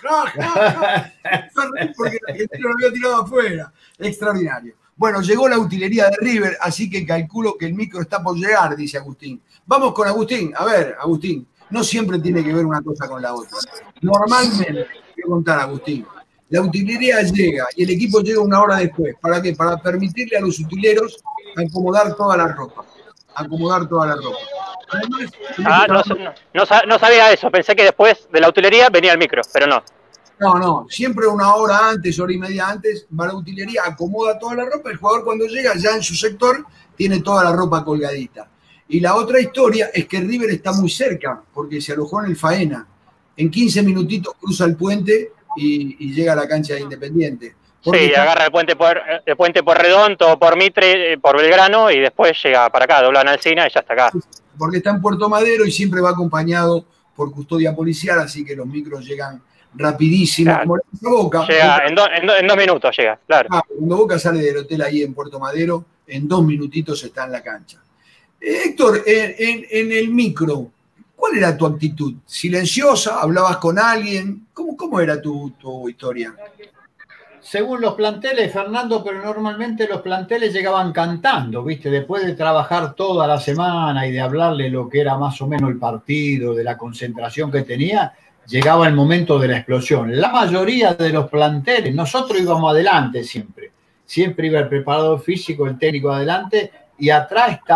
[SPEAKER 2] porque la Argentina lo había tirado afuera, extraordinario. Bueno, llegó la utilería de River, así que calculo que el micro está por llegar, dice Agustín. Vamos con Agustín, a ver, Agustín. No siempre tiene que ver una cosa con la otra. Normalmente, quiero contar, Agustín, la utilería llega y el equipo llega una hora después. ¿Para qué? Para permitirle a los utileros acomodar toda la ropa. Acomodar toda la ropa. Además,
[SPEAKER 7] ah, no, no, no, no sabía eso. Pensé que después de la utilería venía el micro, pero no.
[SPEAKER 2] No, no. Siempre una hora antes, hora y media antes, va la utilería, acomoda toda la ropa. El jugador cuando llega ya en su sector tiene toda la ropa colgadita. Y la otra historia es que River está muy cerca, porque se alojó en el Faena. En quince minutitos cruza el puente y, y llega a la cancha de Independiente.
[SPEAKER 7] Sí,
[SPEAKER 2] está...
[SPEAKER 7] agarra el puente por el puente por Redondo, por Mitre, por Belgrano y después llega para acá, dobla en Alsina y ya está acá.
[SPEAKER 2] Porque está en Puerto Madero y siempre va acompañado por custodia policial, así que los micros llegan rapidísimo.
[SPEAKER 7] Claro.
[SPEAKER 2] Como la Boca.
[SPEAKER 7] Llega en, do, en, do, en dos minutos llega, claro.
[SPEAKER 2] Ah, cuando Boca sale del hotel ahí en Puerto Madero, en dos minutitos está en la cancha. Héctor, en, en, en el micro, ¿cuál era tu actitud? ¿Silenciosa? ¿Hablabas con alguien? ¿Cómo, cómo era tu, tu historia?
[SPEAKER 5] Según los planteles, Fernando, pero normalmente los planteles llegaban cantando, ¿viste? Después de trabajar toda la semana y de hablarle lo que era más o menos el partido, de la concentración que tenía, llegaba el momento de la explosión. La mayoría de los planteles, nosotros íbamos adelante siempre. Siempre iba el preparador físico, el técnico adelante, y atrás estaba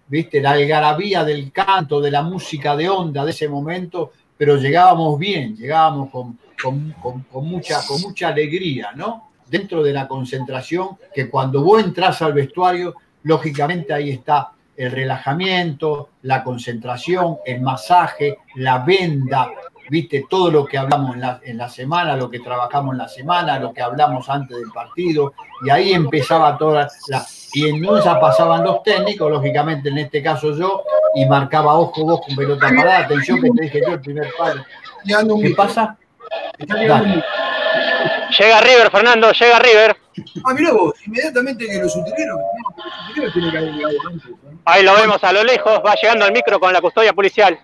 [SPEAKER 5] viste, la algarabía del canto, de la música de onda de ese momento, pero llegábamos bien, llegábamos con, con, con, con, mucha, con mucha alegría, ¿no? Dentro de la concentración, que cuando vos entras al vestuario, lógicamente ahí está el relajamiento, la concentración, el masaje, la venda, viste, todo lo que hablamos en la, en la semana, lo que trabajamos en la semana, lo que hablamos antes del partido, y ahí empezaba toda la... Y entonces pasaban los técnicos, lógicamente en este caso yo, y marcaba ojo vos con pelota parada, atención que te dije yo el primer palo. ¿Qué pasa? Dale.
[SPEAKER 7] Llega River, Fernando, llega River.
[SPEAKER 2] Ah, mirá vos, inmediatamente que los utileros, no, los utileros tienen que haber llegado antes, ¿no?
[SPEAKER 7] Ahí lo vemos a lo lejos, va llegando el micro con la custodia policial.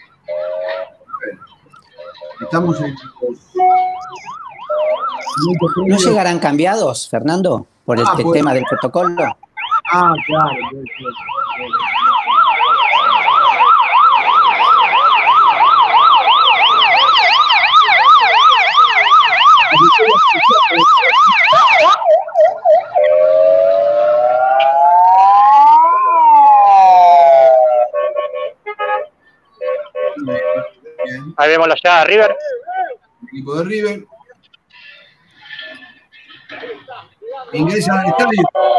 [SPEAKER 2] Estamos en los...
[SPEAKER 3] ¿No llegarán cambiados, Fernando, por
[SPEAKER 2] Ah,
[SPEAKER 3] este
[SPEAKER 2] pues.
[SPEAKER 3] tema del protocolo?
[SPEAKER 2] Ah, claro. puede ser. Bien,
[SPEAKER 7] Ahí vemos la llegada de River.
[SPEAKER 2] equipo de River. Ingresan al estadio.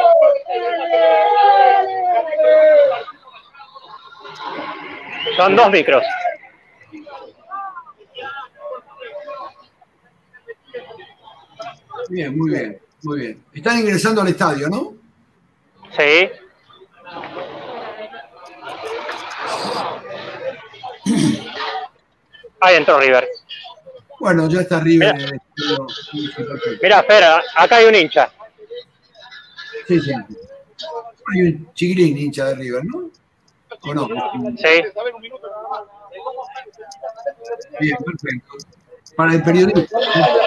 [SPEAKER 7] Son dos micros.
[SPEAKER 2] Bien, muy bien, muy bien. Están ingresando al estadio, ¿no?
[SPEAKER 7] Sí. Ahí entró River.
[SPEAKER 2] Bueno, ya está River.
[SPEAKER 7] Mira.
[SPEAKER 2] en el estadio. Sí, sí, perfecto.
[SPEAKER 7] Mirá, Fer, acá hay un hincha.
[SPEAKER 2] Sí, sí. Hay un chiquilín hincha de River, ¿no? ¿O no?
[SPEAKER 7] Sí.
[SPEAKER 2] Bien, perfecto. Para el periodista,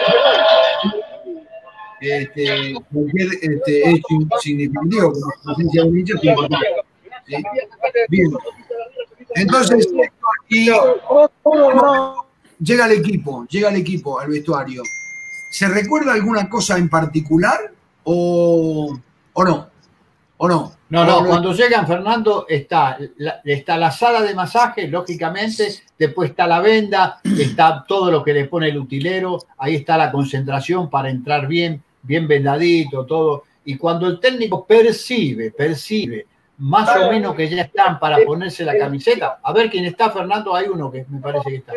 [SPEAKER 2] este, cualquier este, hecho significativo como la presencia de un hincha es importante. ¿Sí? Bien. Entonces, aquí llega el equipo, llega el equipo al vestuario. ¿Se recuerda alguna cosa en particular o, o no? ¿O no?
[SPEAKER 5] No, no,
[SPEAKER 2] ¿O
[SPEAKER 5] cuando llegan, Fernando, está la, está la sala de masaje, lógicamente, después está la venda, está todo lo que le pone el utilero, ahí está la concentración para entrar bien, bien vendadito, todo. Y cuando el técnico percibe, percibe más o menos que ya están para ponerse la camiseta, a ver quién está, Fernando, hay uno que me parece que está.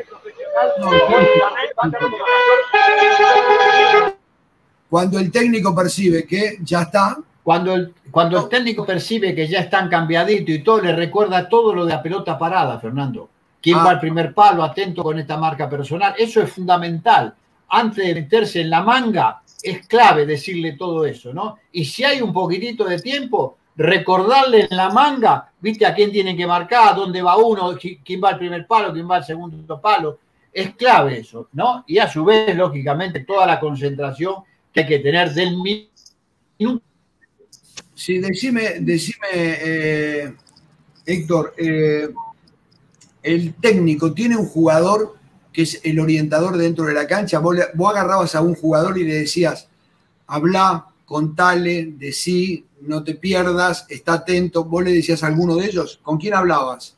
[SPEAKER 2] Cuando el técnico percibe que ya está,
[SPEAKER 5] Cuando el, cuando el técnico percibe que ya están cambiaditos y todo, le recuerda todo lo de la pelota parada, Fernando. ¿Quién
[SPEAKER 2] Ah.
[SPEAKER 5] va al primer palo? Atento con esta marca personal. Eso es fundamental. Antes de meterse en la manga, es clave decirle todo eso, ¿no? Y si hay un poquitito de tiempo, recordarle en la manga, viste a quién tiene que marcar, a dónde va uno, quién va al primer palo, quién va al segundo palo. Es clave eso, ¿no? Y a su vez, lógicamente, toda la concentración que hay que tener del minuto.
[SPEAKER 2] sí, decime, decime eh, Héctor, eh, el técnico tiene un jugador que es el orientador dentro de la cancha. Vos, le- vos agarrabas a un jugador y le decías, habla, contale, decí, no te pierdas, está atento. ¿Vos le decías a alguno de ellos? ¿Con quién hablabas?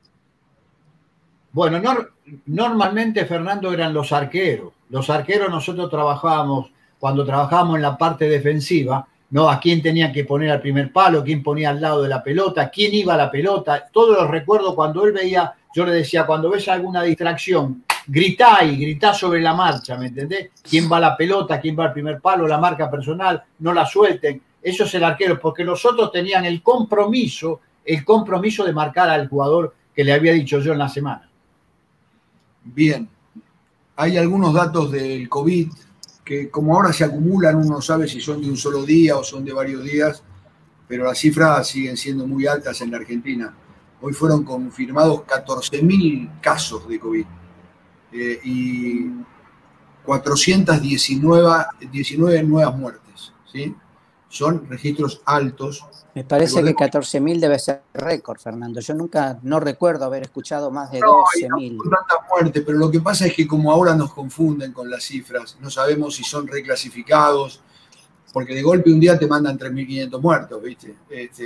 [SPEAKER 5] Bueno, nor- normalmente, Fernando, eran los arqueros. Los arqueros nosotros trabajábamos, cuando trabajábamos en la parte defensiva, ¿no? A quién tenía que poner al primer palo, quién ponía al lado de la pelota, quién iba a la pelota. Todos los recuerdo cuando él veía, yo le decía, cuando ves alguna distracción, gritá y gritá sobre la marcha, ¿me entendés? ¿Quién va a la pelota, quién va al primer palo, la marca personal, no la suelten? Eso es el arquero, porque los otros tenían el compromiso, el compromiso de marcar al jugador que le había dicho yo en la semana.
[SPEAKER 2] Bien. Hay algunos datos del COVID que como ahora se acumulan, uno no sabe si son de un solo día o son de varios días, pero las cifras siguen siendo muy altas en la Argentina. Hoy fueron confirmados catorce mil casos de COVID eh, y cuatrocientas diecinueve nuevas muertes, ¿sí? Son registros altos.
[SPEAKER 3] Me parece que
[SPEAKER 2] Recordemos-
[SPEAKER 3] catorce mil debe ser récord, Fernando. Yo nunca, no recuerdo haber escuchado más de
[SPEAKER 2] No, hay
[SPEAKER 3] doce mil.
[SPEAKER 2] tantas muertes, pero lo que pasa es que como ahora nos confunden con las cifras, no sabemos si son reclasificados, porque de golpe un día te mandan tres mil quinientos muertos, ¿viste? Este,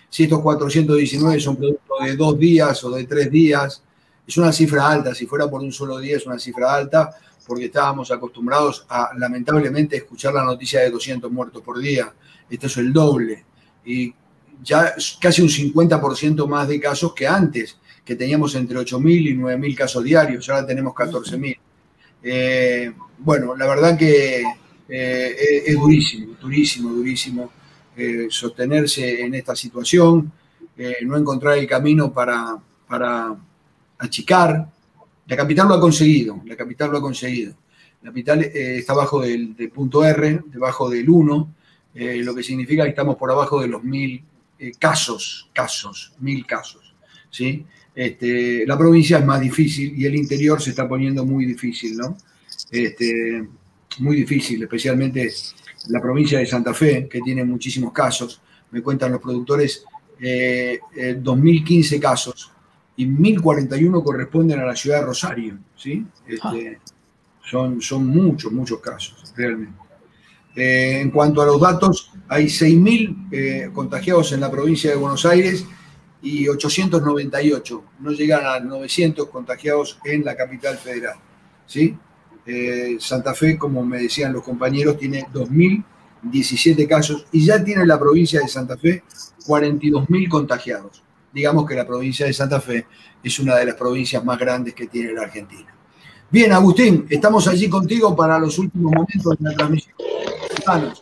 [SPEAKER 2] si estos cuatrocientos diecinueve son producto de dos días o de tres días. Es una cifra alta, si fuera por un solo día es una cifra alta, porque estábamos acostumbrados a, lamentablemente, escuchar la noticia de doscientos muertos por día. Esto es el doble. Y ya casi un cincuenta por ciento más de casos que antes, que teníamos entre ocho mil y nueve mil casos diarios, ahora tenemos catorce mil. Eh, bueno, la verdad que eh, es, es durísimo, durísimo, durísimo eh, sostenerse en esta situación, eh, no encontrar el camino para, para achicar. La capital lo ha conseguido, la capital lo ha conseguido. La capital eh, está abajo del, del punto R, debajo del uno, eh, lo que significa que estamos por abajo de los mil eh, casos, casos, mil casos, ¿sí? Este, la provincia es más difícil y el interior se está poniendo muy difícil, ¿no? Este, muy difícil, especialmente la provincia de Santa Fe, que tiene muchísimos casos. Me cuentan los productores, eh, eh, dos mil quince casos y mil cuarenta y uno corresponden a la ciudad de Rosario, ¿sí? Este, son, son muchos, muchos casos, realmente. Eh, en cuanto a los datos, hay seis mil eh, contagiados en la provincia de Buenos Aires y ochocientos noventa y ocho, no llegan a novecientos contagiados en la capital federal, ¿sí? Eh, Santa Fe, como me decían los compañeros, tiene dos mil diecisiete casos y ya tiene la provincia de Santa Fe cuarenta y dos mil contagiados. Digamos que la provincia de Santa Fe es una de las provincias más grandes que tiene la Argentina. Bien, Agustín, estamos allí contigo para los últimos momentos de la transmisión. Contanos.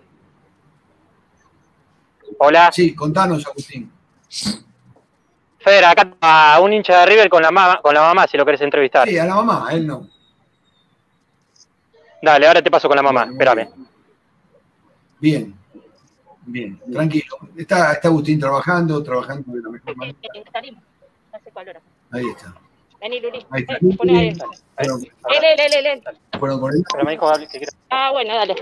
[SPEAKER 7] Hola.
[SPEAKER 2] Sí, contanos, Agustín.
[SPEAKER 7] Fer, acá a un hincha de River con la, mamá, con la mamá, si lo querés entrevistar.
[SPEAKER 2] Sí, a la mamá, a él no.
[SPEAKER 7] Dale, ahora te paso con la mamá, espérame.
[SPEAKER 2] Bien, bien, tranquilo. Está, está Agustín trabajando, trabajando de la mejor manera. Ahí está.
[SPEAKER 11] Vení, Luli.
[SPEAKER 2] Ahí está.
[SPEAKER 11] Eh, poné ahí.
[SPEAKER 2] Fueron,
[SPEAKER 11] Él, él, él, él.
[SPEAKER 2] fueron con él.
[SPEAKER 7] Pero me dijo que quiero...
[SPEAKER 11] Ah, bueno, dale.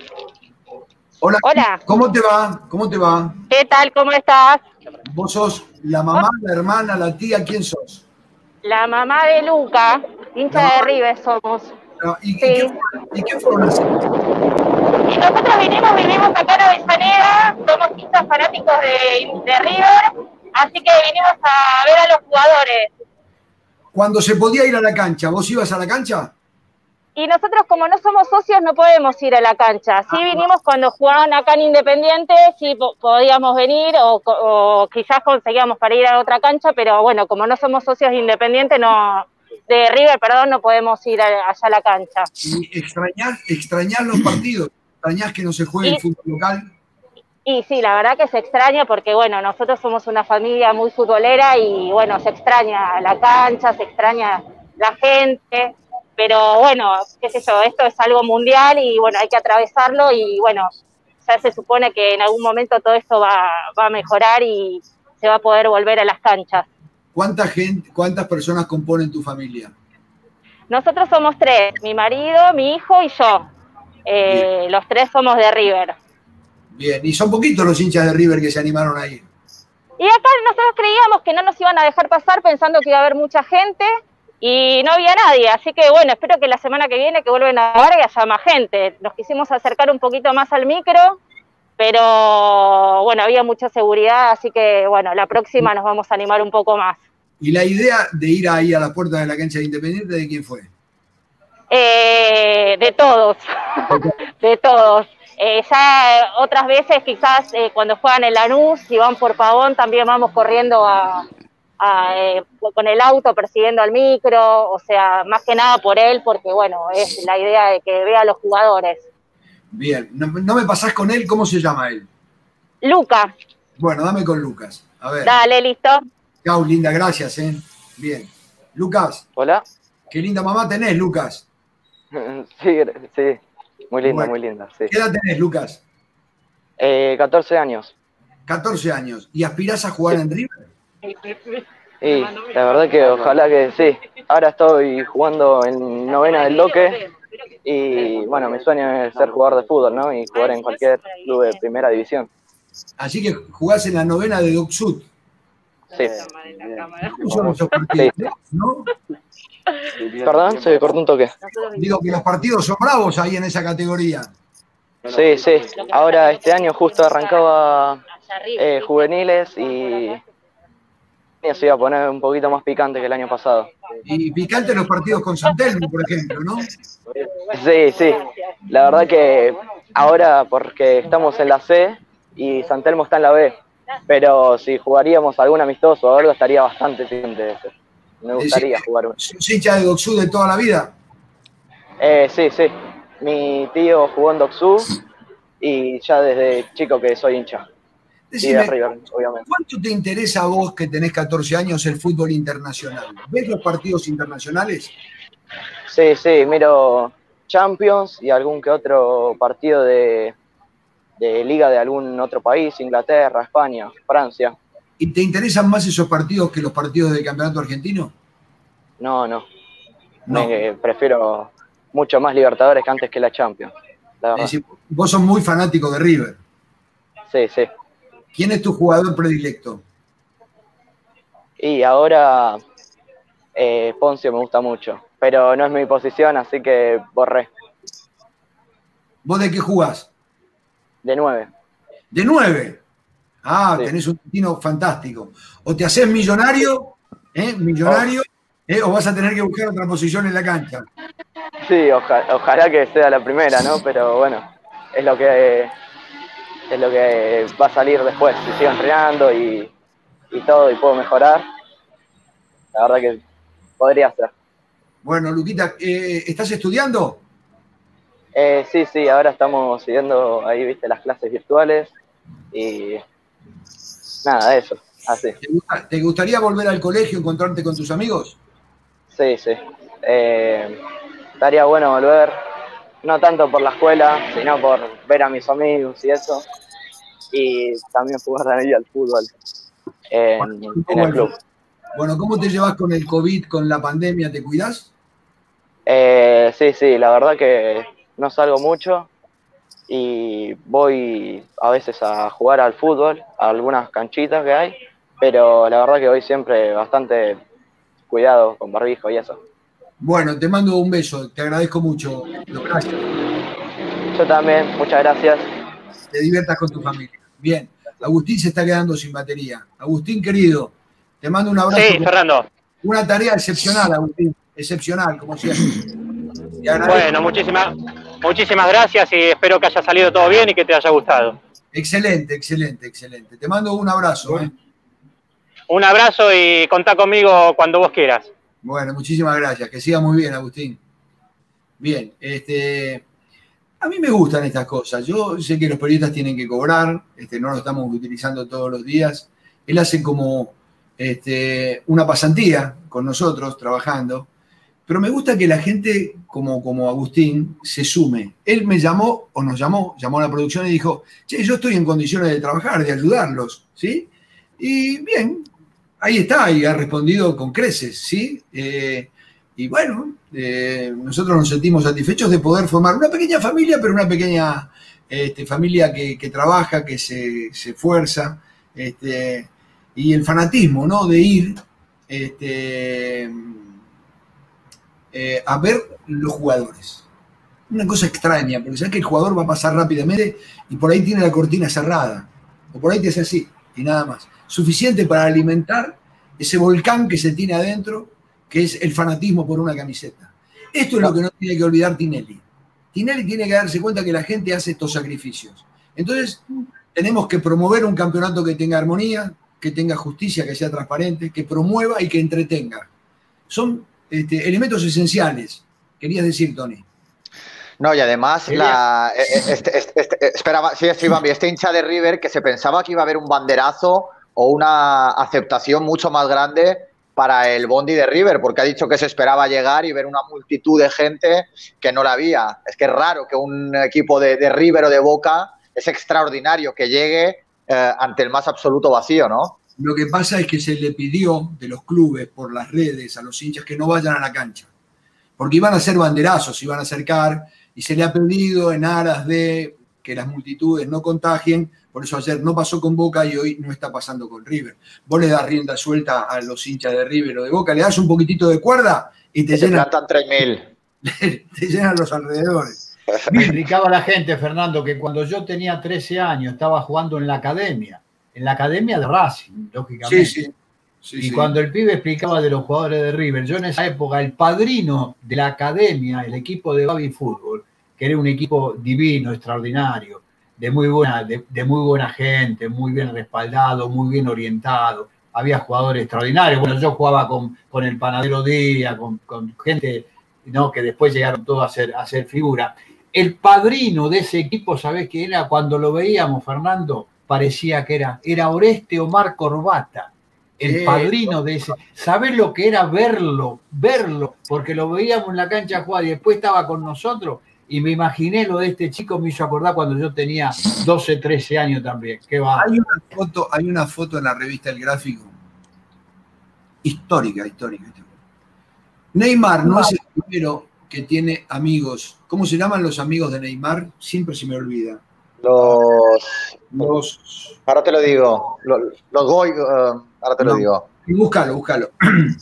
[SPEAKER 2] Hola,
[SPEAKER 11] Hola.
[SPEAKER 2] ¿cómo te va? ¿Cómo te va?
[SPEAKER 11] ¿Qué tal? ¿Cómo estás?
[SPEAKER 2] ¿Vos sos la mamá, la hermana, la tía? ¿Quién sos?
[SPEAKER 11] La mamá de Luca, hincha
[SPEAKER 2] No.
[SPEAKER 11] de River somos.
[SPEAKER 2] No, ¿Y,
[SPEAKER 11] Sí.
[SPEAKER 2] y qué, ¿Y qué fueron a hacer?
[SPEAKER 11] Y nosotros vinimos, vivimos acá en Avellaneda, somos hinchas fanáticos de, de River, así que vinimos a ver a los jugadores.
[SPEAKER 2] Cuando se podía ir a la cancha, ¿vos ibas a la cancha?
[SPEAKER 11] Y nosotros, como no somos socios, no podemos ir a la cancha. Sí vinimos cuando jugaban acá en Independiente, sí po- podíamos venir o, co- o quizás conseguíamos para ir a otra cancha, pero bueno, como no somos socios de Independiente, no, de River, perdón, no podemos ir a- allá a la cancha.
[SPEAKER 2] ¿Y extrañás, extrañás los partidos? ¿Extrañás que no se juegue el
[SPEAKER 11] Y-
[SPEAKER 2] fútbol local?
[SPEAKER 11] Y sí, la verdad que se extraña porque, bueno, nosotros somos una familia muy futbolera y, bueno, se extraña la cancha, se extraña la gente, pero, bueno, qué sé yo, esto es algo mundial y, bueno, hay que atravesarlo y, bueno, ya se supone que en algún momento todo esto va, va a mejorar y se va a poder volver a las canchas.
[SPEAKER 2] ¿Cuánta gente, cuántas personas componen tu familia?
[SPEAKER 11] Nosotros somos tres, mi marido, mi hijo y yo. Eh, los tres somos de River.
[SPEAKER 2] Bien, y son poquitos los hinchas de River que se animaron a ir.
[SPEAKER 11] Y acá nosotros creíamos que no nos iban a dejar pasar pensando que iba a haber mucha gente y no había nadie. Así que bueno, espero que la semana que viene que vuelven a ver y haya más gente. Nos quisimos acercar un poquito más al micro, pero bueno, había mucha seguridad, así que bueno, la próxima nos vamos a animar un poco más.
[SPEAKER 2] ¿Y la idea de ir ahí a la puerta de la cancha de Independiente, de quién fue?
[SPEAKER 11] Eh, de todos, de todos. Eh, ya otras veces quizás eh, cuando juegan en Lanús y van por Pavón también vamos corriendo a, a, eh, con el auto persiguiendo al micro, o sea, más que nada por él, porque bueno, es la idea de que vea a los jugadores.
[SPEAKER 2] Bien, no, no me pasás con él, ¿cómo se llama él?
[SPEAKER 11] Luca,
[SPEAKER 2] Bueno, dame con Lucas. A ver.
[SPEAKER 11] dale, listo.
[SPEAKER 2] Chau, linda, gracias, ¿eh? Bien. Lucas,
[SPEAKER 12] Hola.
[SPEAKER 2] qué linda mamá tenés, Lucas.
[SPEAKER 12] Sí, sí, muy linda,
[SPEAKER 2] Bueno.
[SPEAKER 12] muy linda, sí.
[SPEAKER 2] ¿Qué edad tenés, Lucas?
[SPEAKER 12] Eh, catorce años.
[SPEAKER 2] catorce años. ¿Y aspirás a jugar en River?
[SPEAKER 12] Y la verdad que ojalá que sí. Ahora estoy jugando en novena del Loque y bueno, mi sueño es ser jugador de fútbol, ¿no? Y jugar en cualquier club de primera división.
[SPEAKER 2] Así que jugás en la novena de Doc Sud.
[SPEAKER 12] Sí.
[SPEAKER 2] ¿Cómo son esos partidos? ¿No?
[SPEAKER 12] Perdón, se me cortó un toque.
[SPEAKER 2] Digo que los partidos son bravos ahí en esa categoría.
[SPEAKER 12] Sí, sí. Ahora este año justo arrancaba Eh, juveniles y se iba a poner un poquito más picante que el año pasado.
[SPEAKER 2] Y picante los partidos con San Telmo, por ejemplo, ¿no?
[SPEAKER 12] Sí, sí. La verdad que ahora, porque estamos en la C y San Telmo está en la B, pero si jugaríamos algún amistoso o algo, estaría bastante picante ese. Me gustaría
[SPEAKER 2] Sí,
[SPEAKER 12] jugar uno.
[SPEAKER 2] ¿sos hincha de Doksú de toda la vida?
[SPEAKER 12] Eh, sí, sí. Mi tío jugó en Doksú y ya desde chico que soy hincha.
[SPEAKER 2] Decime,
[SPEAKER 12] y de River, obviamente.
[SPEAKER 2] ¿cuánto te interesa a vos, que tenés catorce años, el fútbol internacional? ¿Ves los partidos internacionales?
[SPEAKER 12] Sí, sí, miro Champions y algún que otro partido de, de liga de algún otro país, Inglaterra, España, Francia.
[SPEAKER 2] ¿Y te interesan más esos partidos que los partidos del campeonato argentino?
[SPEAKER 12] No, no.
[SPEAKER 2] No.
[SPEAKER 12] Me, prefiero mucho más Libertadores que antes que la Champions. La verdad.
[SPEAKER 2] Es decir, vos sos muy fanático de River.
[SPEAKER 12] Sí, sí.
[SPEAKER 2] ¿Quién es tu jugador predilecto?
[SPEAKER 12] Y ahora eh, Poncio me gusta mucho, pero no es mi posición, así que borré.
[SPEAKER 2] ¿Vos de qué jugás?
[SPEAKER 12] De nueve.
[SPEAKER 2] ¿De nueve? Ah,
[SPEAKER 12] Sí.
[SPEAKER 2] tenés un destino fantástico. O te haces millonario, ¿eh? Millonario, ¿eh? O vas a tener que buscar otra posición en la cancha.
[SPEAKER 12] Sí, oja- ojalá que sea la primera, ¿no? Pero bueno, es lo que es lo que va a salir después. Si sigo entrenando y, y todo y puedo mejorar, la verdad que podría ser.
[SPEAKER 2] Bueno, Luquita, eh, ¿estás estudiando?
[SPEAKER 12] Eh, sí, sí, ahora estamos siguiendo ahí, viste, las clases virtuales y nada, eso, así.
[SPEAKER 2] ¿Te gusta- ¿Te gustaría volver al colegio, encontrarte con tus amigos?
[SPEAKER 12] Sí, sí. Eh, estaría bueno volver, no tanto por la escuela, sino por ver a mis amigos y eso. Y también jugar ahí al fútbol en, en el club.
[SPEAKER 2] Bueno, ¿cómo te llevas con el COVID, con la pandemia? ¿Te cuidás?
[SPEAKER 12] Eh, sí, sí, la verdad que no salgo mucho y voy a veces a jugar al fútbol, a algunas canchitas que hay, pero la verdad que voy siempre bastante cuidado con barbijo y eso.
[SPEAKER 2] Bueno, te mando un beso, te agradezco mucho. Gracias.
[SPEAKER 12] Yo también, muchas gracias.
[SPEAKER 2] Te diviertas con tu familia. Bien, Agustín se está quedando sin batería. Agustín, querido, te mando un abrazo.
[SPEAKER 7] Sí, Fernando.
[SPEAKER 2] Una tarea excepcional, Agustín, excepcional, como siempre. Te agradezco.
[SPEAKER 7] Bueno, muchísimas, muchísimas gracias y espero que haya salido todo bien y que te haya gustado.
[SPEAKER 2] Excelente, excelente, excelente. Te mando un abrazo. ¿eh?
[SPEAKER 7] Un abrazo y contá conmigo cuando vos quieras.
[SPEAKER 2] Bueno, muchísimas gracias. Que siga muy bien, Agustín. Bien, este, a mí me gustan estas cosas. Yo sé que los periodistas tienen que cobrar, este, no lo estamos utilizando todos los días. Él hace como este, una pasantía con nosotros, trabajando. Pero me gusta que la gente, como, como Agustín, se sume. Él me llamó, o nos llamó, llamó a la producción y dijo, che, yo estoy en condiciones de trabajar, de ayudarlos, ¿sí? Y bien, ahí está, y ha respondido con creces, ¿sí? Eh, y bueno, eh, nosotros nos sentimos satisfechos de poder formar una pequeña familia, pero una pequeña este, familia que, que trabaja, que se, se esfuerza, este, y el fanatismo, ¿no? De ir este, eh, a ver los jugadores. Una cosa extraña, porque sabes que el jugador va a pasar rápidamente y por ahí tiene la cortina cerrada, o por ahí te hace así, y nada más. Suficiente para alimentar ese volcán que se tiene adentro, que es el fanatismo por una camiseta. Esto es lo que no tiene que olvidar Tinelli. Tinelli tiene que darse cuenta que la gente hace estos sacrificios. Entonces, tenemos que promover un campeonato que tenga armonía, que tenga justicia, que sea transparente, que promueva y que entretenga. Son este, elementos esenciales. Querías decir, Tony.
[SPEAKER 6] No, y además, la, este, este, este, esperaba, sí, sí, Bambi, este hincha de River que se pensaba que iba a haber un banderazo o una aceptación mucho más grande para el bondi de River, porque ha dicho que se esperaba llegar y ver una multitud de gente que no la había. Es que es raro que un equipo de, de River o de Boca, es extraordinario que llegue eh, ante el más absoluto vacío, ¿no?
[SPEAKER 2] Lo que pasa es que se le pidió de los clubes por las redes a los hinchas que no vayan a la cancha, porque iban a hacer banderazos, iban a acercar, y se le ha pedido en aras de que las multitudes no contagien. Por eso ayer no pasó con Boca y hoy no está pasando con River. Vos le das rienda suelta a los hinchas de River o de Boca, le das un poquitito de cuerda y te
[SPEAKER 6] Se
[SPEAKER 2] llenan,
[SPEAKER 6] plantan tres mil.
[SPEAKER 2] te llenan los alrededores.
[SPEAKER 5] Me explicaba la gente, Fernando, que cuando yo tenía trece años estaba jugando en la academia en la academia de Racing, lógicamente.
[SPEAKER 2] Sí, sí. Sí,
[SPEAKER 5] y
[SPEAKER 2] sí.
[SPEAKER 5] cuando el pibe explicaba de los jugadores de River, yo en esa época, el padrino de la academia, el equipo de Baby Fútbol, que era un equipo divino, extraordinario, de muy buena, de, de muy buena gente, muy bien respaldado, muy bien orientado. Había jugadores extraordinarios. Bueno, yo jugaba con, con el Panadero Díaz, con, con gente, ¿no?, que después llegaron todos a ser, a ser figura. El padrino de ese equipo, ¿sabés qué era? Cuando lo veíamos, Fernando, parecía que era, era Oreste Omar Corbata. El padrino de ese. ¿Sabés lo que era verlo? Verlo, porque lo veíamos en la cancha jugar y después estaba con nosotros y me imaginé lo de este chico, me hizo acordar cuando yo tenía doce, trece años también. Qué va.
[SPEAKER 2] Hay una foto, hay una foto en la revista El Gráfico. Histórica, histórica, histórica. Neymar no es el primero que tiene amigos. ¿Cómo se llaman los amigos de Neymar? Siempre se me olvida.
[SPEAKER 6] Los.
[SPEAKER 2] Los.
[SPEAKER 6] Ahora te lo digo. Los, los Goy. Uh, ahora te
[SPEAKER 2] no,
[SPEAKER 6] lo digo.
[SPEAKER 2] Búscalo, búscalo.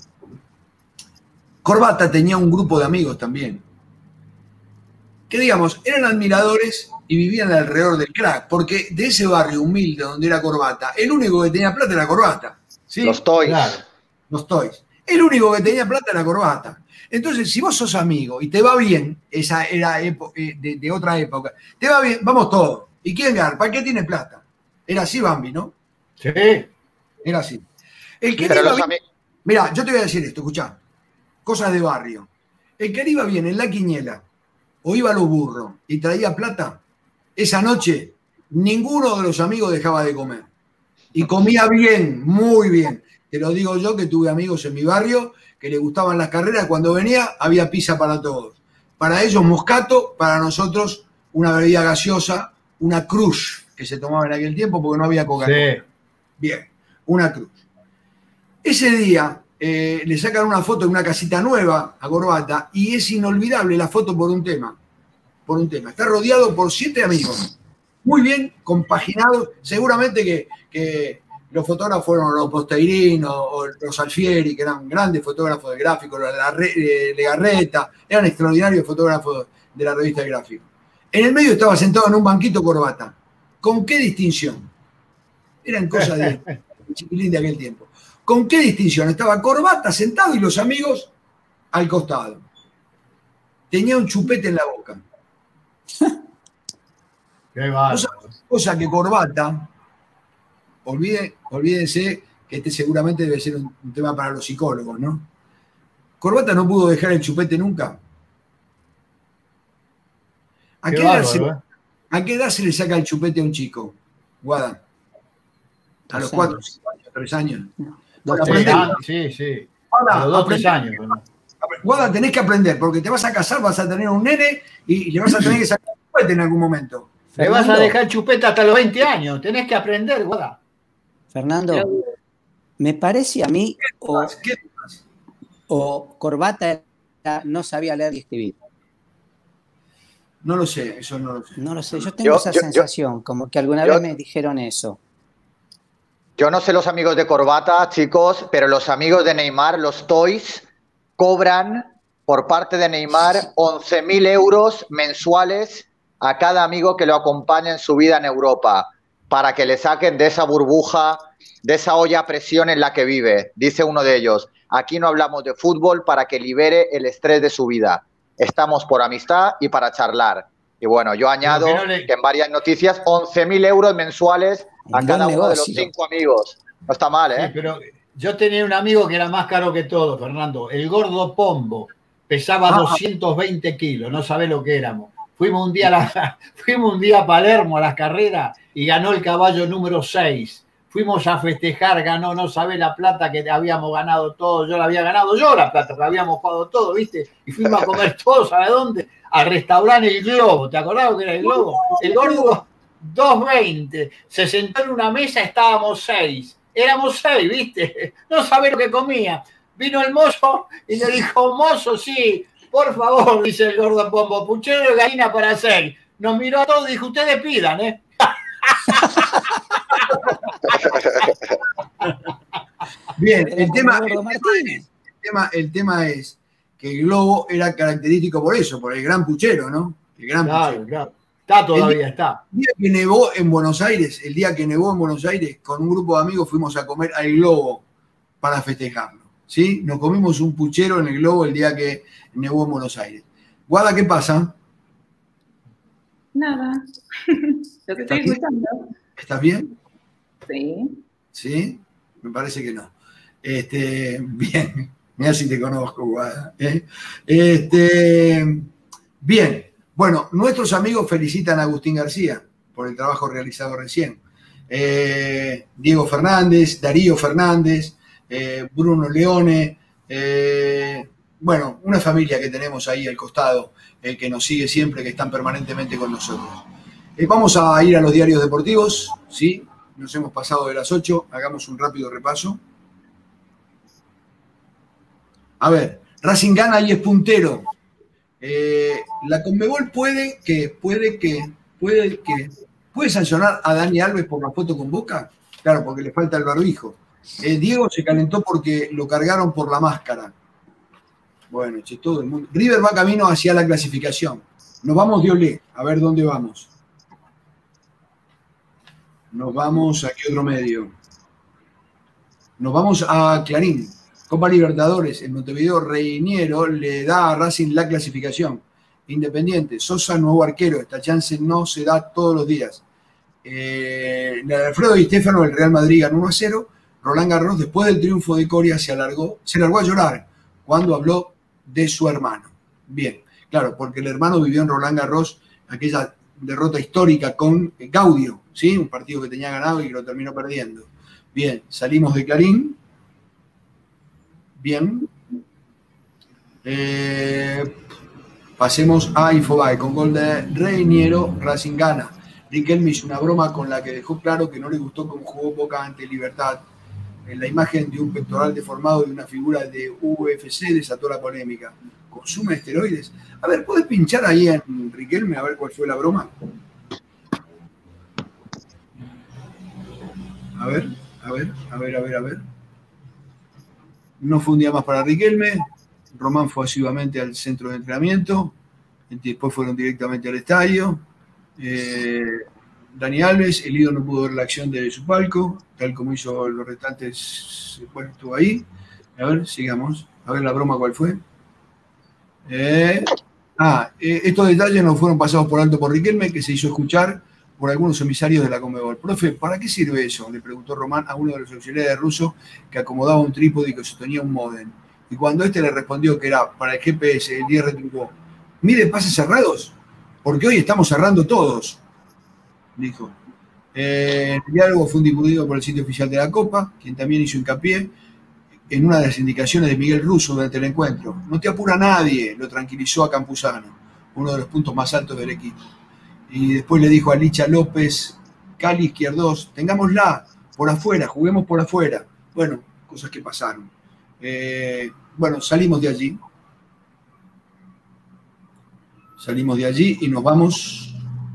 [SPEAKER 2] Corbata tenía un grupo de amigos también. Que digamos, eran admiradores y vivían alrededor del crack. Porque de ese barrio humilde donde era Corbata, el único que tenía plata era Corbata. ¿Sí?
[SPEAKER 6] Los Toys.
[SPEAKER 2] Claro, los Toys. El único que tenía plata era Corbata. Entonces, si vos sos amigo y te va bien, esa era de, de otra época, te va bien, vamos todos. ¿Y quién gana? ¿Para qué tiene plata? Era así Bambi, ¿no?
[SPEAKER 5] Sí.
[SPEAKER 2] Era así. El que
[SPEAKER 6] Pero
[SPEAKER 2] iba
[SPEAKER 6] los
[SPEAKER 2] bien, mirá, yo te voy a decir esto, escuchá. Cosas de barrio. El que iba bien en la quiniela o iba a los burros y traía plata, esa noche ninguno de los amigos dejaba de comer. Y comía bien, muy bien. Te lo digo yo, que tuve amigos en mi barrio que le gustaban las carreras. Cuando venía, había pizza para todos. Para ellos, moscato, para nosotros, una bebida gaseosa, una Crush, que se tomaba en aquel tiempo porque no había Coca-Cola.
[SPEAKER 5] Sí.
[SPEAKER 2] Bien, una Crush. Ese día eh, le sacan una foto de una casita nueva a Corbata y es inolvidable la foto por un tema. Por un tema. Está rodeado por siete amigos. Muy bien compaginados. Seguramente que, que los fotógrafos fueron los Posteirinos o los Alfieri, que eran grandes fotógrafos de gráfico, la Legarreta, eran extraordinarios fotógrafos de la revista de gráfico. En el medio estaba sentado en un banquito Corbata. ¿Con qué distinción? Eran cosas de chiquilín de aquel tiempo. ¿Con qué distinción? Estaba Corbata sentado y los amigos al costado. Tenía un chupete en la boca.
[SPEAKER 5] Qué cosa,
[SPEAKER 2] cosa que Corbata, olvide, olvídense que este seguramente debe ser un, un tema para los psicólogos, ¿no? Corbata no pudo dejar el chupete nunca. ¿A qué, qué, edad se, ¿eh? ¿A qué edad se le saca el chupete a un chico, Guada? ¿A los cuatro, cinco años, tres años?
[SPEAKER 5] No. Dos, tres años, sí, sí.
[SPEAKER 2] Ahora,
[SPEAKER 5] a los dos, tres años. ¿No?
[SPEAKER 2] Guada, tenés que aprender, porque te vas a casar, vas a tener un nene y le vas a tener que sacar el chupete en algún momento.
[SPEAKER 5] Le vas a dejar chupete hasta los veinte años, tenés que aprender, Guada.
[SPEAKER 3] Fernando, me parece a mí o, o Corbata no sabía leer y escribir.
[SPEAKER 2] No lo sé, eso no lo sé.
[SPEAKER 3] No lo sé, yo tengo yo, esa yo, sensación, yo, como que alguna yo, vez me dijeron eso.
[SPEAKER 6] Yo no sé los amigos de Corbata, chicos, pero los amigos de Neymar, los Toys, cobran por parte de Neymar once mil euros mensuales a cada amigo que lo acompañe en su vida en Europa, para que le saquen de esa burbuja, de esa olla a presión en la que vive. Dice uno de ellos, aquí no hablamos de fútbol para que libere el estrés de su vida. Estamos por amistad y para charlar. Y bueno, yo añado que, no le... que en varias noticias, once mil euros mensuales a cada uno negocio. de los cinco amigos. No está mal, ¿eh?
[SPEAKER 5] Sí, pero yo tenía un amigo que era más caro que todo, Fernando. El Gordo Pombo. Pesaba ah. doscientos veinte kilos, no sabés lo que éramos. Fuimos un día a la, fuimos un día a Palermo a las carreras y ganó el caballo número seis. Fuimos a festejar, ganó, no sabés la plata que habíamos ganado todos. Yo la había ganado yo la plata, que habíamos jugado todo, ¿viste? Y fuimos a comer todos, ¿sabes dónde? Al restaurante El Globo. ¿Te acordás que era El Globo? El Gordo, dos veinte. Se sentó en una mesa, estábamos seis. Éramos seis, ¿viste? No sabés lo que comía. Vino el mozo y le dijo, mozo, sí, por favor, dice el Gordo Pombo, puchero de gallina para seis. Nos miró a todos y dijo, ustedes pidan, ¿eh?
[SPEAKER 2] Bien, el tema, el, tema es, el, tema, el tema es que el Globo era característico por eso, por el gran puchero, ¿no? El gran
[SPEAKER 5] claro,
[SPEAKER 2] puchero.
[SPEAKER 5] Claro. Está todavía,
[SPEAKER 2] el día,
[SPEAKER 5] está.
[SPEAKER 2] El día que nevó en Buenos Aires, el día que nevó en Buenos Aires, con un grupo de amigos fuimos a comer al Globo para festejarlo. ¿Sí? Nos comimos un puchero en el Globo el día que nevó en Buenos Aires. Guada, ¿qué pasa?
[SPEAKER 4] Nada. Lo que estoy escuchando.
[SPEAKER 2] ¿Estás bien?
[SPEAKER 4] Sí.
[SPEAKER 2] ¿Sí? Me parece que no. Este, bien. Mira si te conozco, Guada. ¿eh? Este, bien. Bueno, nuestros amigos felicitan a Agustín García por el trabajo realizado recién. Eh, Diego Fernández, Darío Fernández, eh, Bruno Leone, eh, bueno, una familia que tenemos ahí al costado, eh, que nos sigue siempre, que están permanentemente con nosotros. Eh, vamos a ir a los diarios deportivos, ¿sí? Nos hemos pasado de las ocho, hagamos un rápido repaso. A ver, Racing gana y es puntero. Eh, la Conmebol puede que, puede que, puede que, puede sancionar a Dani Alves por la foto con Boca, claro, porque le falta el barbijo. Eh, Diego se calentó porque lo cargaron por la máscara. Bueno, che, todo el mundo. River va camino hacia la clasificación. Nos vamos de Olé, a ver dónde vamos. Nos vamos a qué otro medio. Nos vamos a Clarín. Copa Libertadores, en Montevideo, Reiniero le da a Racing la clasificación. Independiente, Sosa, nuevo arquero. Esta chance no se da todos los días. Eh, Alfredo Di Stéfano, el Real Madrid ganó uno a cero. Roland Garros, después del triunfo de Coria, se alargó, se largó a llorar cuando habló de su hermano. Bien, claro, porque el hermano vivió en Roland Garros aquella derrota histórica con Gaudio, ¿sí? Un partido que tenía ganado y que lo terminó perdiendo. Bien, salimos de Clarín. Bien. Eh, pasemos a Infobae. Con gol de Reiniero, Racing gana. Riquelme hizo una broma con la que dejó claro que no le gustó cómo jugó Boca ante Libertad. En la imagen de un pectoral deformado de una figura de U F C desató la polémica. ¿Consume esteroides? A ver, ¿puedes pinchar ahí en Riquelme a ver cuál fue la broma? A ver, a ver, a ver, a ver, a ver. No fue un día más para Riquelme. Román fue asiduamente al centro de entrenamiento. Después fueron directamente al estadio. Eh, Dani Alves, el ídolo no pudo ver la acción de su palco, tal como hizo los restantes. Bueno, estuvo ahí. A ver, sigamos. A ver la broma cuál fue. Eh, ah, eh, estos detalles no fueron pasados por alto por Riquelme, que se hizo escuchar por algunos emisarios de la Conmebol. Profe, ¿para qué sirve eso? Le preguntó Román a uno de los auxiliares rusos que acomodaba un trípode y que sostenía un módem. Y cuando este le respondió que era para el G P S, el diez retumbó. Mire, pases cerrados, porque hoy estamos cerrando todos, dijo. Eh, el diálogo fue difundido por el sitio oficial de la Copa, quien también hizo hincapié en una de las indicaciones de Miguel Russo durante el encuentro. No te apura nadie, lo tranquilizó a Campuzano, uno de los puntos más altos del equipo. Y después le dijo a Licha López, Cali Izquierdos, tengámosla por afuera, juguemos por afuera. Bueno, cosas que pasaron. Eh, bueno, salimos de allí. Salimos de allí y nos vamos.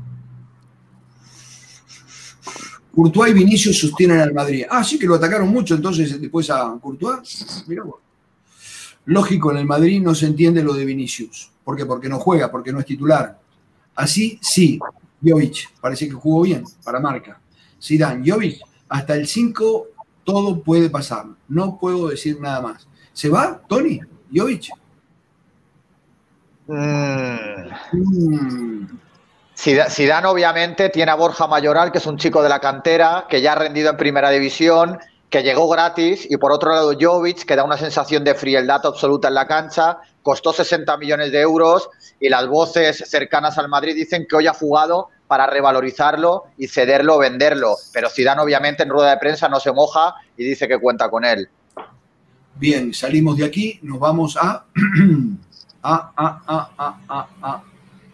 [SPEAKER 2] Courtois y Vinicius sostienen al Madrid. Ah, sí que lo atacaron mucho entonces después a Courtois. Mirá vos. Lógico, en el Madrid no se entiende lo de Vinicius. ¿Por qué? Porque no juega, porque no es titular. Así, sí, Jovic, parece que jugó bien para marca. Zidane, Jovic, hasta el cinco todo puede pasar. No puedo decir nada más. ¿Se va, Tony? Jovic.
[SPEAKER 6] Mm.
[SPEAKER 2] Mm.
[SPEAKER 6] Zidane obviamente tiene a Borja Mayoral, que es un chico de la cantera, que ya ha rendido en primera división, que llegó gratis, y por otro lado Jovic, que da una sensación de frialdad absoluta en la cancha, costó sesenta millones de euros y las voces cercanas al Madrid dicen que hoy ha jugado para revalorizarlo y cederlo o venderlo, pero Zidane obviamente en rueda de prensa no se moja y dice que cuenta con él.
[SPEAKER 2] Bien, salimos de aquí, nos vamos a... a, a, a, a, a, a.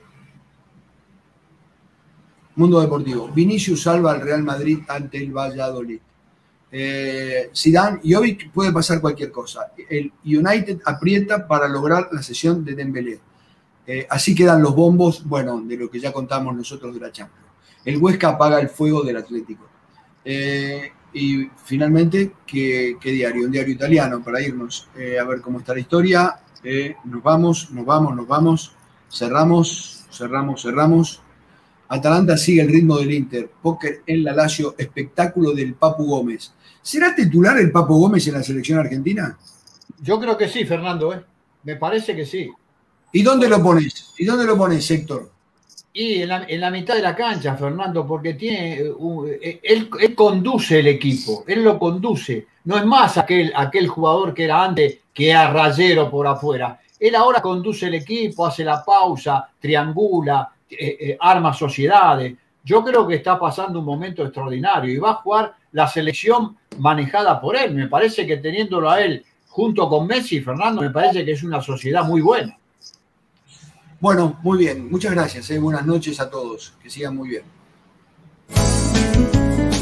[SPEAKER 2] Mundo Deportivo. Vinicius salva al Real Madrid ante el Valladolid. Eh, Zidane, Jovic, puede pasar cualquier cosa. El United aprieta para lograr la cesión de Dembélé. Eh, así quedan los bombos, bueno, de lo que ya contamos nosotros de la Champions. El Huesca apaga el fuego del Atlético. Eh, y finalmente, ¿qué, qué diario? Un diario italiano para irnos eh, a ver cómo está la historia. Eh, nos vamos, nos vamos, nos vamos. Cerramos, cerramos, cerramos. Atalanta sigue el ritmo del Inter. Póker en la Lazio, espectáculo del Papu Gómez. ¿Será titular el Papu Gómez en la selección argentina?
[SPEAKER 5] Yo creo que sí, Fernando, ¿eh? Me parece que sí.
[SPEAKER 2] ¿Y dónde lo pones? ¿Y dónde lo pones, Héctor?
[SPEAKER 5] Y en la, en la mitad de la cancha, Fernando, porque tiene uh, él, él conduce el equipo, él lo conduce. No es más aquel, aquel jugador que era antes, que era rayero por afuera. Él ahora conduce el equipo, hace la pausa, triangula, eh, eh, arma sociedades. Yo creo que está pasando un momento extraordinario y va a jugar la selección manejada por él. Me parece que teniéndolo a él junto con Messi, Fernando, me parece que es una sociedad muy buena.
[SPEAKER 2] Bueno, muy bien. Muchas gracias. ¿eh? Buenas noches a todos. Que sigan muy bien.